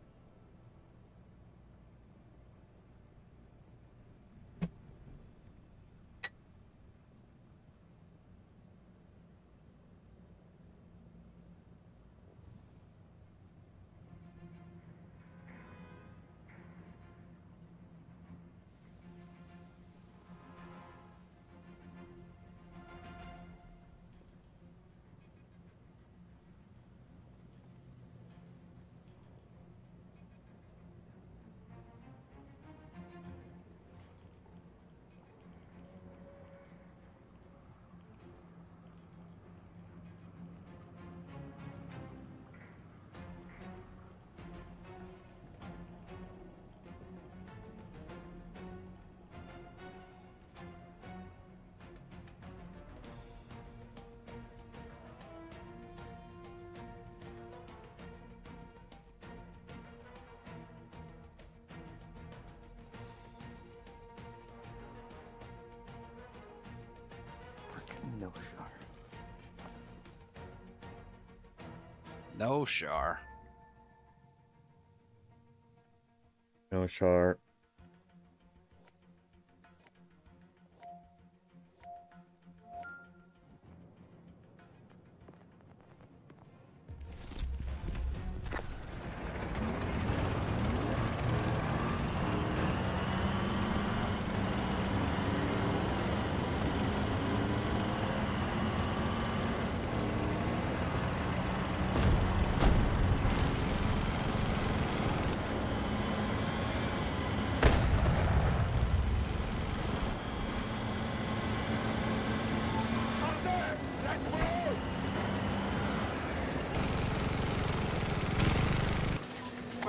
No shar. No, Shar. No shark.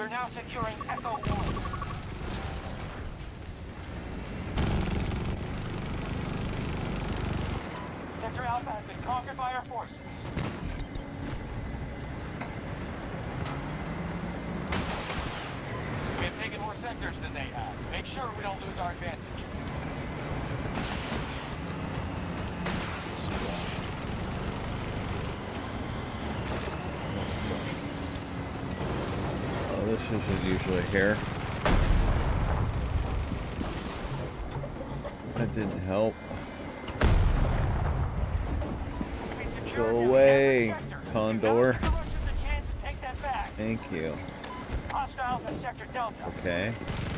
We're now securing Echo 1. Sector Alpha has been conquered by our forces. We have taken more sectors than they have. Make sure we don't lose our advantage. Oh, this isn't usually here. That didn't help. Go away, Condor. Thank you. Hostile in Sector Delta. Okay.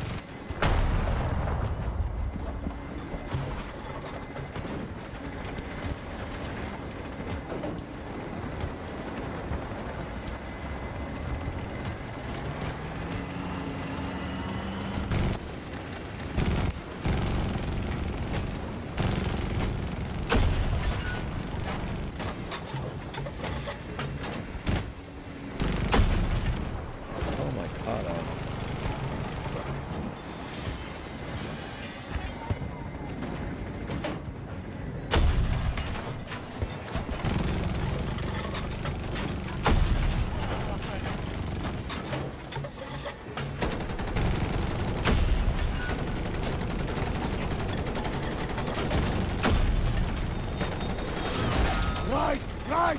Right!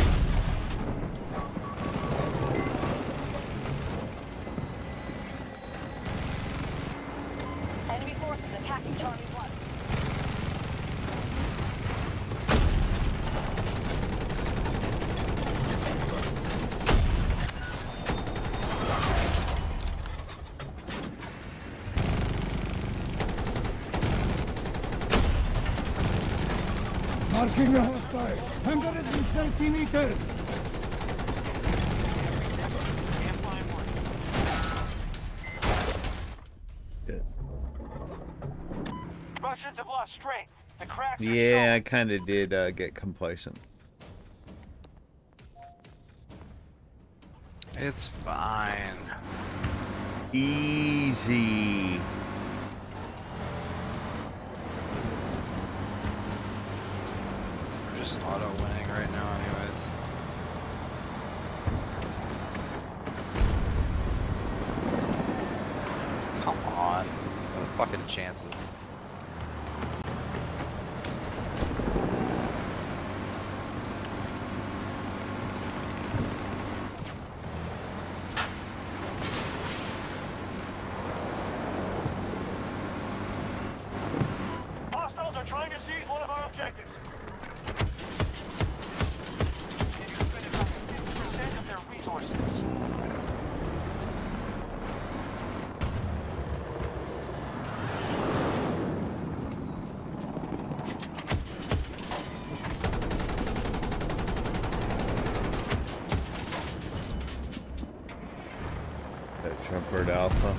Enemy forces attacking Charlie 1. Marking the hostile. 130 meters. Good. Russians have lost strength. The cracks are Yeah, I showing. kind of did get complacent. It's fine. Easy. We're just auto winning right now anyways. Come on. What are the fucking chances? Hostiles are trying to seize one of our objectives. They've expended about 50% of their resources. That Trumpert Alpha.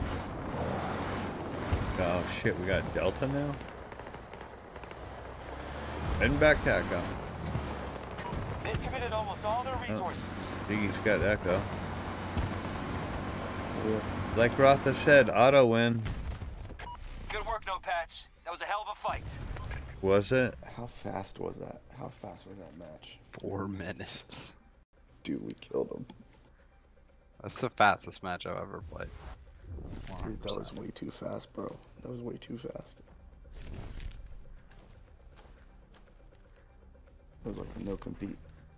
Oh shit, we got Delta now? Heading back to Echo. They've committed almost all their resources. I think he's got Echo. Like Rotha said, auto win. Good work, Notepads. That was a hell of a fight. Was it? How fast was that? How fast was that match? 4 minutes. Dude, we killed him. That's the fastest match I've ever played. Dude, that was 100%. way too fast, bro. That was way too fast. That was like a no compete.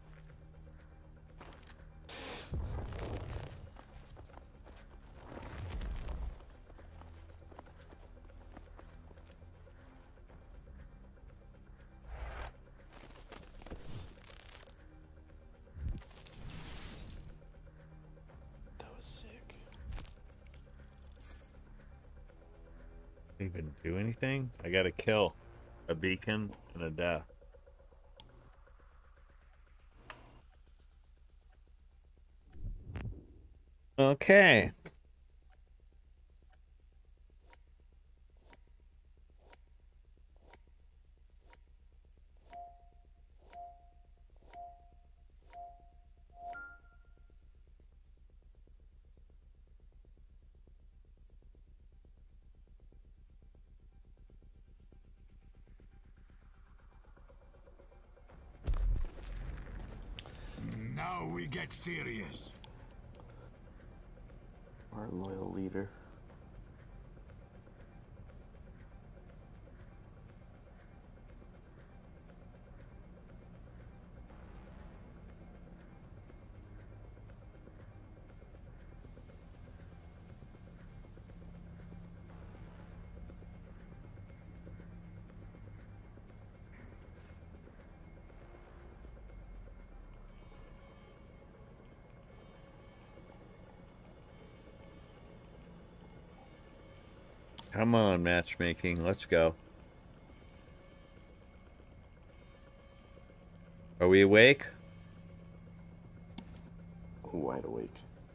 That was sick. Even do anything? I got a kill, a beacon, and a death. Okay. we get serious. Our loyal leader. Come on, matchmaking. Let's go. Are we awake? Wide awake.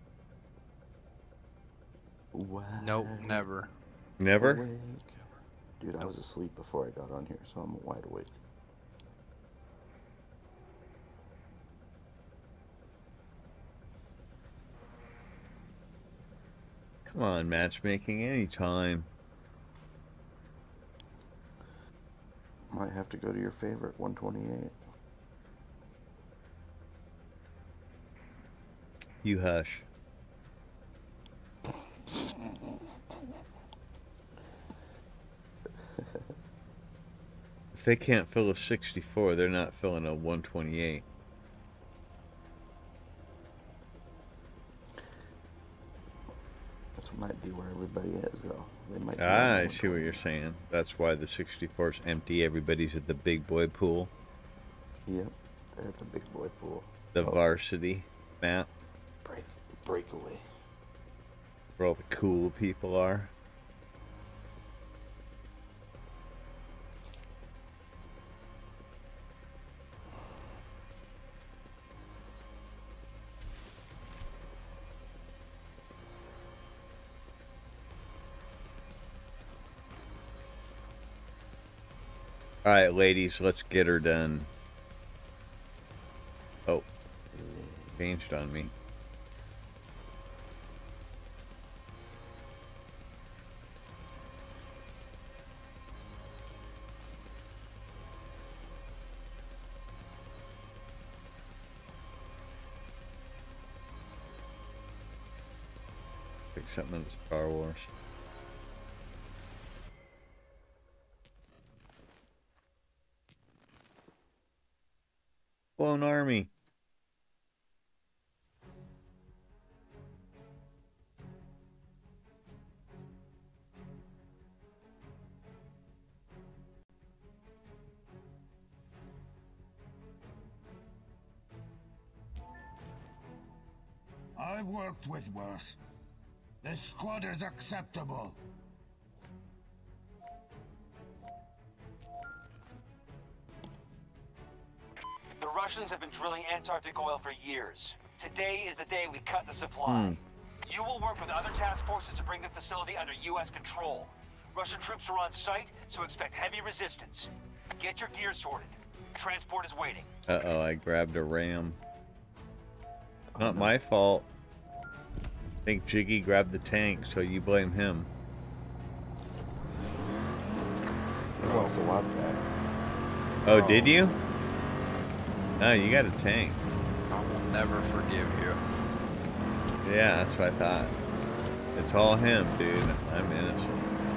Wide Nope, never. Never? awake. Dude, I was asleep before I got on here, so I'm wide awake. Come on, matchmaking anytime. Might have to go to your favorite 128. You hush. If they can't fill a 64, they're not filling a 128. That might be where everybody is, though. They might. I see what you're saying. That's why the 64's empty. Everybody's at the big boy pool. Yep, they're at the big boy pool. The varsity map. Breakaway. Where all the cool people are. Alright, ladies, let's get her done. Oh, changed on me. Pick something in Star Wars. Clone army. I've worked with worse. This squad is acceptable. The Russians have been drilling Antarctic oil for years. Today is the day we cut the supply. You will work with other task forces to bring the facility under U.S. control. Russian troops are on site, so expect heavy resistance. Get your gear sorted. Transport is waiting. Uh-oh, I grabbed a ram. Not my fault. I think Jiggy grabbed the tank, so you blame him. He wants the lot back. Oh, did you? No, you got a tank. I will never forgive you. Yeah, that's what I thought. It's all him, dude. I'm innocent.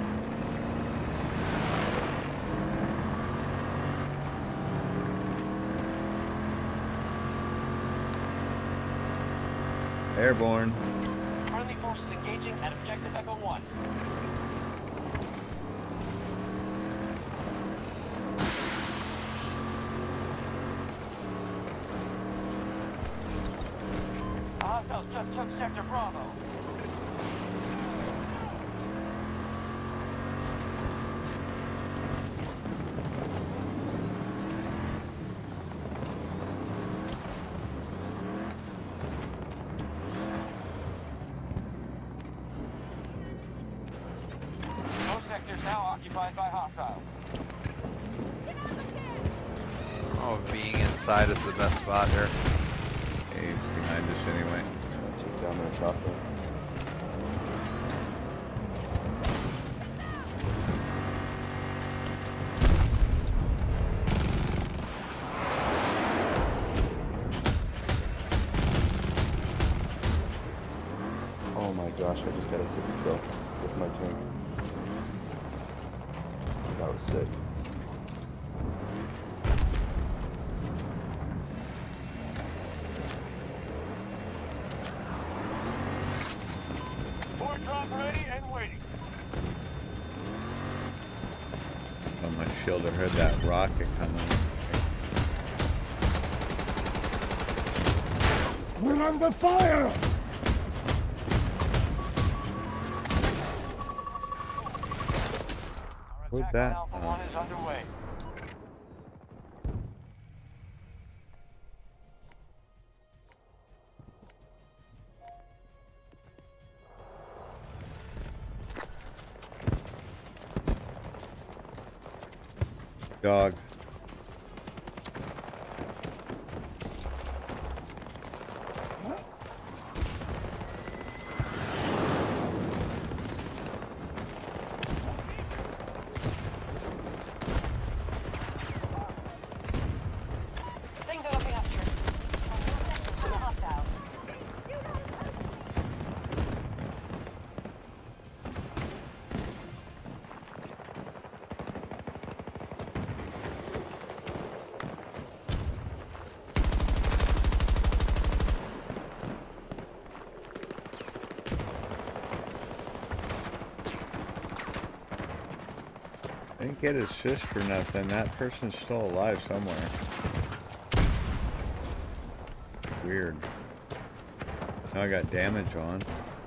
Airborne. Friendly forces engaging at Objective Echo 1. Hostiles just took Sector Bravo. Most sectors now occupied by hostiles. Oh, being inside is the best spot here. He's behind us anyway. Gonna take down their chopper. gosh, I just got a 6 kill with my tank. That was sick. Board drop ready and waiting. On my shield, I heard that rocket coming. We're under fire! Where'd that? Alpha 1 is underway. Dog. Things are looking up here. Hostile. I didn't get assist for nothing. That person's still alive somewhere. Weird. Now I got damage on.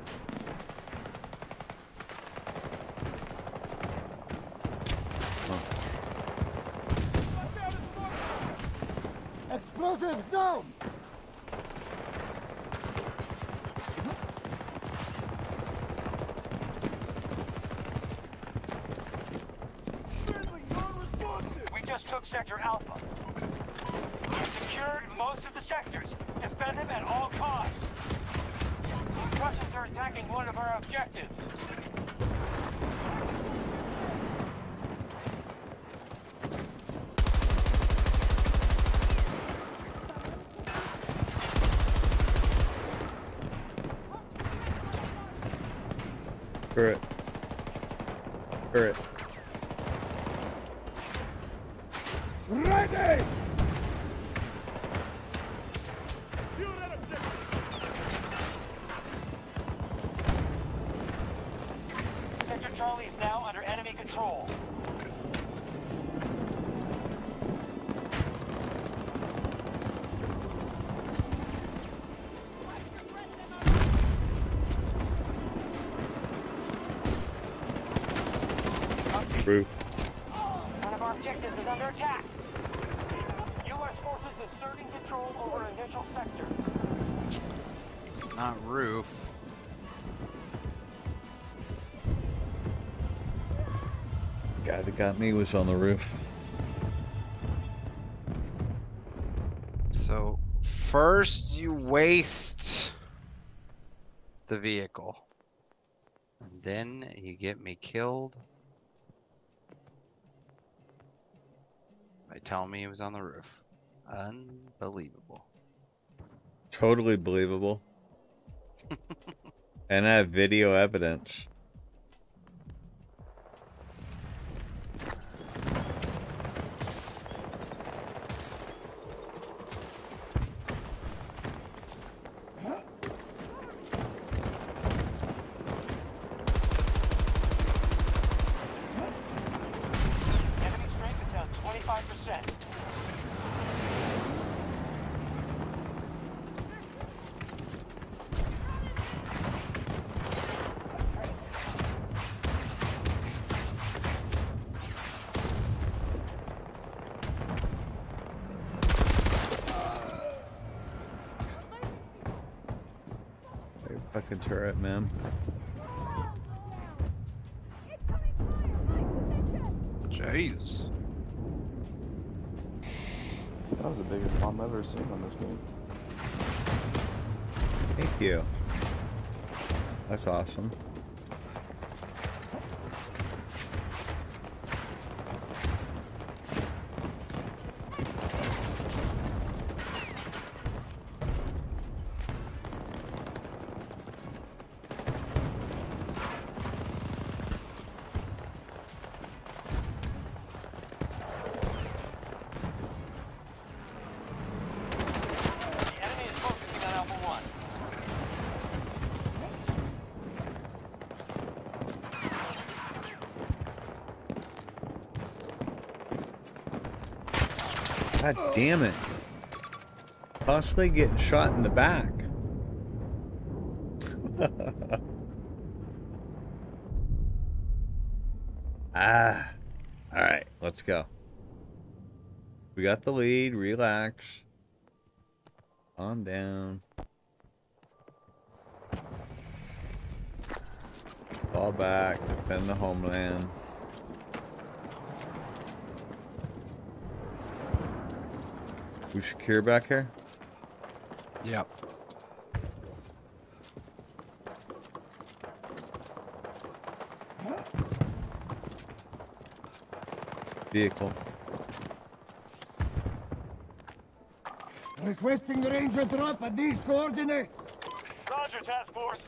Explosives down! We just took Sector Alpha. We've secured most of the sectors. Defend them at all costs. Russians are attacking one of our objectives. Turret. Turret. Ready! Sector Charlie is now under enemy control. Roof. One of our objectives is under attack. U.S. forces asserting control over initial sector. It's not roof. Guy that got me was on the roof. So first you waste the vehicle. And then you get me killed by telling me he was on the roof. Unbelievable. Totally believable. And I have video evidence. Enemy strength is down 25%. Hey, fucking turret, man. Jeez. That was the biggest bomb I've ever seen on this game. Thank you. That's awesome. God damn it. Possibly getting shot in the back. Ah. Alright, let's go. We got the lead. Relax. Calm down. Fall back. Defend the homeland. We secure back here? Yep. Vehicle. Requesting ranger drop at these coordinates. Roger, task force.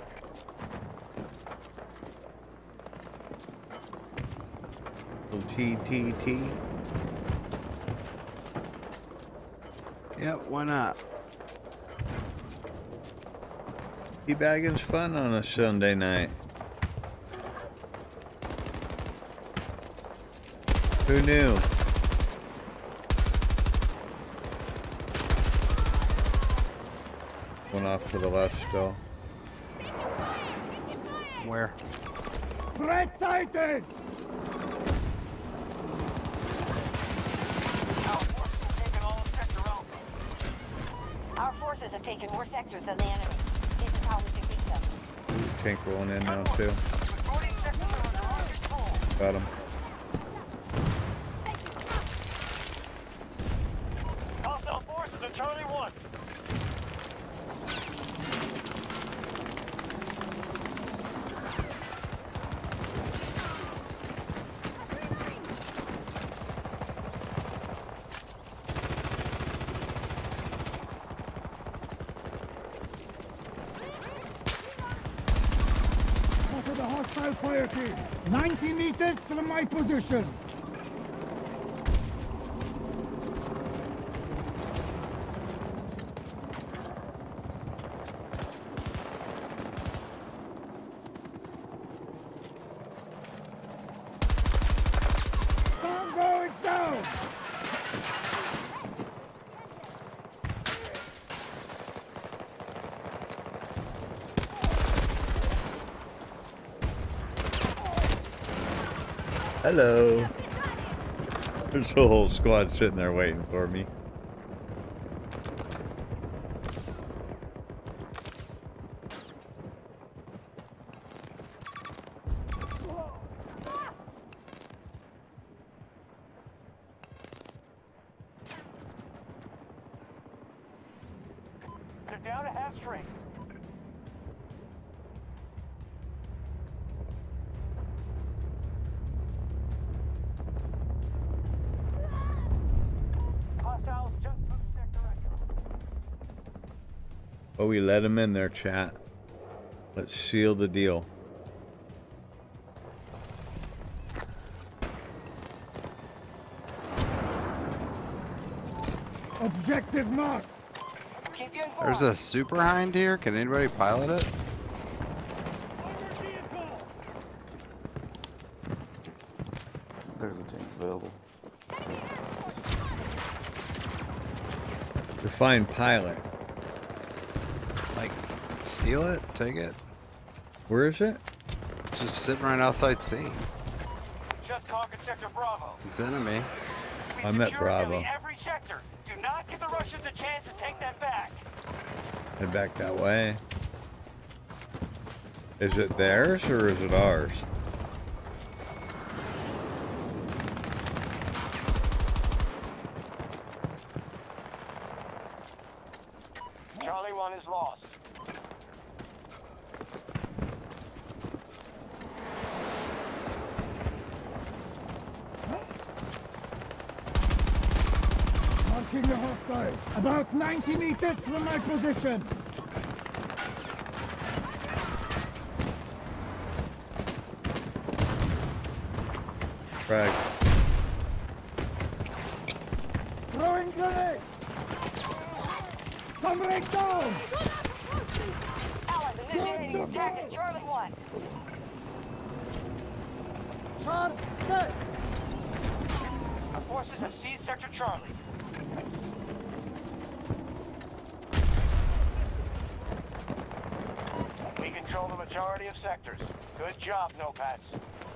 Little TTT. Yep, why not? Teabagging's fun on a Sunday night. Who knew? One off to the left still. Where? Threat sighted! Our forces have taken more sectors than the enemy. This is how we can beat them. Tank rolling in now too. Got him. Hostile forces at Charlie 1. To the hostile fire team. 90 meters from my position. Tango is down. Hello. There's a whole squad sitting there waiting for me. They're down a half straight. Hostiles just took sector Echo. Oh, we let him in there, chat. Let's seal the deal. Objective marked. Keep you informed. There's a super hind here. Can anybody pilot it? There's a tank available. Define pilot. Like, steal it? Take it? Where is it? It's just sitting right outside C. Just conquered sector Bravo. It's enemy. We I'm at secured Bravo. nearly every sector. Do not give the Russians a chance to take that back. Head back that way. Is it theirs or is it ours? Charlie 1 is lost. Marking the hostile. About 90 meters from my position. Frag. Throwing grenade. Comrade down. Allies initiating the attack at Charlie 1. Charge set. Our forces have seized sector Charlie. We control the majority of sectors. Good job, Nopads.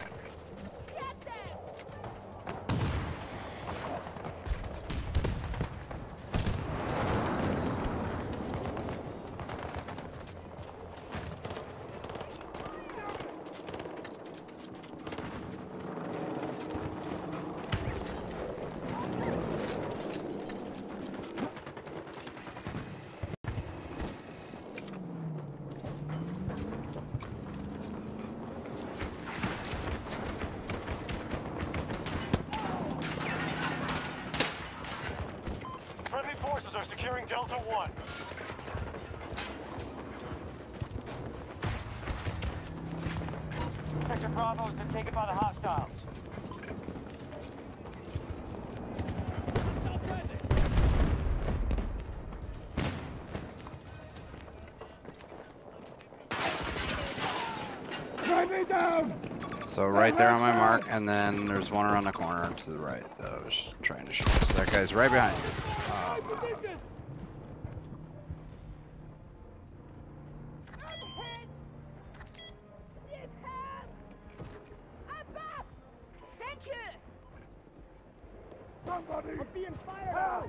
Friendly forces are securing Delta 1. Sector Bravo has been taken by the hostiles. Drive me down! So right there on my mark, and then there's one around the corner to the right that I was trying to shoot. So that guy's right behind you. Thank you! Somebody! I'm being fired Help!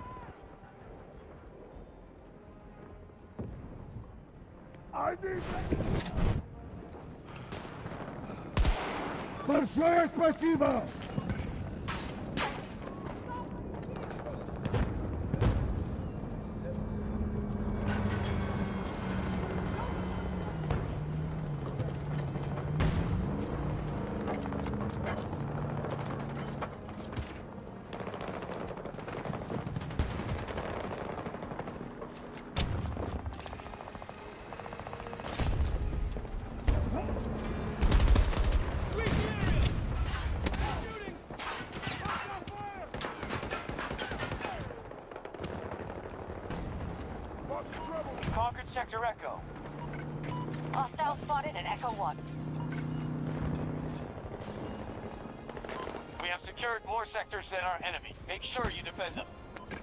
I need... Большое спасибо! Conquered Sector Echo. Hostile spotted at Echo 1. We have secured more sectors than our enemy. Make sure you defend them.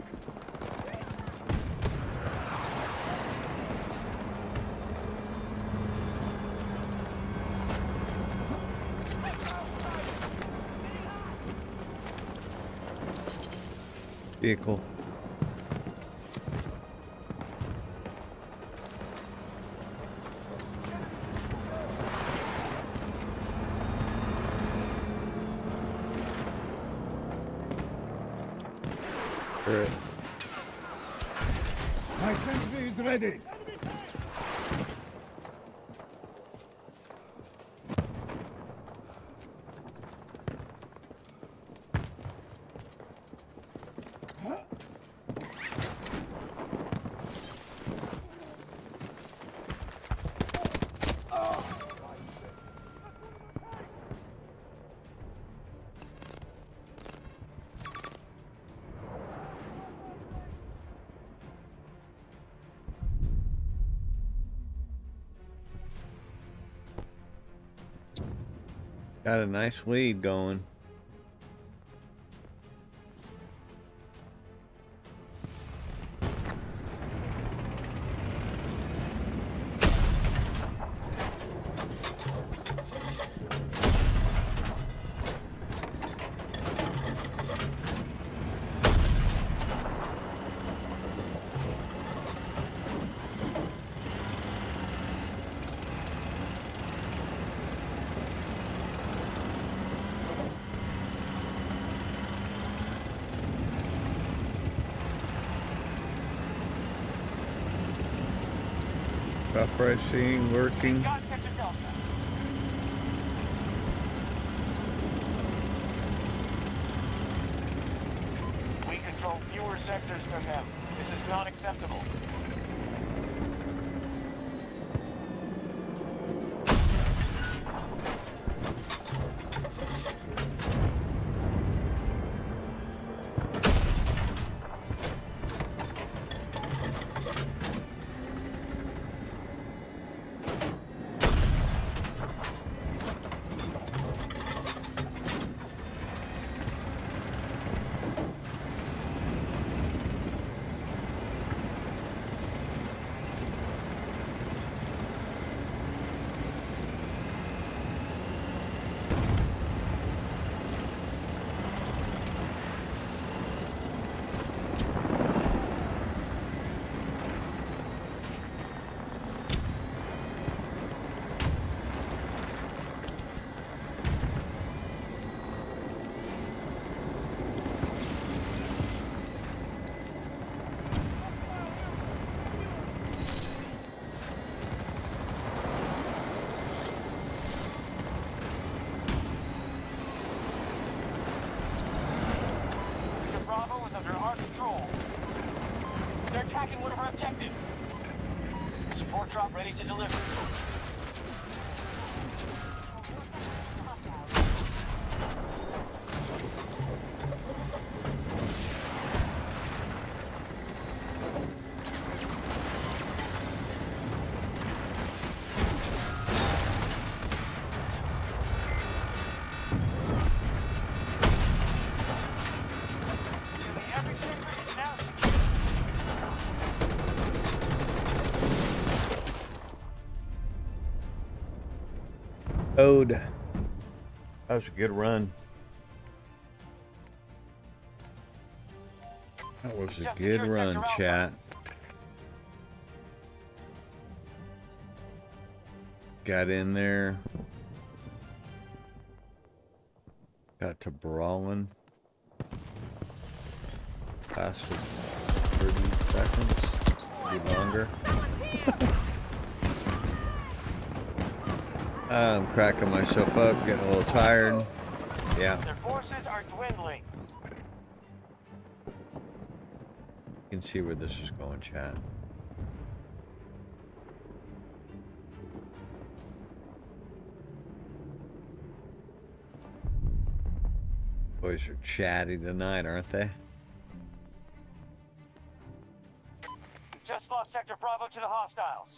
Vehicle. Turret. My sentry is ready! Got a nice lead going. Pressing, working. Got Sector Delta. We control fewer sectors than them. This is not acceptable. attacking one of our objectives. Support drop ready to deliver. Ode. That was a good run. That was a good run, chat. Got in there. Got to brawling. Lasted 30 seconds. Maybe longer. I'm cracking myself up, getting a little tired. Yeah. Their forces are dwindling. You can see where this is going, chat. Boys are chatty tonight, aren't they? Just lost Sector Bravo to the hostiles.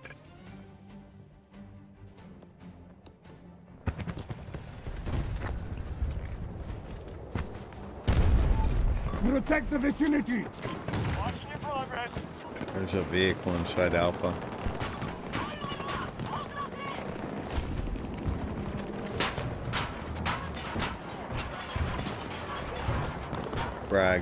Protect the vicinity. Watching your progress. There's a vehicle inside Alpha. Brag.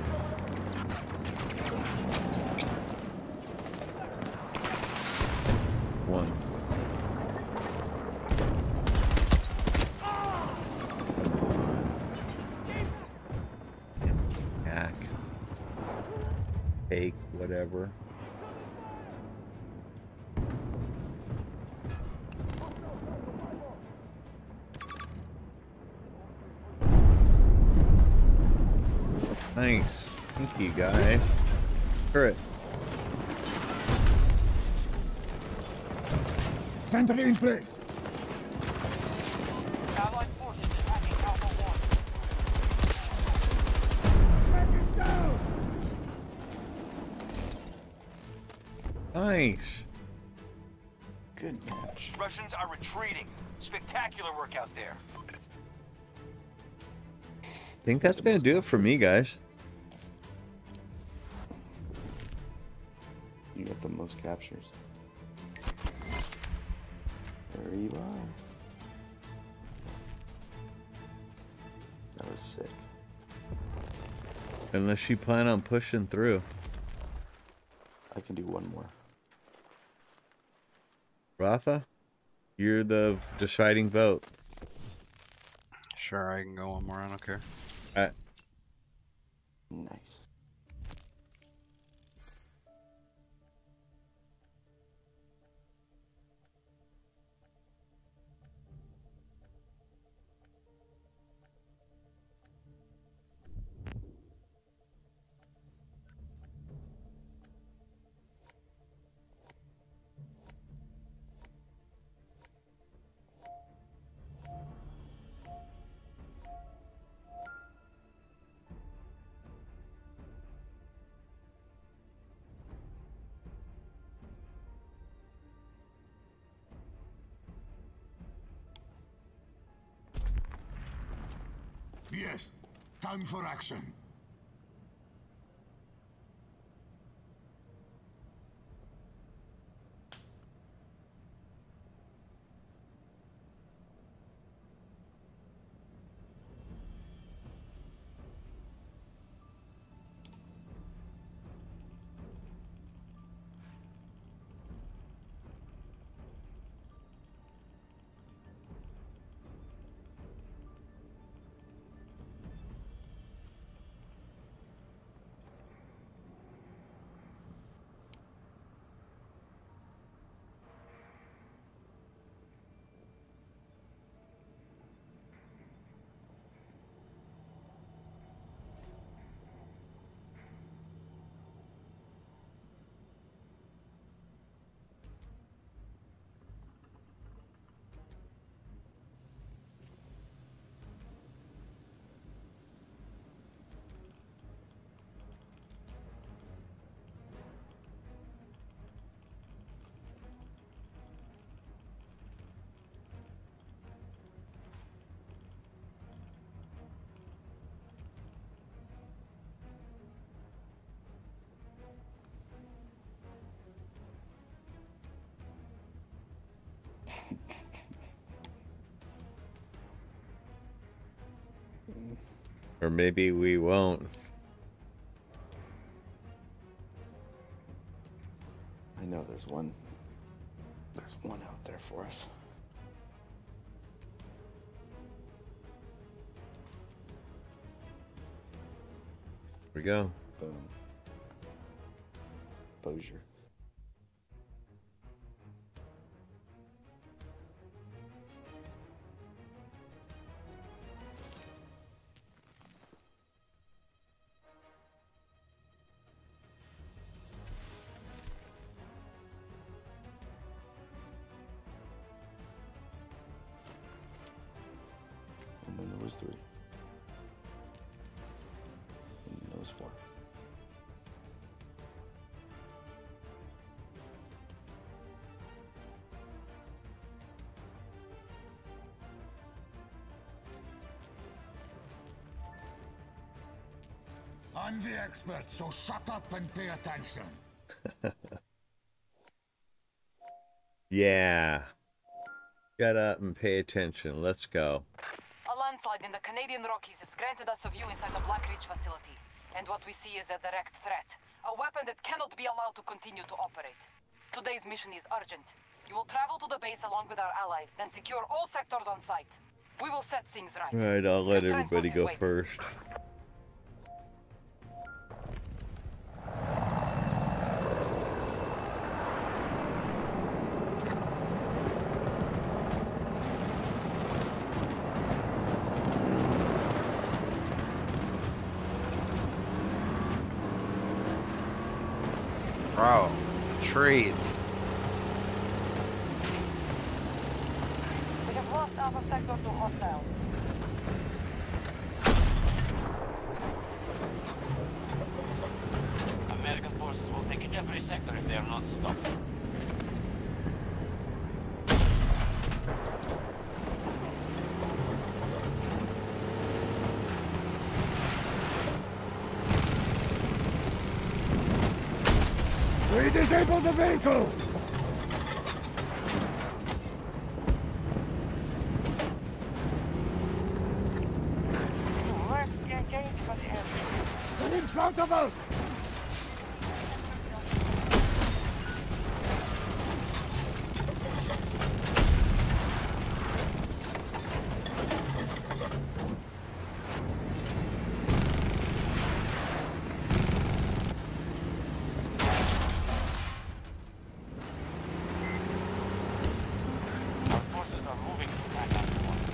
One. Hack. Take whatever. Nice. Thank you, guy. Turret. Sentry in place. Allied forces attacking Alpha 1. Nice. Good match. Russians are retreating. Spectacular work out there. I think that's going to do it for me, guys. You got the most captures. There you are. That was sick. Unless you plan on pushing through. I can do one more. Rafa, you're the deciding vote. Sure, I can go one more. I don't care. Nice. Yes, time for action. Or maybe we won't. I know there's one out there for us. Here we go. Boom. Exposure. And then there was 3. And there was 4. I'm the expert, so shut up and pay attention. Yeah. Shut up and pay attention. Let's go. A landslide in the Canadian Rockies has granted us a view inside the Black Ridge facility. And what we see is a direct threat. A weapon that cannot be allowed to continue to operate. Today's mission is urgent. You will travel to the base along with our allies, then secure all sectors on site. We will set things right. Alright, I'll let Your everybody go transport is first. Bro, trees. We have lost Alpha Sector to hostiles. American forces will take every sector if they are not stopped. We disable the vehicle! Let's engage the enemy. They're in front of us! Our forces are moving to attack us.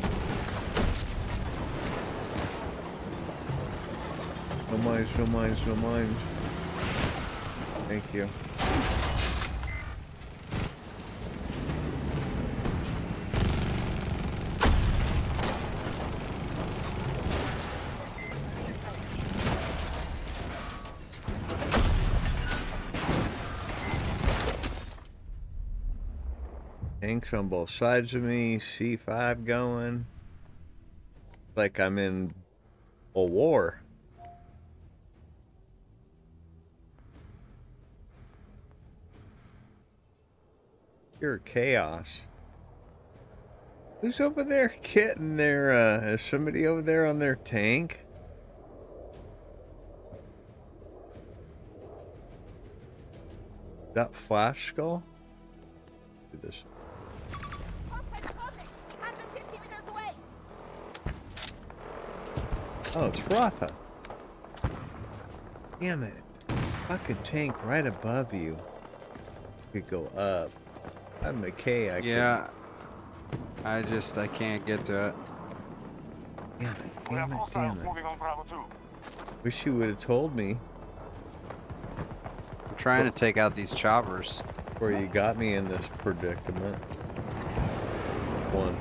No mines, no mines, no mines. Thank you. Tanks on both sides of me, C5 going. Like I'm in a war. Pure chaos. Who's over there getting their, is somebody over there on their tank? That flash skull? Do this. 150 meters away. Oh, it's Rotha. Damn it. Fucking tank right above you. Could go up. I'm McKay, I Yeah. I can't get to it. Damn it, We have damn it, hostiles damn it. moving on Bravo 2. Wish you would have told me I'm trying to take out these choppers. before you got me in this predicament. One.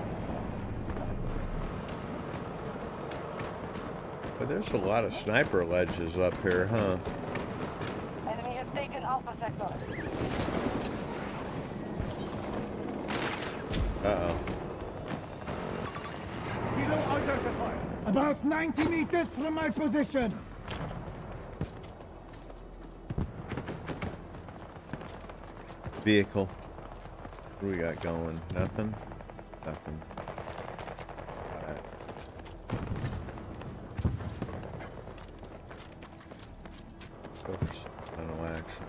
But there's a lot of sniper ledges up here, huh? Enemy has taken Alpha Sector. Uh-oh. Kilo identified. About 90 meters from my position. Vehicle. What do we got going? Nothing? Nothing. Alright. No action.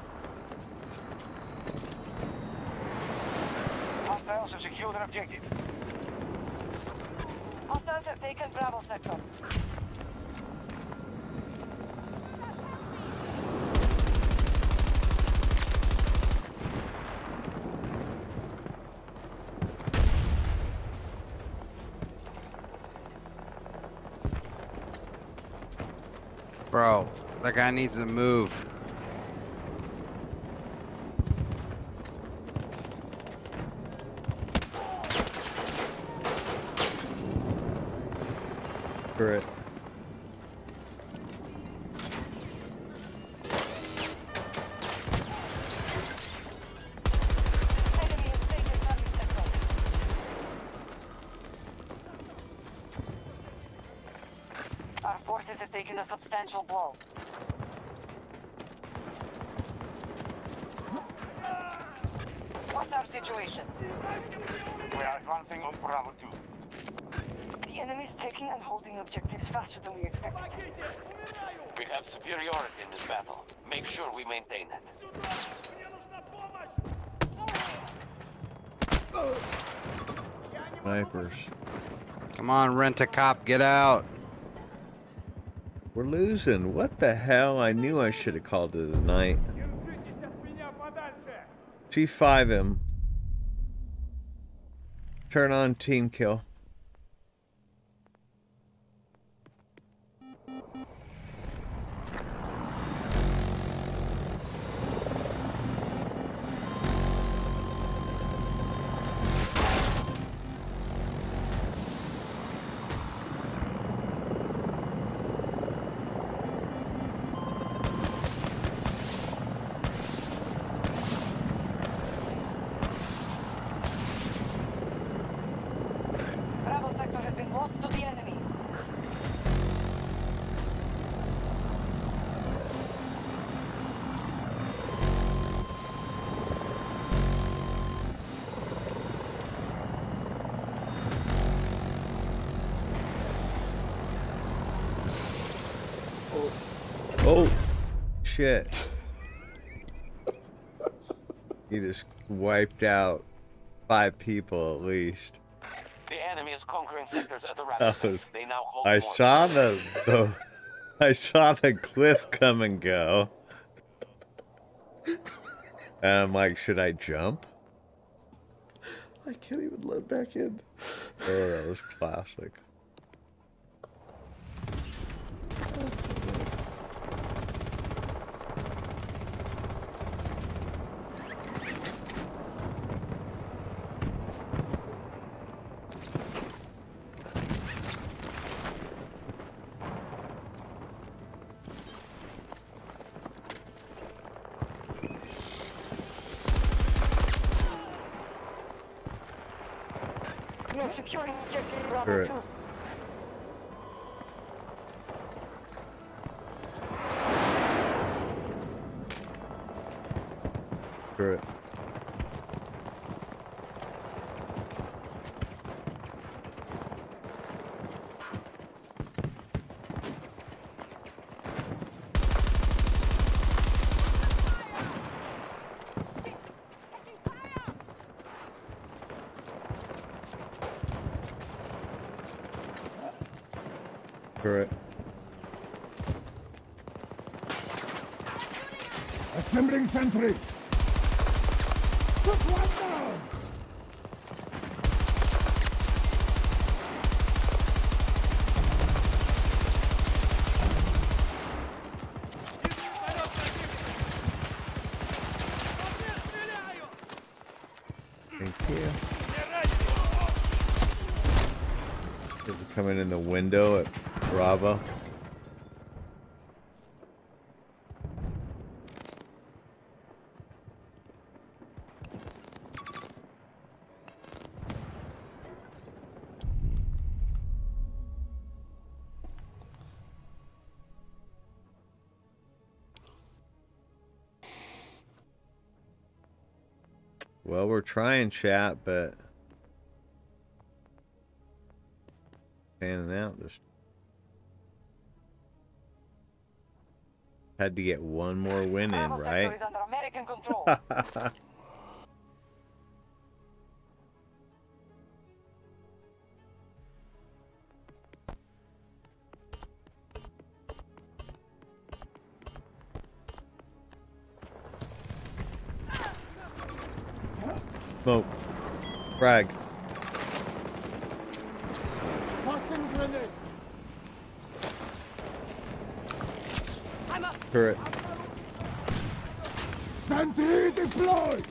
Hostiles have secured an objective. Hostiles have taken Bravo sector. Bro, that guy needs to move. Correct. Enemy has taken Charlie sector. Our forces have taken a substantial blow. What's our situation? We are advancing on Bravo 2. The enemy's taking and holding objectives faster than we expected. We have superiority in this battle. Make sure we maintain it. Snipers. Come on, Rent-A-Cop, get out. We're losing. What the hell? I knew I should have called it a night. G5 him. Turn on team kill. Bravo sector has been lost to the enemy. Oh, shit. He just wiped out 5 people at least. The enemy is conquering sectors at a That rapid was- pace. They now hold I more. saw I saw the cliff come and go. And I'm like, should I jump? I can't even load back in. Oh, that was classic. We are securing objective Bravo Correct. 2. Correct. Correct. Assembling sentry. Took one down. Thank you. Is it coming in the window at Bravo? Well, we're trying chat, but panning out this. Had to get one more win in, Bravo right? sector is under American control. Smoke. Frag. Tossing grenade. I'm up. Turret. Sentry deployed.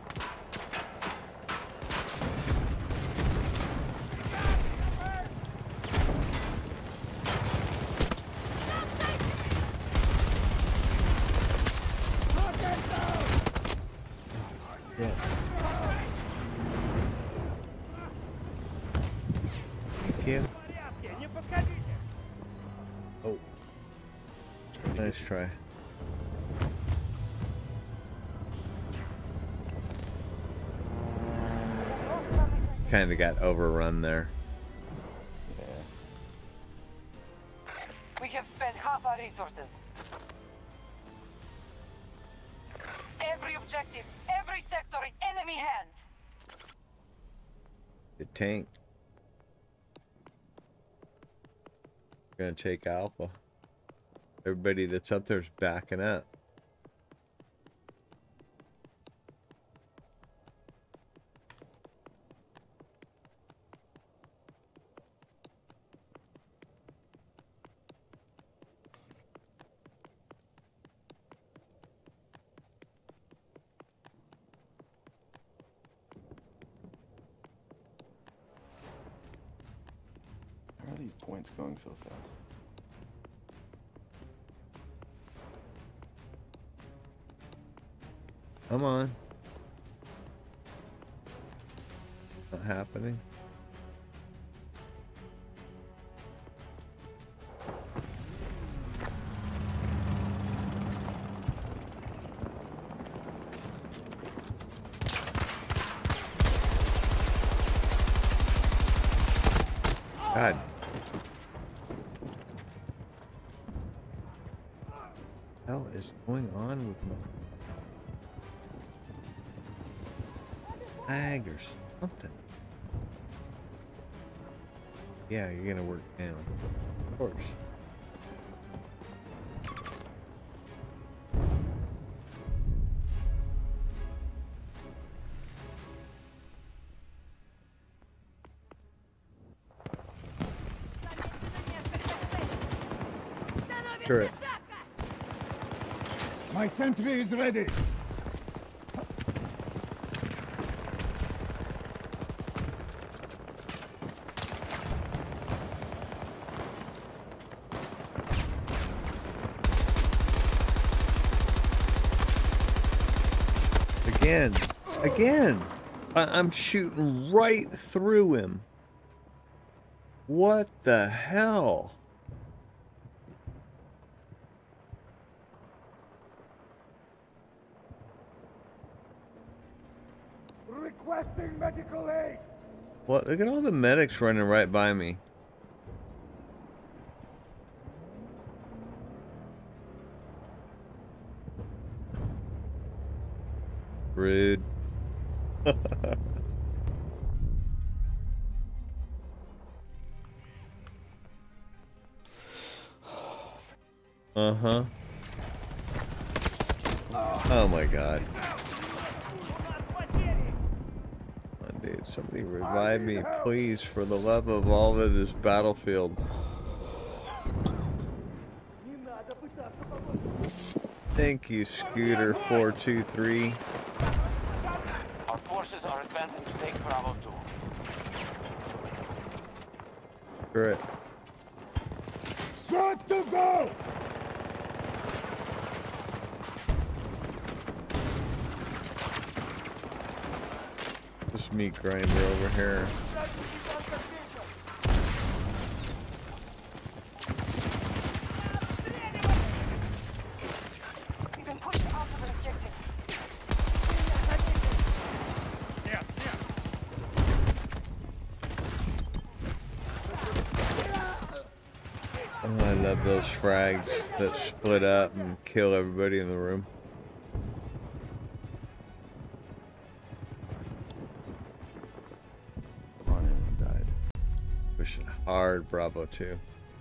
Yeah. Thank you. Oh. Nice try. Kind of got overrun there. Yeah. We have spent half our resources. Every objective, every sector in enemy hands. The tank. Gonna take Alpha. Everybody that's up there's backing up. How are these points going so fast? Come on. Not happening. God. What the hell is going on with my lag or something? Yeah, you're gonna work down. Of course. Turret. My sentry is ready. Again. I'm shooting right through him. What the hell? Requesting medical aid. What? Look at all the medics running right by me. Rude. Uh-huh. Oh my god. Come on, dude. Somebody revive me, please, for the love of all that is Battlefield. Thank you, Scooter423. Our forces are advancing to take Bravo 2. Correct. Good to go. This meat grinder over here. We've been pushed out of the objective. Oh, I love those frags. that split up and kill everybody in the room. Come on, everyone died. Pushing hard, Bravo 2.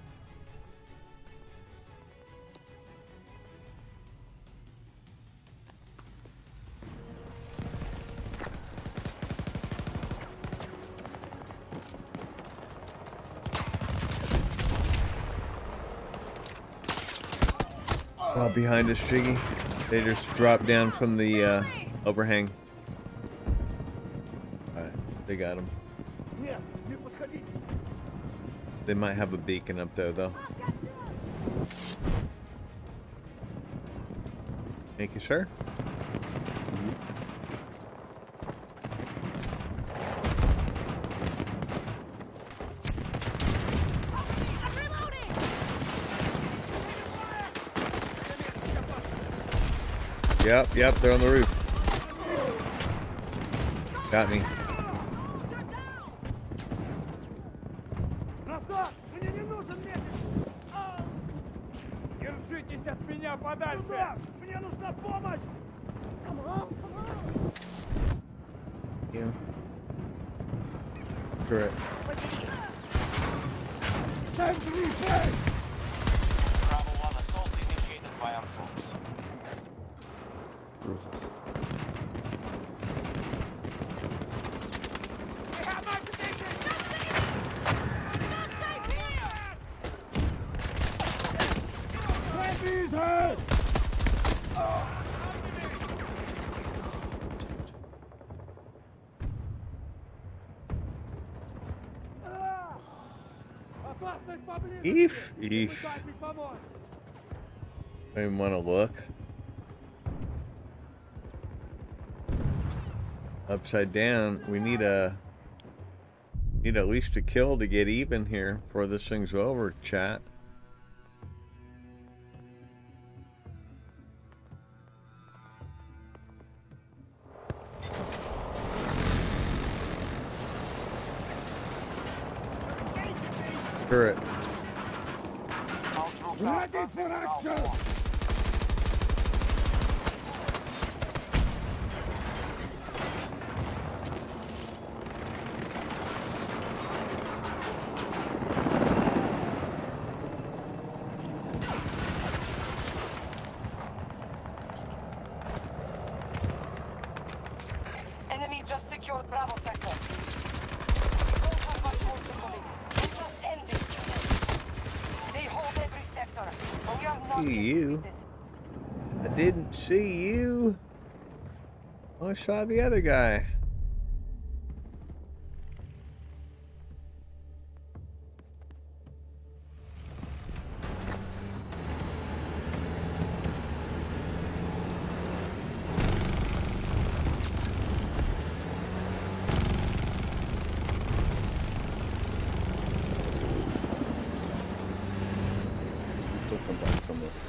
Oh, behind us, Jiggy. They just dropped down from the overhang. Alright, they got him. They might have a beacon up there, though. Thank you, sir. Yep, they're on the roof. Got me. Держитесь от меня подальше! Мне нужна помощь! Yeah. Correct. Bravo 1 assault initiated by our troops. Rufus. We have my position! Eef. I didn't want to look. Upside down. We need at least a kill to get even here before this thing's over, chat. Turret. Ready for action! Enemy just secured Bravo sector. Don't have much more to believe. We must end this. They hold every sector, but we are not See you. defeated. I didn't see you. I saw the other guy. Still come back from this.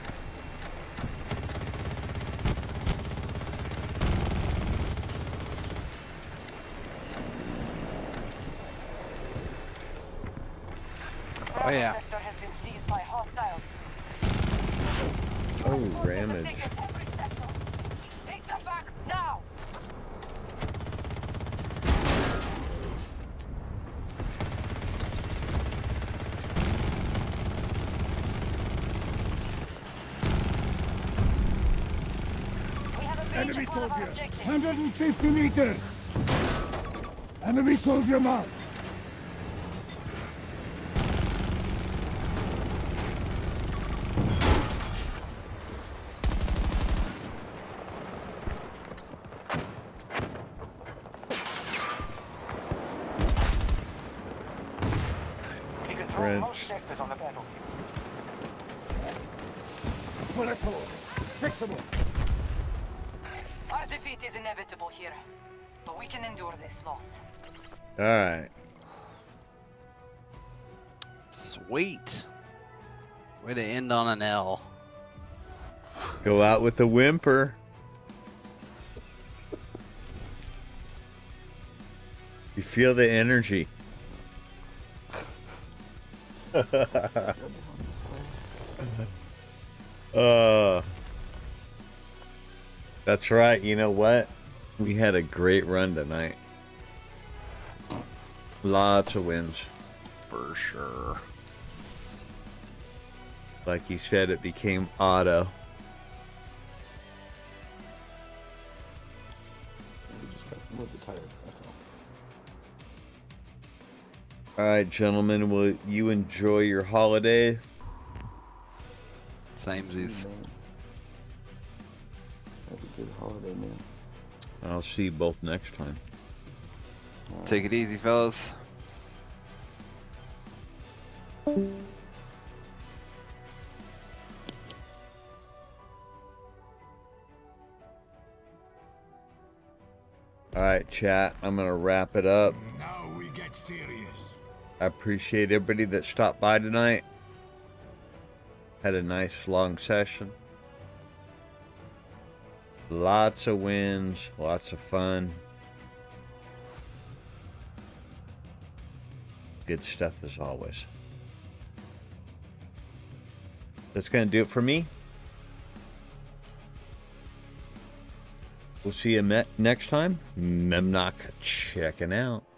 Oh yeah. Sector has been seized by hostiles. Oh, ramage. Take every sector. Take them back now. We have a breach Enemy at one of our soldier! objectives. 150 meters! Enemy soldier marked! We control French. most sectors on the battlefield. Pull it forward! Fixable! Our defeat is inevitable here, but we can endure this loss. All right. Sweet. Way to end on an L. Go out with a whimper. You feel the energy. That's right. You know what? We had a great run tonight. Lots of wins. For sure. Like you said, it became auto. We just got a little bit tired, that's all. All right, gentlemen, will you enjoy your holiday? Samesies. Have a good holiday, man. I'll see you both next time. Take it easy, fellas. All right, chat. I'm going to wrap it up. Now we get serious. I appreciate everybody that stopped by tonight. Had a nice long session. Lots of wins, lots of fun. Good stuff as always. That's going to do it for me. We'll see you next time. Memnock checking out.